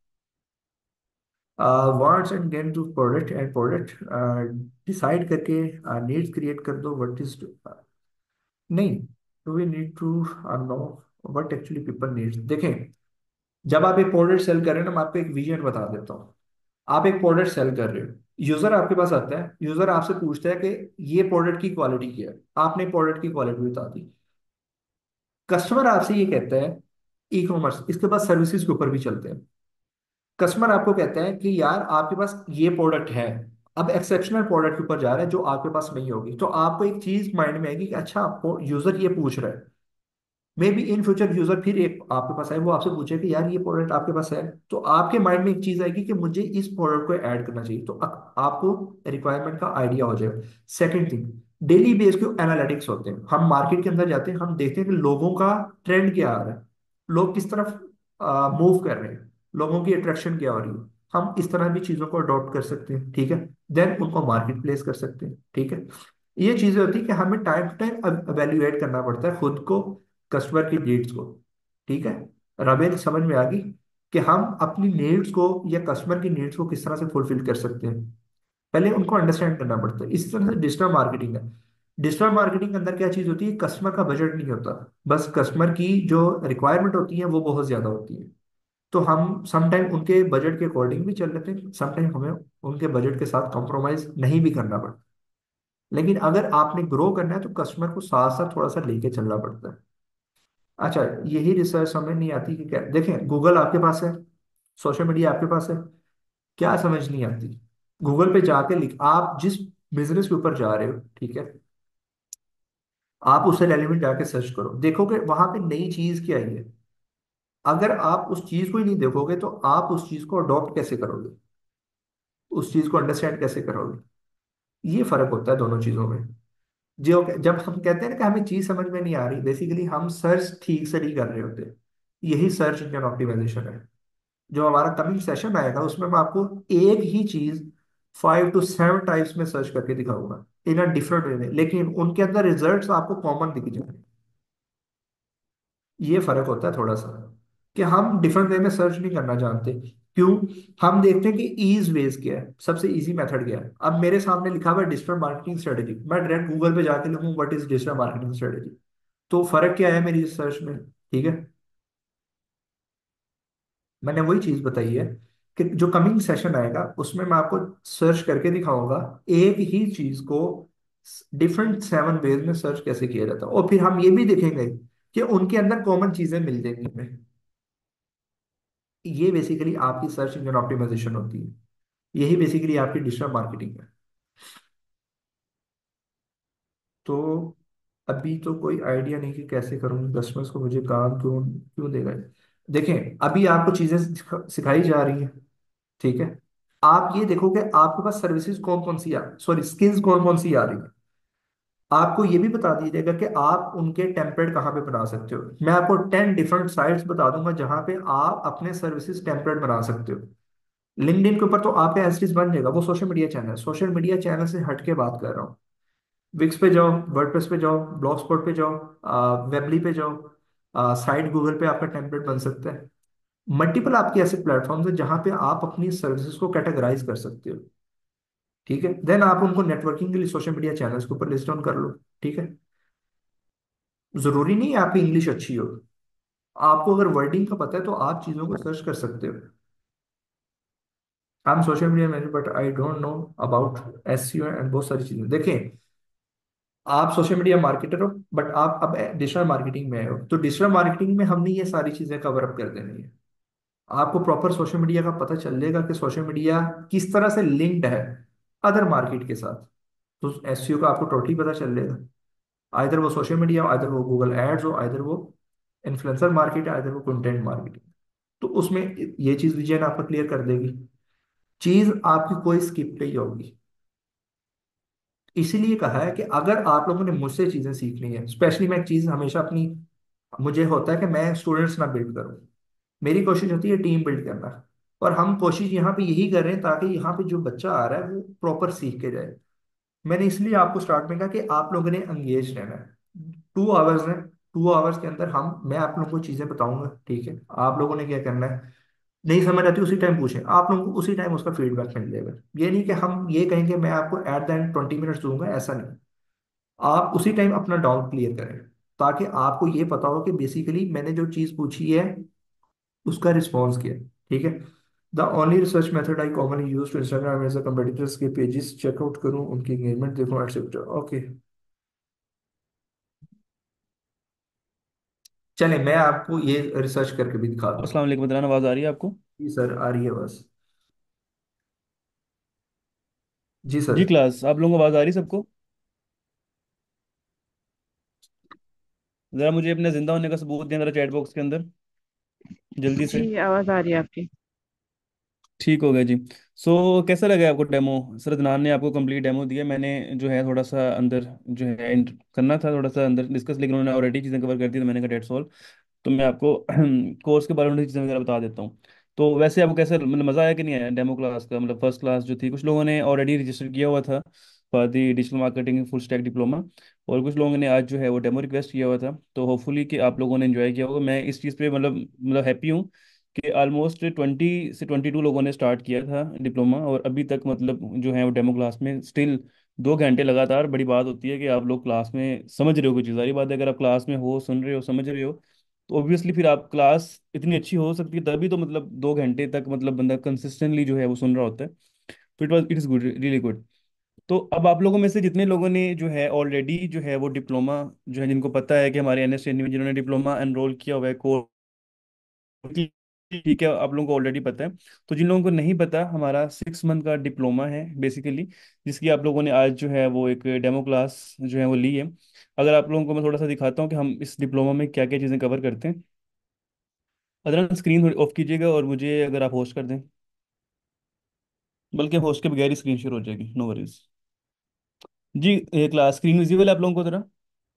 Speaker 1: Wants and gain to product and product decide करके नीड्स क्रिएट कर दो। व्हाट इज, नहीं, do we need to know what actually people needs. देखें, जब आप एक प्रोडक्ट सेल कर रहे हैं ना, मैं आपको एक विजन बता देता हूँ। आप एक प्रोडक्ट सेल कर रहे हो, यूजर आपके पास आता है, यूजर आपसे पूछता है कि ये प्रोडक्ट की क्वालिटी क्या है, आपने प्रोडक्ट की क्वालिटी बता दी। कस्टमर आपसे ये कहता है, ई कॉमर्स इसके बाद सर्विसेज के ऊपर भी चलते हैं। कस्टमर आपको कहता है कि यार आपके पास ये प्रोडक्ट है, अब एक्सेप्शनल प्रोडक्ट के ऊपर जा रहा है जो आपके पास नहीं होगी, तो आपको एक चीज माइंड में आएगी कि अच्छा यूजर ये पूछ रहा है, maybe in future user फिर एक आपके पास आए, वो आपसे पूछे कि यार ये प्रोडक्ट आपके पास है, तो आपके माइंड में एक चीज आएगी कि मुझे इस प्रोडक्ट को ऐड करना चाहिए, तो आपको रिक्वायरमेंट का आइडिया हो जाएगा। सेकंड थिंग, डेली बेस के एनालिटिक्स होते हैं, हम मार्केट के अंदर जाते हैं, हम देखते हैं कि लोगों का ट्रेंड क्या आ रहा है, लोग किस तरफ मूव कर रहे हैं, लोगों की अट्रैक्शन क्या हो रही है, हम इस तरह भी चीजों को अडॉप्ट कर सकते हैं, ठीक है। देन उनको मार्केट प्लेस कर सकते हैं, ठीक है। ये चीजें होती है कि हमें टाइम टू टाइम एवेल्युएट करना पड़ता है खुद को, कस्टमर की नीड्स को, ठीक है। रवेल समझ में आ गई कि हम अपनी नीड्स को या कस्टमर की नीड्स को किस तरह से फुलफिल कर सकते हैं, पहले उनको अंडरस्टैंड करना पड़ता है। इसी तरह से डिजिटल मार्केटिंग है। डिजिटल मार्केटिंग के अंदर क्या चीज होती है, कस्टमर का बजट नहीं होता, बस कस्टमर की जो रिक्वायरमेंट होती है वो बहुत ज्यादा होती है, तो हम समटाइम उनके बजट के अकॉर्डिंग भी चल लेते हैं, समटाइम हमें उनके बजट के साथ कॉम्प्रोमाइज नहीं भी करना पड़ता। लेकिन अगर आपने ग्रो करना है तो कस्टमर को साथ साथ थोड़ा सा लेके चलना पड़ता है। अच्छा, यही रिसर्च समझ नहीं आती कि क्या, देखें गूगल आपके पास है, सोशल मीडिया आपके पास है, क्या समझ नहीं आती, गूगल पे जाके लिख, आप जिस बिजनेस के ऊपर जा रहे हो, ठीक है, आप उससे रेलिवेंट जाके सर्च करो, देखोगे वहां पे नई चीज क्या आई है। अगर आप उस चीज को ही नहीं देखोगे तो आप उस चीज को अडॉप्ट कैसे करोगे, उस चीज को अंडरस्टैंड कैसे करोगे। ये फर्क होता है दोनों चीजों में। जो जब हम कहते हैं ना कि हमें चीज समझ में नहीं आ रही, बेसिकली हम सर्च ठीक से नहीं कर रहे होते। यही सर्च इंजन ऑप्टिमाइजेशन है। जो हमारा कमिंग सेशन आएगा उसमें मैं आपको एक ही चीज 5 to 7 टाइप्स में सर्च करके दिखाऊंगा, इन अ डिफरेंट वे में, लेकिन उनके अंदर रिजल्ट्स आपको कॉमन दिख जाएंगे। ये फर्क होता है थोड़ा सा, कि हम डिफरेंट वे में सर्च नहीं करना जानते। क्यों? हम देखते हैं कि ईज वेज क्या है, सबसे इजी मेथड क्या है। अब मेरे सामने लिखा हुआ है डिजिटल मार्केटिंग स्ट्रेटेजी, मैं डायरेक्ट गूगल पे जाके लिखूं what is digital marketing strategy, तो फर्क क्या है मेरी सर्च में, ठीक है। मैंने वही चीज बताई है कि जो कमिंग सेशन आएगा उसमें मैं आपको सर्च करके दिखाऊंगा एक ही चीज को डिफरेंट 7 वेज में सर्च कैसे किया जाता है, और फिर हम ये भी देखेंगे कि उनके अंदर कॉमन चीजें मिल जाएंगी हमें। ये बेसिकली आपकी सर्च इंजन ऑप्टिमाइजेशन होती है, यही बेसिकली आपकी डिजिटल मार्केटिंग है। तो अभी तो कोई आइडिया नहीं कि कैसे करूँ, कस्टमर्स को मुझे काम क्यों क्यों देगा। देखें अभी आपको चीजें सिखाई जा रही हैं, ठीक है। आप ये देखो कि आपके पास सर्विसेज कौन कौन सी आ सॉरी स्किल्स कौन कौन सी आ रही है। आपको ये भी बता दिया जाएगा कि आप उनके टेम्पलेट कहाँ पे बना सकते हो। मैं आपको 10 डिफरेंट साइट्स बता दूंगा जहां पे आप अपने सर्विसेज टेम्पलेट बना सकते हो। लिंक्डइन के ऊपर तो आपका एज बन जाएगा, वो social media channel, social media channel से हट के बात कर रहा हूँ। विक्स पे जाओ, वर्डप्रेस पे जाओ, ब्लॉग स्पॉट पे जाओ, वेबली पे जाओ, साइट गूगल पे आपका टेम्पलेट बन सकता है। मल्टीपल आपके ऐसे प्लेटफॉर्म्स हैं जहां पे आप अपनी सर्विसेज को कैटेगराइज कर सकते हो, ठीक है। देन आप उनको नेटवर्किंग के लिए सोशल मीडिया चैनल्स के ऊपर लिस्ट डाउन कर लो, ठीक है। जरूरी नहीं है आपकी इंग्लिश अच्छी हो, आपको अगर वर्डिंग का पता है तो आप चीजों को सर्च कर सकते हो। I am social media manager but I don't know about SEO and बहुत सारी चीजें। देखें, आप सोशल मीडिया मार्केटर हो बट आप अब डिजिटल मार्केटिंग में आए हो, तो डिजिटल मार्केटिंग में हमने ये सारी चीजें कवर अप कर देनी है। आपको प्रॉपर सोशल मीडिया का पता चलेगा कि सोशल मीडिया किस तरह से लिंक्ड है अदर मार्केट के साथ, तो एसईओ का आपको टोटली पता चल जाएगा। आइधर वो सोशल मीडिया हो, आइधर वो गूगल एड्स हो, आइधर वो इन्फ्लुएंसर मार्केट है, आइधर वो कंटेंट मार्केटिंग, तो उसमें ये चीज विजय आपको क्लियर कर देगी। चीज आपकी कोई स्किप नहीं होगी। इसीलिए कहा है कि अगर आप लोगों ने मुझसे चीजें सीखनी है, स्पेशली मैं एक चीज हमेशा अपनी, मुझे होता है कि मैं स्टूडेंट्स ना बिल्ड करूं, मेरी कोशिश होती है टीम बिल्ड करना। और हम कोशिश यहाँ पे यही कर रहे हैं ताकि यहाँ पे जो बच्चा आ रहा है वो प्रॉपर सीख के जाए। मैंने इसलिए आपको स्टार्ट में कहा कि आप लोगों ने एंगेज रहना है। 2 आवर्स है, 2 आवर्स के अंदर मैं आप लोगों को चीजें बताऊंगा, ठीक है। आप लोगों ने क्या करना है, नहीं समझ आती उसी टाइम पूछें, आप लोगों को उसी टाइम उसका फीडबैक मिल जाएगा। ये नहीं कि हम ये कहेंगे मैं आपको एट द एंड 20 मिनट्स दूंगा, ऐसा नहीं। आप उसी टाइम अपना डाउट क्लियर करें, ताकि आपको ये पता हो कि बेसिकली मैंने जो चीज पूछी है उसका रिस्पॉन्स किया है, ठीक है। The only research method I commonly use to Instagram as a competitors के पेजेस चेकआउट करूँ, उनकी एंगेजमेंट देखूँ एटसेट्रा। ओके, चले मैं आपको ये रिसर्च करके भी दिखाता
Speaker 5: अस्सलाम
Speaker 1: हूँ।
Speaker 5: वालेकुम अदनान, आवाज़ आ रही है आपको?
Speaker 1: जी सर, आ रही है बस। जी सर।
Speaker 5: जी क्लास, आप लोगों को आवाज़ आ रही है सबको? ज़रा मुझे अपने ज़िंदा होने का सबूत दें ज़रा चैट बॉक्स के अंदर, जल्दी
Speaker 2: जी
Speaker 5: से।
Speaker 2: आवाज़ आ रही है आपकी।
Speaker 5: ठीक हो गया जी। कैसा लगा आपको डेमो? सर अदनान ने आपको कंप्लीट डेमो दिया, मैंने जो है थोड़ा सा अंदर जो है करना था, थोड़ा सा अंदर डिस्कस, लेकिन उन्होंने ऑलरेडी चीज़ें कवर कर दी, तो मैंने कहा डेट्स ऑल। तो मैं आपको कोर्स के बारे में चीज़ें वगैरह बता देता हूँ। तो वैसे आपको कैसा मतलब मज़ा आया कि नहीं आया डेमो क्लास का? मतलब फर्स्ट क्लास जो थी, कुछ लोगों ने ऑलरेडी रजिस्टर किया हुआ था for the digital marketing full stack diploma, और कुछ लोगों ने आज जो है वो डेमो रिक्वेस्ट किया हुआ था। तो होपफुली कि आप लोगों ने एंजॉय किया होगा। मैं इस चीज़ पे मतलब हैप्पी हूँ कि ऑलमोस्ट 20 से 22 लोगों ने स्टार्ट किया था डिप्लोमा, और अभी तक मतलब जो है वो डेमो क्लास में स्टिल 2 घंटे लगातार। बड़ी बात होती है कि आप लोग क्लास में समझ रहे हो, कुछ सारी बात है, अगर आप क्लास में हो, सुन रहे हो, समझ रहे हो, तो ऑब्वियसली फिर आप क्लास इतनी अच्छी हो सकती है तभी तो मतलब 2 घंटे तक मतलब बंदा कंसिस्टेंटली जो है वो सुन रहा होता है। तो it is good, really good. तो अब आप लोगों में से जितने लोगों ने जो है ऑलरेडी जो है वो डिप्लोमा जो है, जिनको पता है कि हमारे एनएस में जिन्होंने डिप्लोमा एनरोल किया हुआ है कोर्स, ठीक है, आप लोगों को ऑलरेडी पता है। तो जिन लोगों को नहीं पता, हमारा 6 मंथ का डिप्लोमा है बेसिकली, जिसकी आप लोगों ने आज जो है वो एक डेमो क्लास जो है वो ली है। अगर आप लोगों को मैं थोड़ा सा दिखाता हूँ कि हम इस डिप्लोमा में क्या क्या चीज़ें कवर करते हैं। अदर स्क्रीन थोड़ी ऑफ कीजिएगा, और मुझे अगर आप होस्ट कर दें, बल्कि होस्ट के बगैर ही स्क्रीन शेयर हो जाएगी, नो वरीज। जी, ये क्लास स्क्रीन विजिबल है आप लोगों को जरा?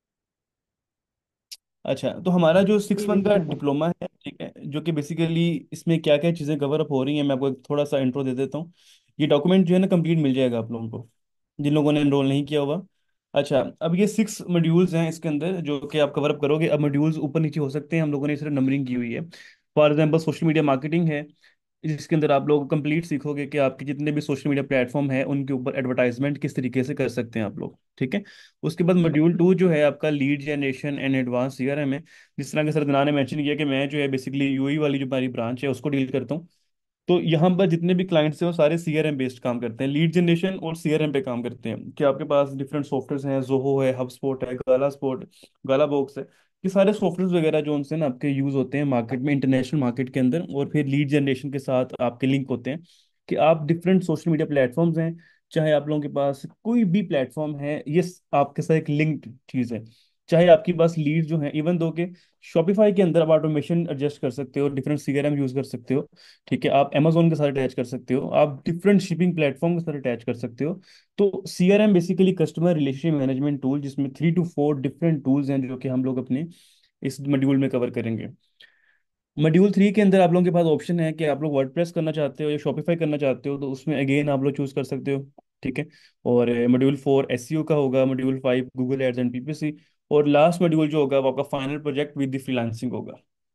Speaker 5: अच्छा, तो हमारा जो
Speaker 2: जी
Speaker 5: 6 मंथ का
Speaker 2: विजिबल है।
Speaker 5: डिप्लोमा है, ठीक है, जो कि बेसिकली इसमें क्या क्या चीज़ें कवर अप हो रही हैं, मैं आपको एक थोड़ा सा इंट्रो दे देता हूँ। ये डॉक्यूमेंट जो है ना कंप्लीट मिल जाएगा आप लोगों को, जिन लोगों ने एनरोल नहीं किया हुआ। अच्छा, अब ये 6 मॉड्यूल्स हैं इसके अंदर जो कि आप कवर अप करोगे। अब मॉड्यूल्स ऊपर नीचे हो सकते हैं, हम लोगों ने सिर्फ नंबरिंग की हुई है। For example social media marketing है, जिसके अंदर आप लोग कंप्लीट सीखोगे कि आपके जितने भी सोशल मीडिया प्लेटफॉर्म है उनके ऊपर एडवर्टाइजमेंट किस तरीके से कर सकते हैं आप लोग, ठीक है। उसके बाद मॉड्यूल 2 जो है आपका lead generation and advance CRM है। जिस तरह के सरदना ने मेंशन किया कि मैं जो है बेसिकली यूई वाली जो हमारी ब्रांच है उसको डील करता हूँ। तो यहाँ पर जितने भी क्लाइंट्स हैं वो सारे सीआरएम बेस्ड काम करते हैं, लीड जनरेशन और सीआरएम पे काम करते हैं। कि आपके पास डिफरेंट सॉफ्टवेयर हैं, जोहो है, हब स्पॉट है, गाला स्पॉट, गाला बॉक्स है। ये सारे सॉफ्टवेयर वगैरह जो उनसे ना आपके यूज होते हैं मार्केट में, इंटरनेशनल मार्केट के अंदर, और फिर लीड जनरेशन के साथ आपके लिंक होते हैं कि आप डिफरेंट सोशल मीडिया प्लेटफॉर्म्स हैं, चाहे आप लोगों के पास कोई भी प्लेटफॉर्म है, ये आपके साथ एक लिंक्ड चीज है। चाहे आपके पास लीड जो है, इवन दो के शॉपिफाई के अंदर आप ऑटोमेशन एडजस्ट कर सकते हो, डिफरेंट सीआरएम यूज कर सकते हो, ठीक है, आप अमेजोन के साथ अटैच कर सकते हो, आप डिफरेंट शिपिंग प्लेटफॉर्म के साथ अटैच कर सकते हो। तो CRM basically customer relationship management tool, जिसमें 3 to 4 डिफरेंट टूल्स हैं जो कि हम लोग अपने इस मॉड्यूल में कवर करेंगे। मॉड्यूल 3 के अंदर आप लोगों के पास ऑप्शन है कि आप लोग वर्डप्रेस करना चाहते हो या शॉपिफाई करना चाहते हो, तो उसमें अगेन आप लोग चूज कर सकते हो, ठीक है। और मॉड्यूल 4 एसईओ का होगा, module 5 Google ads and PPC, और लास्ट मॉड्यूल जो होगा वो आपका final project with the freelancing होगा।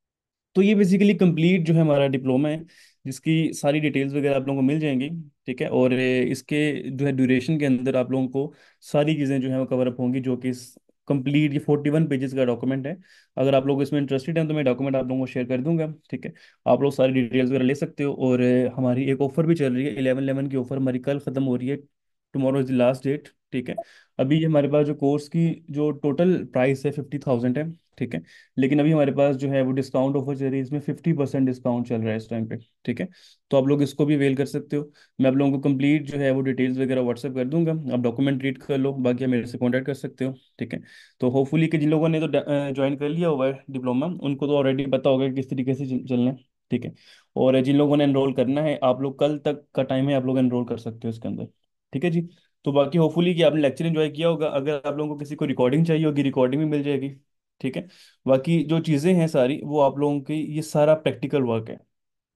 Speaker 5: तो ये बेसिकली कंप्लीट जो है हमारा डिप्लोमा है, जिसकी सारी डिटेल्स वगैरह आप लोगों को मिल जाएंगी, ठीक है। और इसके जो है ड्यूरेशन के अंदर आप लोगों को सारी चीज़ें जो है वो कवर अप होंगी, जो कि कंप्लीट ये 41 पेजेस का डॉक्यूमेंट है। अगर आप लोग इसमें इंटरेस्टेड हैं तो मैं डॉक्यूमेंट आप लोगों को शेयर कर दूंगा, ठीक है। आप लोग सारी डिटेल्स वगैरह ले सकते हो। और हमारी एक ऑफर भी चल रही है, 11/11 की ऑफर हमारी कल ख़त्म हो रही है, tomorrow is the last date, ठीक है। अभी ये हमारे पास जो कोर्स की जो टोटल प्राइस है 50,000 है, ठीक है। लेकिन अभी हमारे पास जो है वो डिस्काउंट ऑफर चल रही है, इसमें 50% डिस्काउंट चल रहा है इस टाइम पे, ठीक है। तो आप लोग इसको भी अवेल कर सकते हो। मैं आप लोगों को कंप्लीट जो है वो डिटेल्स वगैरह व्हाट्सएप कर दूंगा, आप डॉक्यूमेंट रीड कर लो, बाकी आप मेरे से कॉन्टैक्ट कर सकते हो, ठीक है। तो होपफुली कि जिन लोगों ने तो ज्वाइन कर लिया हुआ है डिप्लोमा, उनको तो ऑलरेडी पता होगा कि किस तरीके से चलना है, ठीक है। और जिन लोगों ने एनरोल करना है, आप लोग कल तक का टाइम है, आप लोग एनरोल कर सकते हो इसके अंदर, ठीक है जी। तो बाकी होपफुली कि आपने लेक्चर एंजॉय किया होगा। अगर आप लोगों को किसी को रिकॉर्डिंग चाहिए होगी, रिकॉर्डिंग भी मिल जाएगी, ठीक है। बाकी जो चीज़ें हैं सारी वो आप लोगों की, ये सारा प्रैक्टिकल वर्क है।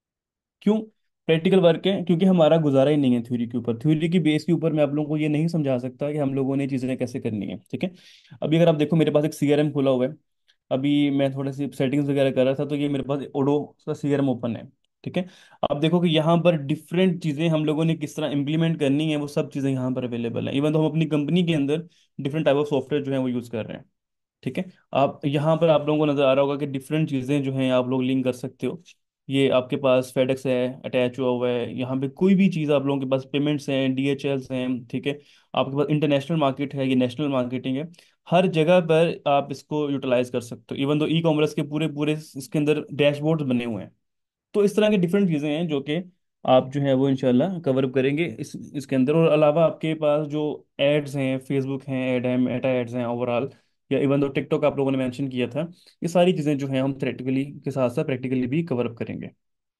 Speaker 5: क्यों प्रैक्टिकल वर्क है? क्योंकि हमारा गुजारा ही नहीं है थ्योरी के ऊपर, थ्योरी की बेस के ऊपर मैं आप लोगों को ये नहीं समझा सकता कि हम लोगों ने चीज़ें कैसे करनी है, ठीक है। अभी अगर आप देखो मेरे पास एक सीआरएम खुला हुआ है, अभी मैं थोड़ी सी सेटिंग्स वगैरह कर रहा था, तो ये मेरे पास ओडो का सीआरएम ओपन है, ठीक है। आप देखो कि यहाँ पर डिफरेंट चीज़ें हम लोगों ने किस तरह इंप्लीमेंट करनी है, वो सब चीज़ें यहाँ पर अवेलेबल है। इवन तो हम अपनी कंपनी के अंदर डिफरेंट टाइप ऑफ सॉफ्टवेयर जो है वो यूज़ कर रहे हैं, ठीक है। आप यहाँ पर आप लोगों को नजर आ रहा होगा कि डिफरेंट चीज़ें जो हैं आप लोग लिंक कर सकते हो, ये आपके पास फेडेक्स है अटैच हुआ हुआ है, यहाँ पे कोई भी चीज़ आप लोगों के पास पेमेंट्स हैं, डीएचएल्स हैं, ठीक है, आपके पास इंटरनेशनल मार्केट है, ये नेशनल मार्केटिंग है। हर जगह पर आप इसको यूटिलाइज कर सकते हो। इवन दो ई कॉमर्स के पूरे पूरे इसके अंदर डैशबोर्ड बने हुए हैं। तो इस तरह की डिफरेंट चीज़ें हैं जो कि आप जो है वो इंशाल्लाह कवर अप करेंगे इसके अंदर। और अलावा आपके पास जो एड्स हैं, फेसबुक हैं एड है, मेटा एड्स हैं ओवरऑल, या इवन दो टिकटॉक आप लोगों ने मेंशन किया था, ये सारी चीज़ें जो हैं हम थ्योरेटिकली के साथ साथ प्रैक्टिकली भी कवर अप करेंगे।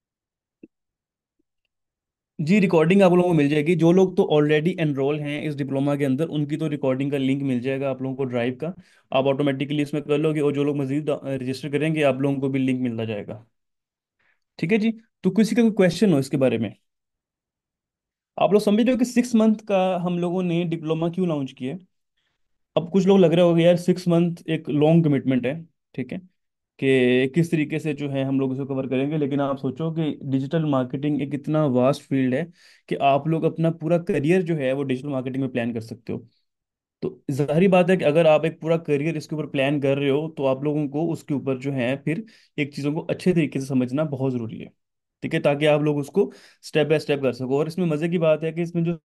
Speaker 5: जी, रिकॉर्डिंग आप लोगों को मिल जाएगी। जो लोग तो ऑलरेडी एनरोल हैं इस डिप्लोमा के अंदर, उनकी तो रिकॉर्डिंग का लिंक मिल जाएगा आप लोगों को ड्राइव का, आप ऑटोमेटिकली इसमें कर लोगे। और जो लोग मजीद रजिस्टर करेंगे आप लोगों को भी लिंक मिलता जाएगा। ठीक है जी। तो किसी का कोई क्वेश्चन हो इसके बारे में? आप लोग समझ रहे हो कि 6 मंथ का हम लोगों ने डिप्लोमा क्यों लॉन्च किया है? अब कुछ लोग लग रहा होगा यार 6 मंथ एक लॉन्ग कमिटमेंट है, ठीक है, कि किस तरीके से जो है हम लोग इसको कवर करेंगे। लेकिन आप सोचो कि डिजिटल मार्केटिंग एक इतना वास्ट फील्ड है कि आप लोग अपना पूरा करियर जो है वो डिजिटल मार्केटिंग में प्लान कर सकते हो। तो जाहिर बात है कि अगर आप एक पूरा करियर इसके ऊपर प्लान कर रहे हो तो आप लोगों को उसके ऊपर जो है फिर एक चीज़ों को अच्छे तरीके से समझना बहुत ज़रूरी है, ठीक है, ताकि आप लोग उसको स्टेप बाय स्टेप कर सको। और इसमें मज़े की बात है कि इसमें जो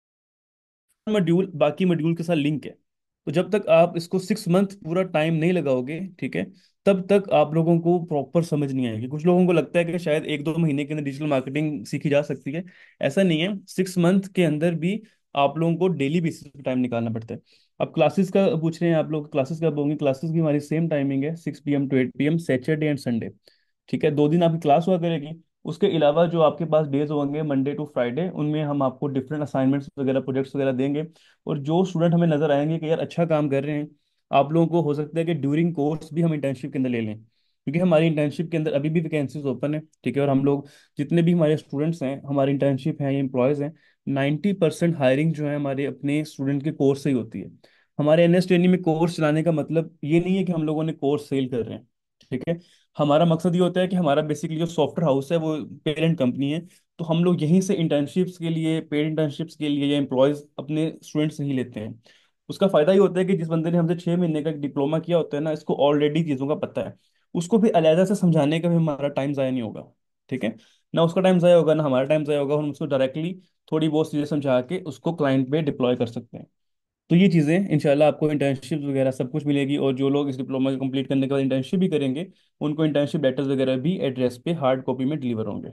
Speaker 5: मॉड्यूल बाकी मॉड्यूल के साथ लिंक है। तो जब तक आप इसको 6 मंथ पूरा टाइम नहीं लगाओगे, ठीक है, तब तक आप लोगों को प्रॉपर समझ नहीं आएगी। कुछ लोगों को लगता है कि शायद 1-2 महीने के अंदर डिजिटल मार्केटिंग सीखी जा सकती है। ऐसा नहीं है, 6 मंथ के अंदर भी आप लोगों को डेली बेसिस पे टाइम निकालना पड़ता है। अब क्लासेस का पूछ रहे हैं आप लोग, क्लासेस कब होंगी? क्लासेस की हमारी सेम टाइमिंग है, 6 PM to 8 PM, Saturday and Sunday. ठीक है, 2 दिन आपकी क्लास हुआ करेगी। उसके अलावा जो आपके पास डेज होंगे मंडे टू फ्राइडे, उनमें हम आपको डिफरेंट असाइनमेंट्स वगैरह प्रोजेक्ट्स वगैरह देंगे। और जो स्टूडेंट हमें नजर आएंगे कि यार अच्छा काम कर रहे हैं, आप लोगों को हो सकता है कि ड्यूरिंग कोर्स भी हम इंटर्नशिप के अंदर ले लें, क्योंकि हमारी इंटर्नशिप के अंदर अभी भी वैकेंसीज ओपन है, ठीक है। और हम लोग जितने भी हमारे स्टूडेंट्स हैं, हमारी इंटर्नशिप हैं, एम्प्लॉयज़ हैं, 90% हायरिंग जो है हमारे अपने स्टूडेंट के कोर्स से ही होती है। हमारे एनएस ट्रेनिंग में कोर्स चलाने का मतलब ये नहीं है कि हम लोगों ने कोर्स सेल कर रहे हैं, ठीक है। हमारा मकसद ये होता है कि हमारा बेसिकली जो सॉफ्टवेयर हाउस है वो पेरेंट कंपनी है। तो हम लोग यहीं से इंटर्नशिप्स के लिए, पेड इंटर्नशिप्स के लिए या एम्प्लॉयज़ अपने स्टूडेंट्स नहीं लेते हैं। उसका फायदा ये होता है कि जिस बंदे ने हमसे 6 महीने का डिप्लोमा किया होता है ना, इसको ऑलरेडी चीज़ों का पता है, उसको फिर अलहदा से समझाने का भी हमारा टाइम ज़ाया नहीं होगा, ठीक है। ना उसका टाइम ज़ाया होगा ना हमारा टाइम ज़ाया होगा, हम उसको डायरेक्टली थोड़ी बहुत चीज़ें समझा के उसको क्लाइंट पे डिप्लॉय कर सकते हैं। तो ये चीज़ें इंशाल्लाह आपको इंटर्नशिप वगैरह सब कुछ मिलेगी। और जो लोग इस डिप्लोमा कंप्लीट करने के बाद इंटर्नशिप भी करेंगे, उनको इंटर्नशिप लेटर्स वगैरह भी एड्रेस पे हार्ड कॉपी में डिलीवर होंगे।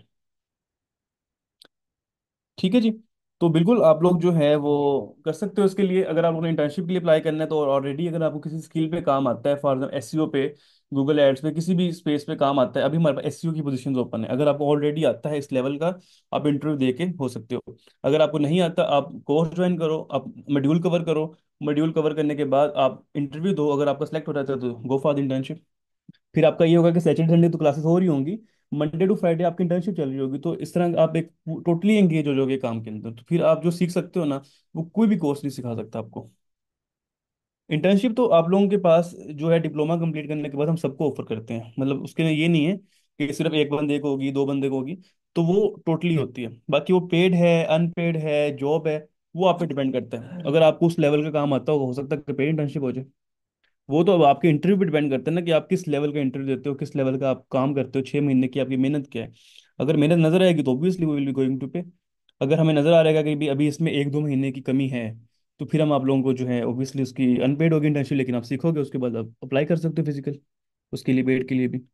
Speaker 5: ठीक है जी। तो बिल्कुल आप लोग जो है वो कर सकते हो इसके लिए। अगर आप लोगों ने इंटर्नशिप के लिए अप्लाई करना है तो ऑलरेडी अगर आपको किसी स्किल पे काम आता है, फॉर एग्जाम्पल एसईओ पे, गूगल एड्स पे, किसी भी स्पेस पे काम आता है, अभी हमारे पास एसईओ की पोजीशन ओपन है। अगर आपको ऑलरेडी आता है इस लेवल का, आप इंटरव्यू दे के हो सकते हो। अगर आपको नहीं आता, आप कोर्स ज्वाइन करो, आप मॉड्यूल कवर करो, मॉड्यूल कवर करने के बाद आप इंटरव्यू दो। अगर आपका सेलेक्ट हो जाता है तो गो फॉर द इंटर्नशिप। फिर आपका ये होगा कि सैटरडे संडे तो क्लासेस हो रही होंगी, मंडे टू फ्राइडे आपकी इंटर्नशिप चल रही होगी। तो इस तरह आप एक टोटली एंगेज हो जाओगे काम के अंदर। तो फिर आप जो सीख सकते हो ना, वो कोई भी कोर्स नहीं सिखा सकता आपको। इंटर्नशिप तो आप लोगों के पास जो है डिप्लोमा कंप्लीट करने के बाद हम सबको ऑफर करते हैं। मतलब उसके लिए ये नहीं है कि सिर्फ एक बंदे को होगी, 2 बंदे को होगी। तो वो टोटली होती है। बाकी वो पेड है, अनपेड है, जॉब है, वो आप पे डिपेंड करता है। अगर आपको उस लेवल का काम आता हो सकता है कि पेड इंटर्नशिप हो जाए। वो तो अब आपके इंटरव्यू पे डिपेंड करता है ना, कि आप किस लेवल का इंटरव्यू देते हो, किस लेवल का आप काम करते हो, 6 महीने की आपकी मेहनत क्या है। अगर मेहनत नजर आएगी तो obviously we will be going to pay. अगर हमें नजर आ रहेगा कि भी अभी इसमें 1-2 महीने की कमी है, तो फिर हम आप लोगों को जो है ऑब्वियसली उसकी अनपेड होगी इंटर्नशिप, लेकिन आप सीखोगे उसके बाद आप अप्लाई कर सकते हो फिजिकल, उसके लिए पेड के लिए भी।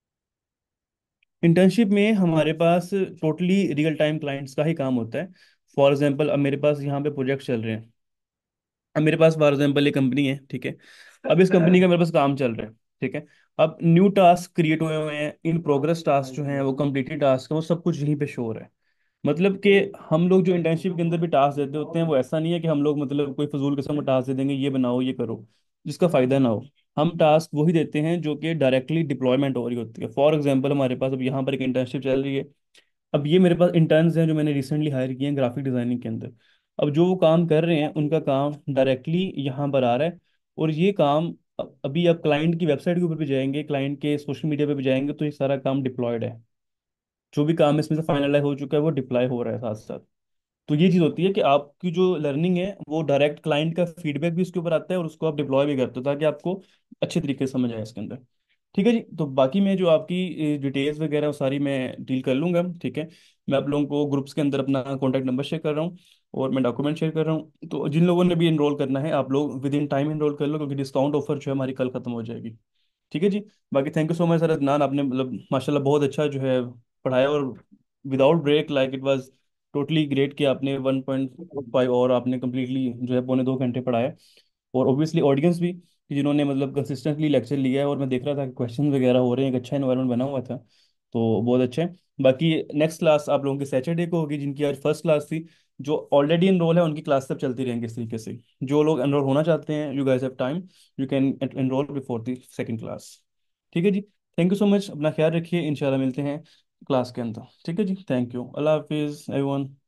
Speaker 5: इंटर्नशिप में हमारे पास टोटली रियल टाइम क्लाइंट्स का ही काम होता है। फॉर एग्जाम्पल अब मेरे पास यहाँ पे प्रोजेक्ट चल रहे हैं। अब मेरे पास फॉर एग्जाम्पल एक कंपनी है, ठीक है। अब इस कंपनी का मेरे पास काम चल रहा है, ठीक है। अब न्यू टास्क क्रिएट हुए हुए हैं, इन प्रोग्रेस टास्क जो हैं वो कंप्लीटेड टास्क है, वो सब कुछ यहीं पे शो हो रहा है। मतलब कि हम लोग जो इंटर्नशिप के अंदर भी टास्क देते होते हैं, वो ऐसा नहीं है कि हम लोग मतलब कोई फजूल किस्म का टास्क दे देंगे, ये बनाओ ये करो, जिसका फायदा ना हो। हम टास्क वही देते हैं जो कि डायरेक्टली डिप्लॉयमेंट हो रही होती है। फॉर एग्जाम्पल हमारे पास अब यहाँ पर एक इंटर्नशिप चल रही है। अब ये मेरे पास इंटर्न्स हैं जो मैंने रिसेंटली हायर किए हैं ग्राफिक डिजाइनिंग के अंदर। अब जो वो काम कर रहे हैं उनका काम डायरेक्टली यहाँ पर आ रहा है। और ये काम अभी आप क्लाइंट की वेबसाइट के ऊपर भी जाएंगे, क्लाइंट के सोशल मीडिया पे भी जाएंगे, तो ये सारा काम डिप्लॉयड है। जो भी काम इसमें से फाइनलाइज हो चुका है वो डिप्लॉय हो रहा है साथ साथ। तो ये चीज़ होती है कि आपकी जो लर्निंग है वो डायरेक्ट क्लाइंट का फीडबैक भी उसके ऊपर आता है और उसको आप डिप्लॉय भी करते हो, ताकि आपको अच्छे तरीके से समझ आए इसके अंदर। ठीक है जी। तो बाकी मैं जो आपकी डिटेल्स वगैरह वो सारी मैं डील कर लूँगा, ठीक है। मैं आप लोगों को ग्रुप्स के अंदर अपना कॉन्टैक्ट नंबर शेयर कर रहा हूँ और मैं डॉक्यूमेंट शेयर कर रहा हूँ। तो जिन लोगों ने भी इनरोल करना है आप लोग विद इन टाइम इनरोल कर लो, क्योंकि डिस्काउंट ऑफर जो है हमारी कल खत्म हो जाएगी। ठीक है जी। बाकी thank you so much sir Adnan, आपने मतलब माशाल्लाह बहुत अच्छा जो है पढ़ाया, और without break like it was totally great कि आपने 1.5 और आपने कम्प्लीटली जो है पौने 2 घंटे पढ़ाया। और ऑब्वियसली ऑडियंस भी कि जिन्होंने मतलब कंसिस्टेंटली लेक्चर लिया है, और मैं देख रहा था कि क्वेश्चन वगैरह हो रहे हैं, एक अच्छा इन्वायरमेंट बना हुआ था, तो बहुत अच्छा है। बाकी नेक्स्ट क्लास आप लोगों की सैटरडे को होगी, जिनकी आज फर्स्ट क्लास थी। जो ऑलरेडी इनरोल है उनकी क्लास सब चलती रहेंगी इस तरीके से। जो लोग एनरोल होना चाहते हैं, you guys have time, you can enroll before the second class. ठीक है जी। थैंक यू सो मच, अपना ख्याल रखिए, इंशाल्लाह मिलते हैं क्लास के अंदर। ठीक है जी, थैंक यू, अल्लाह हाफिज़ एवरीवन।